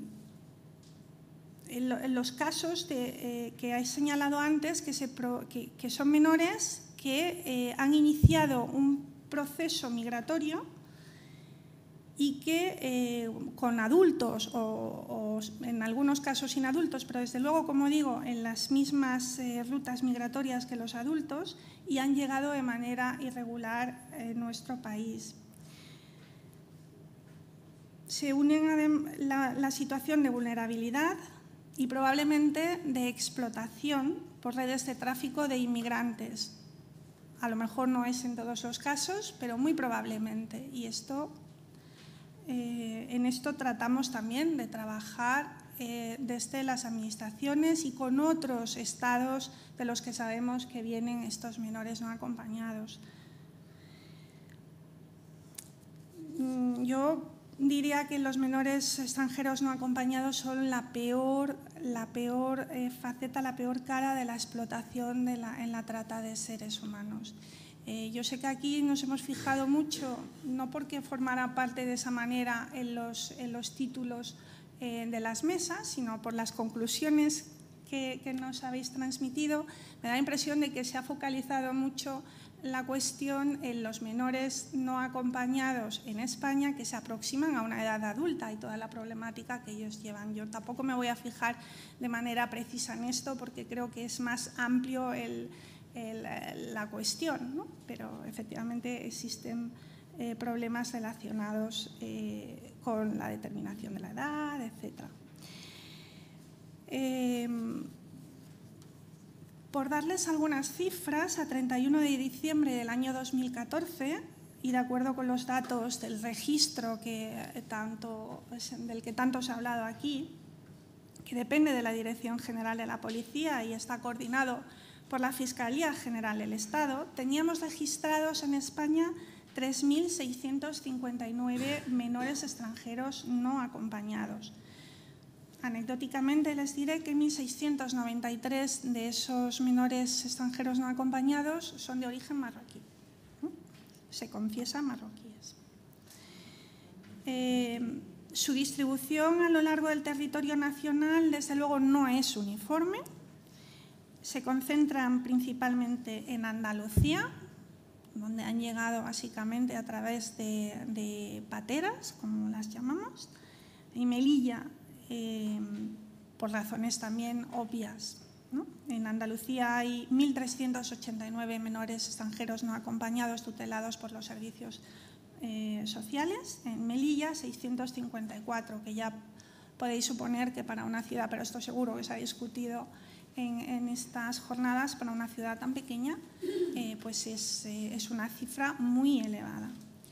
en los casos que he señalado antes, que son menores que han iniciado un proceso migratorio y que con adultos o en algunos casos sin adultos, pero desde luego, como digo, en las mismas rutas migratorias que los adultos y han llegado de manera irregular en nuestro país. Se unen la situación de vulnerabilidad y probablemente de explotación por redes de tráfico de inmigrantes. A lo mejor no es en todos los casos, pero muy probablemente. Y en esto tratamos también de trabajar desde las administraciones y con otros estados de los que sabemos que vienen estos menores no acompañados. Yo diría que los menores extranjeros no acompañados son la peor faceta, la peor cara de la explotación en la trata de seres humanos. Yo sé que aquí nos hemos fijado mucho, no porque formara parte de esa manera en los títulos de las mesas, sino por las conclusiones que nos habéis transmitido. Me da la impresión de que se ha focalizado mucho la cuestión en los menores no acompañados en España que se aproximan a una edad adulta y toda la problemática que ellos llevan. Yo tampoco me voy a fijar de manera precisa en esto porque creo que es más amplio la cuestión, ¿no? Pero efectivamente existen problemas relacionados con la determinación de la edad, etc. Por darles algunas cifras, a 31 de diciembre del año 2014, y de acuerdo con los datos del registro del que tanto se ha hablado aquí, que depende de la Dirección General de la Policía y está coordinado por la Fiscalía General del Estado, teníamos registrados en España 3.659 menores extranjeros no acompañados. Anecdóticamente les diré que 1.693 de esos menores extranjeros no acompañados son de origen marroquí. Se confiesan marroquíes. Su distribución a lo largo del territorio nacional, desde luego, no es uniforme. Se concentran principalmente en Andalucía, donde han llegado básicamente a través de pateras, como las llamamos, y Melilla, por razones también obvias, ¿no? En Andalucía hay 1.389 menores extranjeros no acompañados tutelados por los servicios sociales. En Melilla, 654, que ya podéis suponer que para una ciudad, pero esto seguro que se ha discutido en estas jornadas, para una ciudad tan pequeña, pues es una cifra muy elevada.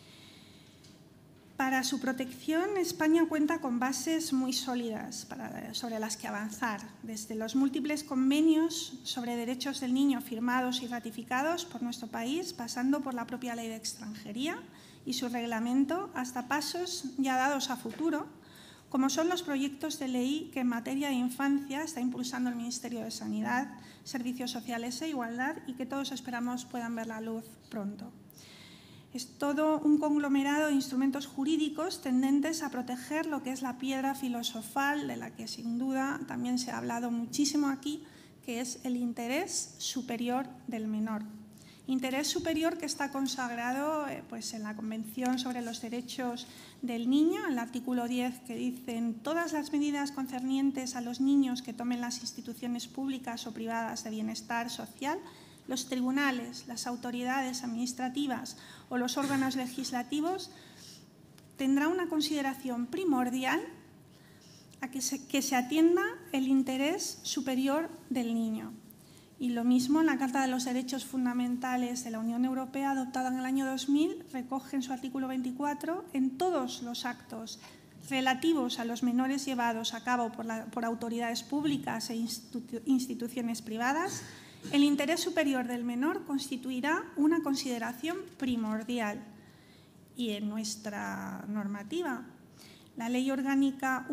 Para su protección, España cuenta con bases muy sólidas sobre las que avanzar, desde los múltiples convenios sobre derechos del niño firmados y ratificados por nuestro país, pasando por la propia Ley de Extranjería y su reglamento, hasta pasos ya dados a futuro, como son los proyectos de ley que en materia de infancia está impulsando el Ministerio de Sanidad, Servicios Sociales e Igualdad y que todos esperamos puedan ver la luz pronto. Es todo un conglomerado de instrumentos jurídicos tendentes a proteger lo que es la piedra filosofal de la que sin duda también se ha hablado muchísimo aquí, que es el interés superior del menor. Interés superior que está consagrado pues en la Convención sobre los Derechos del Niño, en el artículo 10, que dicen todas las medidas concernientes a los niños que tomen las instituciones públicas o privadas de bienestar social, los tribunales, las autoridades administrativas o los órganos legislativos, tendrá una consideración primordial a que se atienda el interés superior del niño. Y lo mismo en la Carta de los Derechos Fundamentales de la Unión Europea, adoptada en el año 2000, recoge en su artículo 24, en todos los actos relativos a los menores llevados a cabo por autoridades públicas e instituciones privadas, el interés superior del menor constituirá una consideración primordial. Y en nuestra normativa, la Ley Orgánica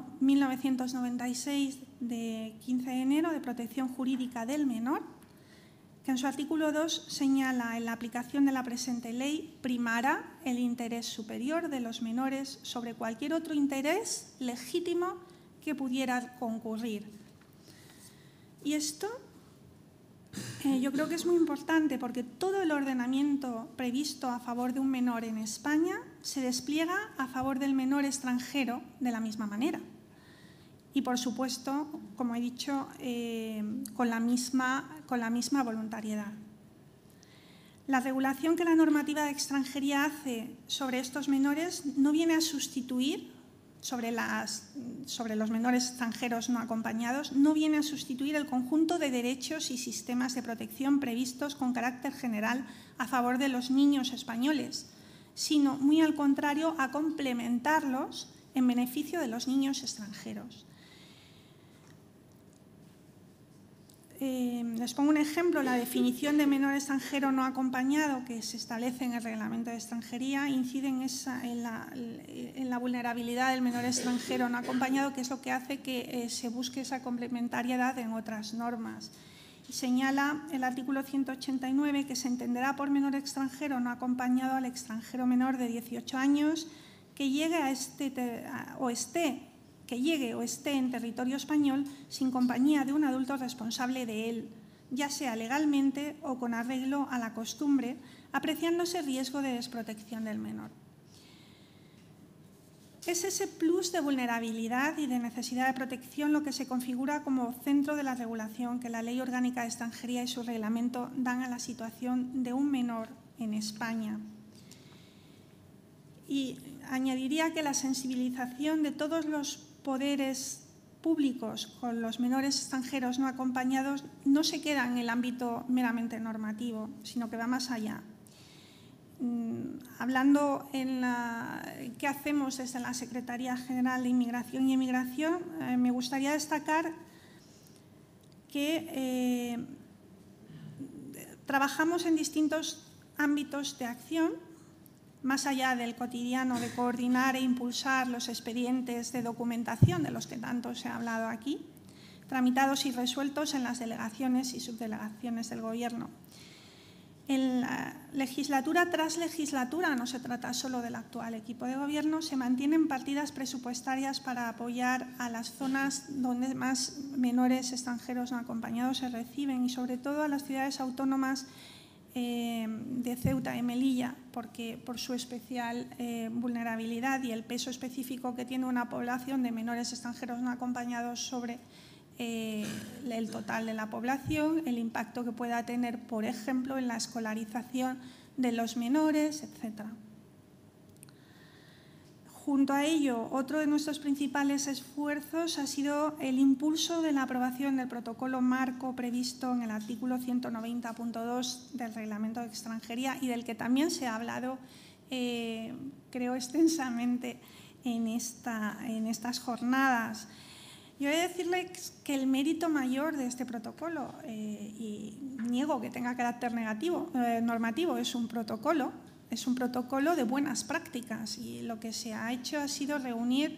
1/1996 de 15 de enero de Protección Jurídica del Menor, que en su artículo 2 señala en la aplicación de la presente ley primará el interés superior de los menores sobre cualquier otro interés legítimo que pudiera concurrir. Y esto yo creo que es muy importante porque todo el ordenamiento previsto a favor de un menor en España se despliega a favor del menor extranjero de la misma manera. Y, por supuesto, como he dicho, con la misma voluntariedad. La regulación que la normativa de extranjería hace sobre estos menores no viene a sustituir, sobre los menores extranjeros no acompañados, no viene a sustituir el conjunto de derechos y sistemas de protección previstos con carácter general a favor de los niños españoles, sino, muy al contrario, a complementarlos en beneficio de los niños extranjeros. Les pongo un ejemplo. La definición de menor extranjero no acompañado que se establece en el Reglamento de Extranjería incide en la vulnerabilidad del menor extranjero no acompañado, que es lo que hace que se busque esa complementariedad en otras normas. Y señala el artículo 189 que se entenderá por menor extranjero no acompañado al extranjero menor de 18 años que llegue o esté en territorio español sin compañía de un adulto responsable de él, ya sea legalmente o con arreglo a la costumbre, apreciándose riesgo de desprotección del menor. Es ese plus de vulnerabilidad y de necesidad de protección lo que se configura como centro de la regulación que la Ley Orgánica de Extranjería y su reglamento dan a la situación de un menor en España. Y añadiría que la sensibilización de todos los poderes públicos con los menores extranjeros no acompañados no se queda en el ámbito meramente normativo, sino que va más allá. Hablando en qué hacemos desde la Secretaría General de Inmigración y Emigración, me gustaría destacar que trabajamos en distintos ámbitos de acción, más allá del cotidiano de coordinar e impulsar los expedientes de documentación de los que tanto se ha hablado aquí, tramitados y resueltos en las delegaciones y subdelegaciones del Gobierno. En la legislatura tras legislatura, no se trata solo del actual equipo de Gobierno, se mantienen partidas presupuestarias para apoyar a las zonas donde más menores extranjeros no acompañados se reciben y sobre todo a las ciudades autónomas de Ceuta y Melilla, porque por su especial vulnerabilidad y el peso específico que tiene una población de menores extranjeros no acompañados sobre el total de la población, el impacto que pueda tener, por ejemplo, en la escolarización de los menores, etc. Junto a ello, otro de nuestros principales esfuerzos ha sido el impulso de la aprobación del protocolo marco previsto en el artículo 190.2 del Reglamento de Extranjería y del que también se ha hablado, creo, extensamente en estas jornadas. Yo he de decirles que el mérito mayor de este protocolo, y niego que tenga carácter normativo, es un protocolo de buenas prácticas y lo que se ha hecho ha sido reunir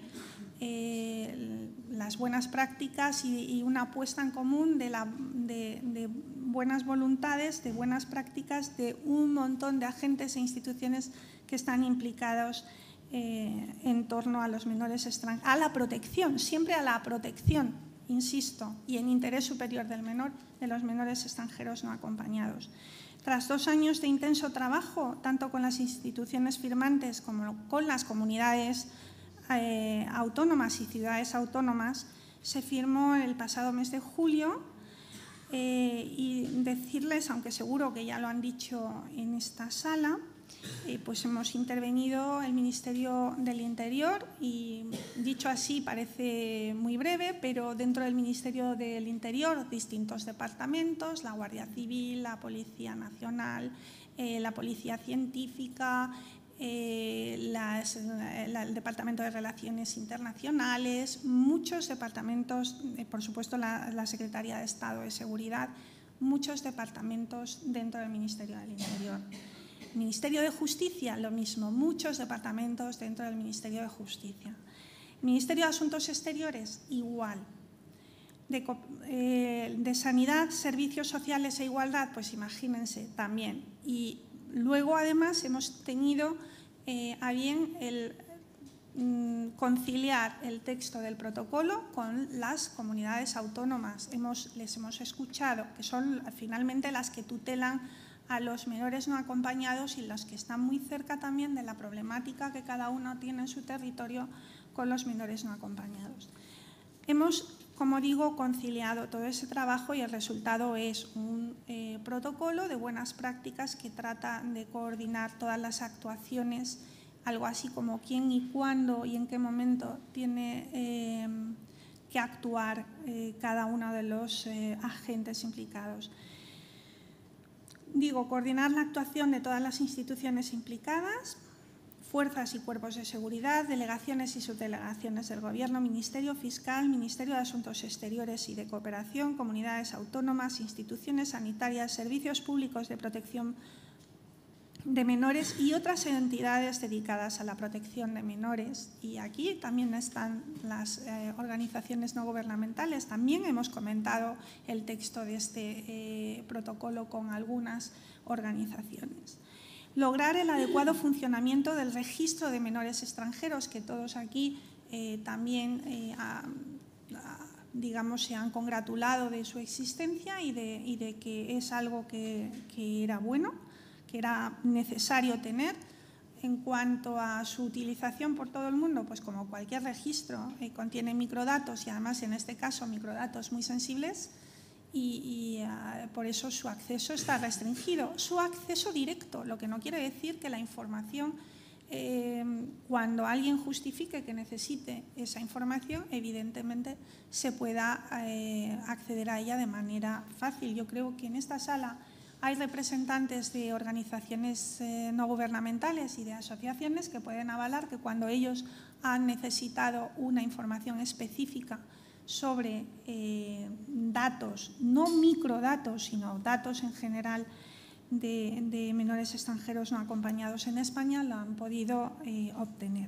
las buenas prácticas y una puesta en común de buenas voluntades, de buenas prácticas de un montón de agentes e instituciones que están implicados en torno a los menores extranjeros, a la protección, siempre a la protección, insisto, y en interés superior del menor, de los menores extranjeros no acompañados. Tras 2 años de intenso trabajo, tanto con las instituciones firmantes como con las comunidades autónomas y ciudades autónomas, se firmó el pasado mes de julio y decirles, aunque seguro que ya lo han dicho en esta sala, pues hemos intervenido el Ministerio del Interior y, dicho así, parece muy breve, pero dentro del Ministerio del Interior distintos departamentos, la Guardia Civil, la Policía Nacional, la Policía Científica, el Departamento de Relaciones Internacionales, muchos departamentos, por supuesto la Secretaría de Estado de Seguridad, muchos departamentos dentro del Ministerio del Interior. Ministerio de Justicia, lo mismo, muchos departamentos dentro del Ministerio de Justicia. Ministerio de Asuntos Exteriores, igual. De Sanidad, Servicios Sociales e Igualdad, pues imagínense, también. Y luego, además, hemos tenido a bien el conciliar el texto del protocolo con las comunidades autónomas. Les hemos escuchado, que son finalmente las que tutelan a los menores no acompañados y los que están muy cerca también de la problemática que cada uno tiene en su territorio con los menores no acompañados. Hemos, como digo, conciliado todo ese trabajo y el resultado es un protocolo de buenas prácticas que trata de coordinar todas las actuaciones, algo así como quién y cuándo y en qué momento tiene que actuar cada uno de los agentes implicados. Digo, coordinar la actuación de todas las instituciones implicadas, fuerzas y cuerpos de seguridad, delegaciones y subdelegaciones del Gobierno, Ministerio Fiscal, Ministerio de Asuntos Exteriores y de Cooperación, comunidades autónomas, instituciones sanitarias, servicios públicos de protección de menores y otras entidades dedicadas a la protección de menores. Y aquí también están las organizaciones no gubernamentales. También hemos comentado el texto de este protocolo con algunas organizaciones. Lograr el adecuado funcionamiento del registro de menores extranjeros, que todos aquí también digamos, se han congratulado de su existencia y de que es algo que era bueno, que era necesario tener. En cuanto a su utilización por todo el mundo, pues como cualquier registro contiene microdatos y además en este caso microdatos muy sensibles y por eso su acceso está restringido. Su acceso directo, lo que no quiere decir que la información, cuando alguien justifique que necesite esa información, evidentemente se pueda acceder a ella de manera fácil. Yo creo que en esta sala hay representantes de organizaciones no gubernamentales y de asociaciones que pueden avalar que cuando ellos han necesitado una información específica sobre datos, no microdatos, sino datos en general de menores extranjeros no acompañados en España, lo han podido obtener.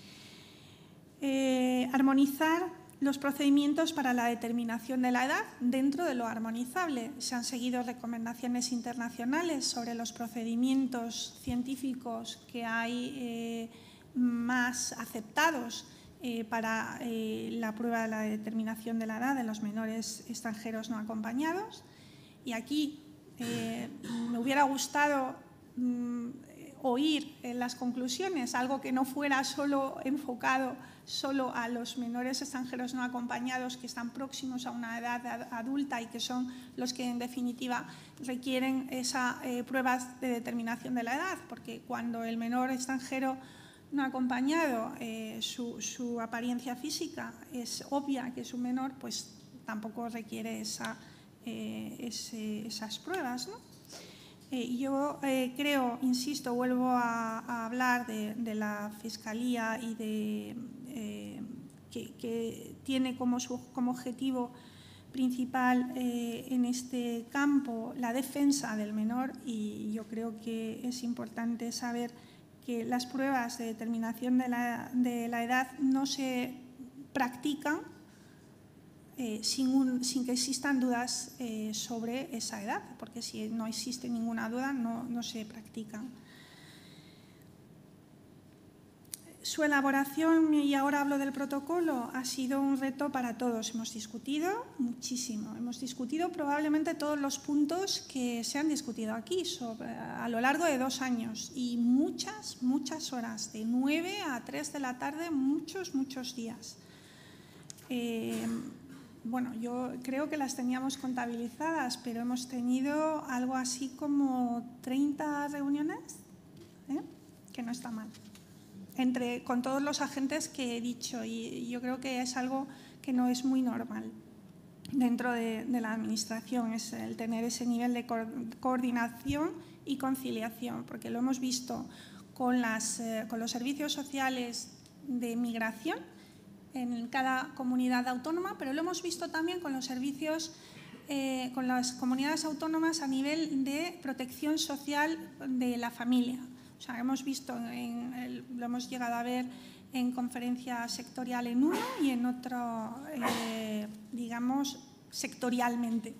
Armonizar los procedimientos para la determinación de la edad dentro de lo armonizable. Se han seguido recomendaciones internacionales sobre los procedimientos científicos que hay más aceptados para la prueba de la determinación de la edad de los menores extranjeros no acompañados. Y aquí me hubiera gustado oír las conclusiones, algo que no fuera solo enfocado solo a los menores extranjeros no acompañados que están próximos a una edad adulta y que son los que en definitiva requieren esas pruebas de determinación de la edad, porque cuando el menor extranjero no acompañado su apariencia física es obvia que es un menor, pues tampoco requiere esas pruebas, ¿no? Yo creo, insisto, vuelvo a hablar de la Fiscalía y que tiene como objetivo principal en este campo la defensa del menor, y yo creo que es importante saber que las pruebas de determinación de la edad no se practican sin que existan dudas sobre esa edad, porque si no existe ninguna duda no se practican. Su elaboración, y ahora hablo del protocolo, ha sido un reto para todos. Hemos discutido muchísimo, hemos discutido probablemente todos los puntos que se han discutido aquí a lo largo de 2 años y muchas horas, de 9 a 3 de la tarde, muchos días. Bueno, yo creo que las teníamos contabilizadas, pero hemos tenido algo así como 30 reuniones, que no está mal, con todos los agentes que he dicho, y yo creo que es algo que no es muy normal dentro de la Administración, es el tener ese nivel de coordinación y conciliación, porque lo hemos visto con los servicios sociales de migración en cada comunidad autónoma, pero lo hemos visto también con los servicios, con las comunidades autónomas a nivel de protección social de la familia. O sea, hemos visto, lo hemos llegado a ver en conferencia sectorial en uno y en otro, digamos, sectorialmente.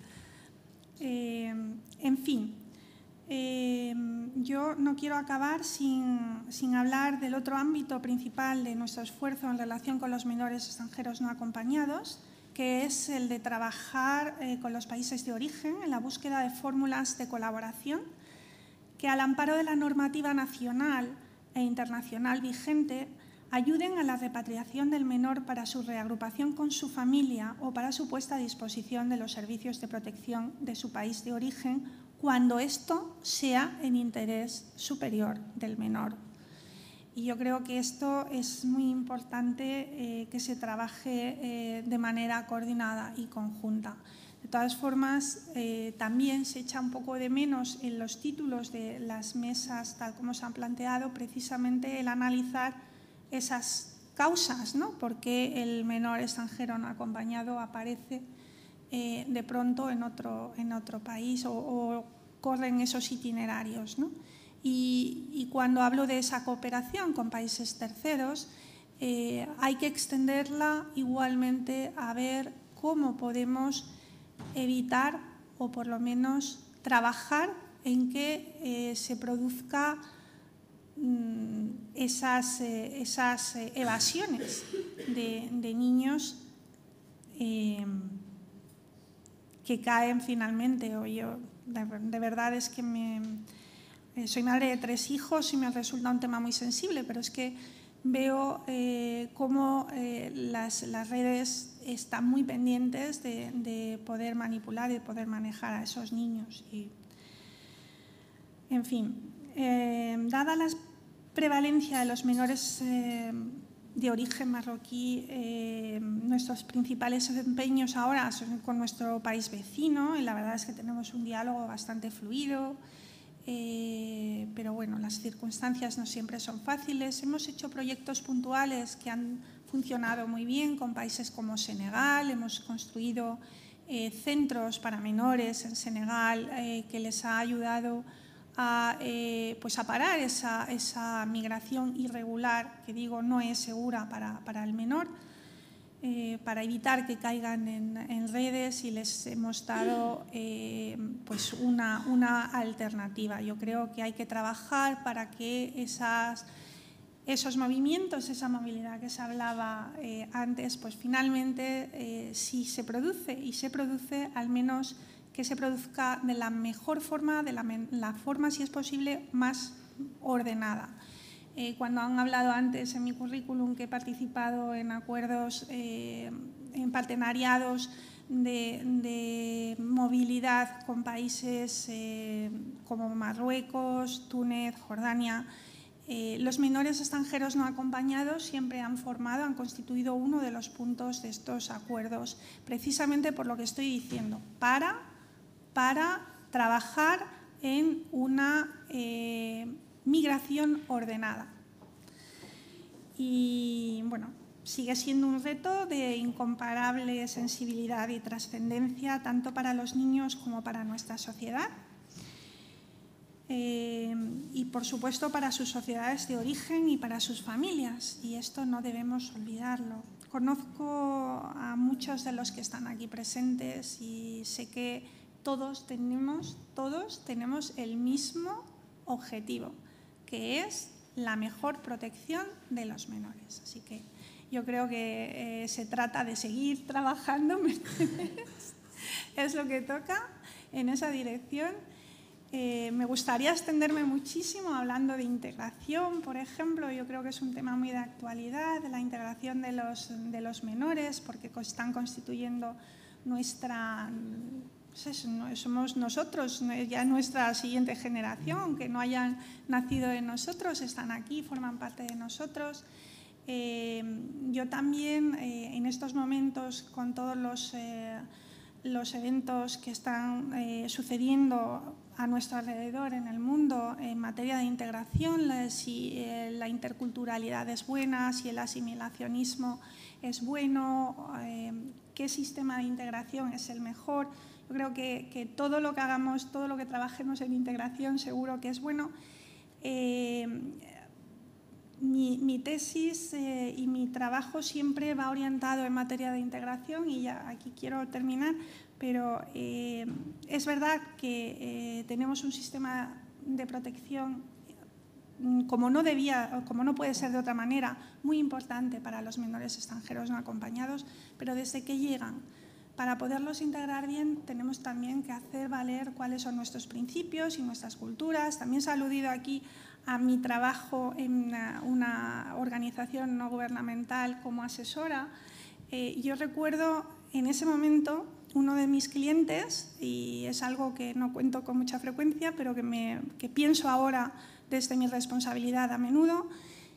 En fin, yo no quiero acabar sin hablar del otro ámbito principal de nuestro esfuerzo en relación con los menores extranjeros no acompañados, que es el de trabajar con los países de origen en la búsqueda de fórmulas de colaboración que, al amparo de la normativa nacional e internacional vigente, ayuden a la repatriación del menor para su reagrupación con su familia o para su puesta a disposición de los servicios de protección de su país de origen, cuando esto sea en interés superior del menor. Y yo creo que esto es muy importante que se trabaje de manera coordinada y conjunta. De todas formas, también se echa un poco de menos en los títulos de las mesas, tal como se han planteado, precisamente el analizar esas causas, ¿no? Por qué el menor extranjero no acompañado aparece de pronto en otro país o corren esos itinerarios, ¿no? Y cuando hablo de esa cooperación con países terceros, hay que extenderla igualmente a ver cómo podemos evitar o por lo menos trabajar en que se produzca esas evasiones de niños que caen finalmente. O yo, de verdad es que soy madre de 3 hijos y me resulta un tema muy sensible, pero es que veo cómo las redes están muy pendientes de poder manipular y de poder manejar a esos niños. En fin, dada la prevalencia de los menores de origen marroquí, nuestros principales empeños ahora son con nuestro país vecino, y la verdad es que tenemos un diálogo bastante fluido, pero bueno, las circunstancias no siempre son fáciles. Hemos hecho proyectos puntuales que han funcionado muy bien con países como Senegal, hemos construido centros para menores en Senegal que les ha ayudado a parar esa migración irregular, que digo no es segura para el menor, para evitar que caigan en redes, y les hemos dado una alternativa. Yo creo que hay que trabajar para que esos movimientos, esa movilidad que se hablaba antes, pues finalmente si se produce, y se produce, al menos que se produzca de la mejor forma, de la forma, si es posible, más ordenada. Cuando han hablado antes en mi currículum que he participado en acuerdos, en partenariados de movilidad con países como Marruecos, Túnez, Jordania, los menores extranjeros no acompañados siempre han constituido uno de los puntos de estos acuerdos, precisamente por lo que estoy diciendo, para trabajar en una migración ordenada. Y bueno, sigue siendo un reto de incomparable sensibilidad y trascendencia tanto para los niños como para nuestra sociedad. Y por supuesto para sus sociedades de origen y para sus familias, y esto no debemos olvidarlo. Conozco a muchos de los que están aquí presentes y sé que todos tenemos el mismo objetivo, que es la mejor protección de los menores. Así que yo creo que se trata de seguir trabajando, es lo que toca en esa dirección. Me gustaría extenderme muchísimo hablando de integración, por ejemplo. Yo creo que es un tema muy de actualidad, la integración de los menores, porque están constituyendo somos nosotros, ya nuestra siguiente generación, aunque no hayan nacido de nosotros, están aquí, forman parte de nosotros. Yo también, en estos momentos, con todos los eventos que están sucediendo a nuestro alrededor en el mundo en materia de integración, si la interculturalidad es buena, si el asimilacionismo es bueno, qué sistema de integración es el mejor. Yo creo que todo lo que hagamos, todo lo que trabajemos en integración seguro que es bueno. Mi tesis y mi trabajo siempre va orientado en materia de integración, y ya aquí quiero terminar, pero es verdad que tenemos un sistema de protección, como no puede ser de otra manera, muy importante para los menores extranjeros no acompañados, pero desde que llegan, para poderlos integrar bien, tenemos también que hacer valer cuáles son nuestros principios y nuestras culturas. También se ha aludido aquí a mi trabajo en una organización no gubernamental como asesora. Yo recuerdo en ese momento uno de mis clientes, y es algo que no cuento con mucha frecuencia, pero que pienso ahora desde mi responsabilidad a menudo.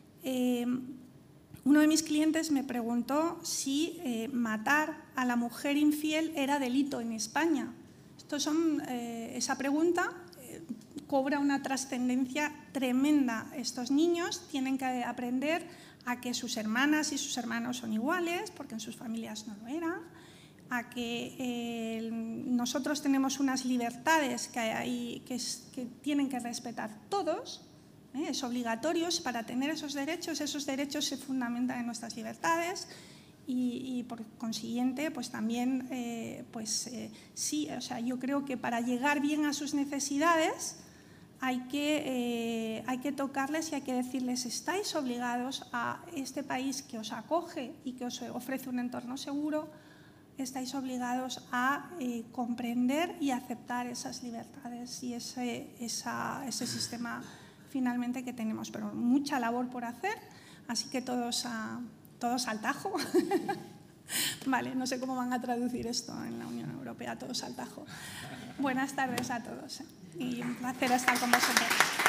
Uno de mis clientes me preguntó si matar a la mujer infiel era delito en España. Esa pregunta cobra una trascendencia tremenda. Estos niños tienen que aprender a que sus hermanas y sus hermanos son iguales, porque en sus familias no lo eran, a que nosotros tenemos unas libertades que tienen que respetar todos. Es obligatorio para tener esos derechos se fundamentan en nuestras libertades, y por consiguiente pues también sí, o sea, yo creo que para llegar bien a sus necesidades hay que tocarles y hay que decirles: estáis obligados a este país que os acoge y que os ofrece un entorno seguro estáis obligados a comprender y aceptar esas libertades y ese sistema finalmente que tenemos. Pero mucha labor por hacer, así que todos al tajo. Vale, no sé cómo van a traducir esto en la Unión Europea, todos al tajo. Buenas tardes a todos y un placer estar con vosotros.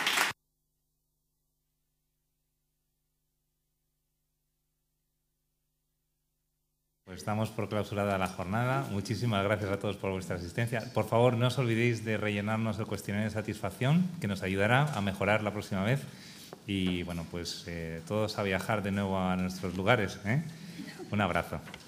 Pues estamos por clausurada la jornada. Muchísimas gracias a todos por vuestra asistencia. Por favor, no os olvidéis de rellenarnos el cuestionario de satisfacción, que nos ayudará a mejorar la próxima vez. Y bueno, pues todos a viajar de nuevo a nuestros lugares, ¿eh? Un abrazo.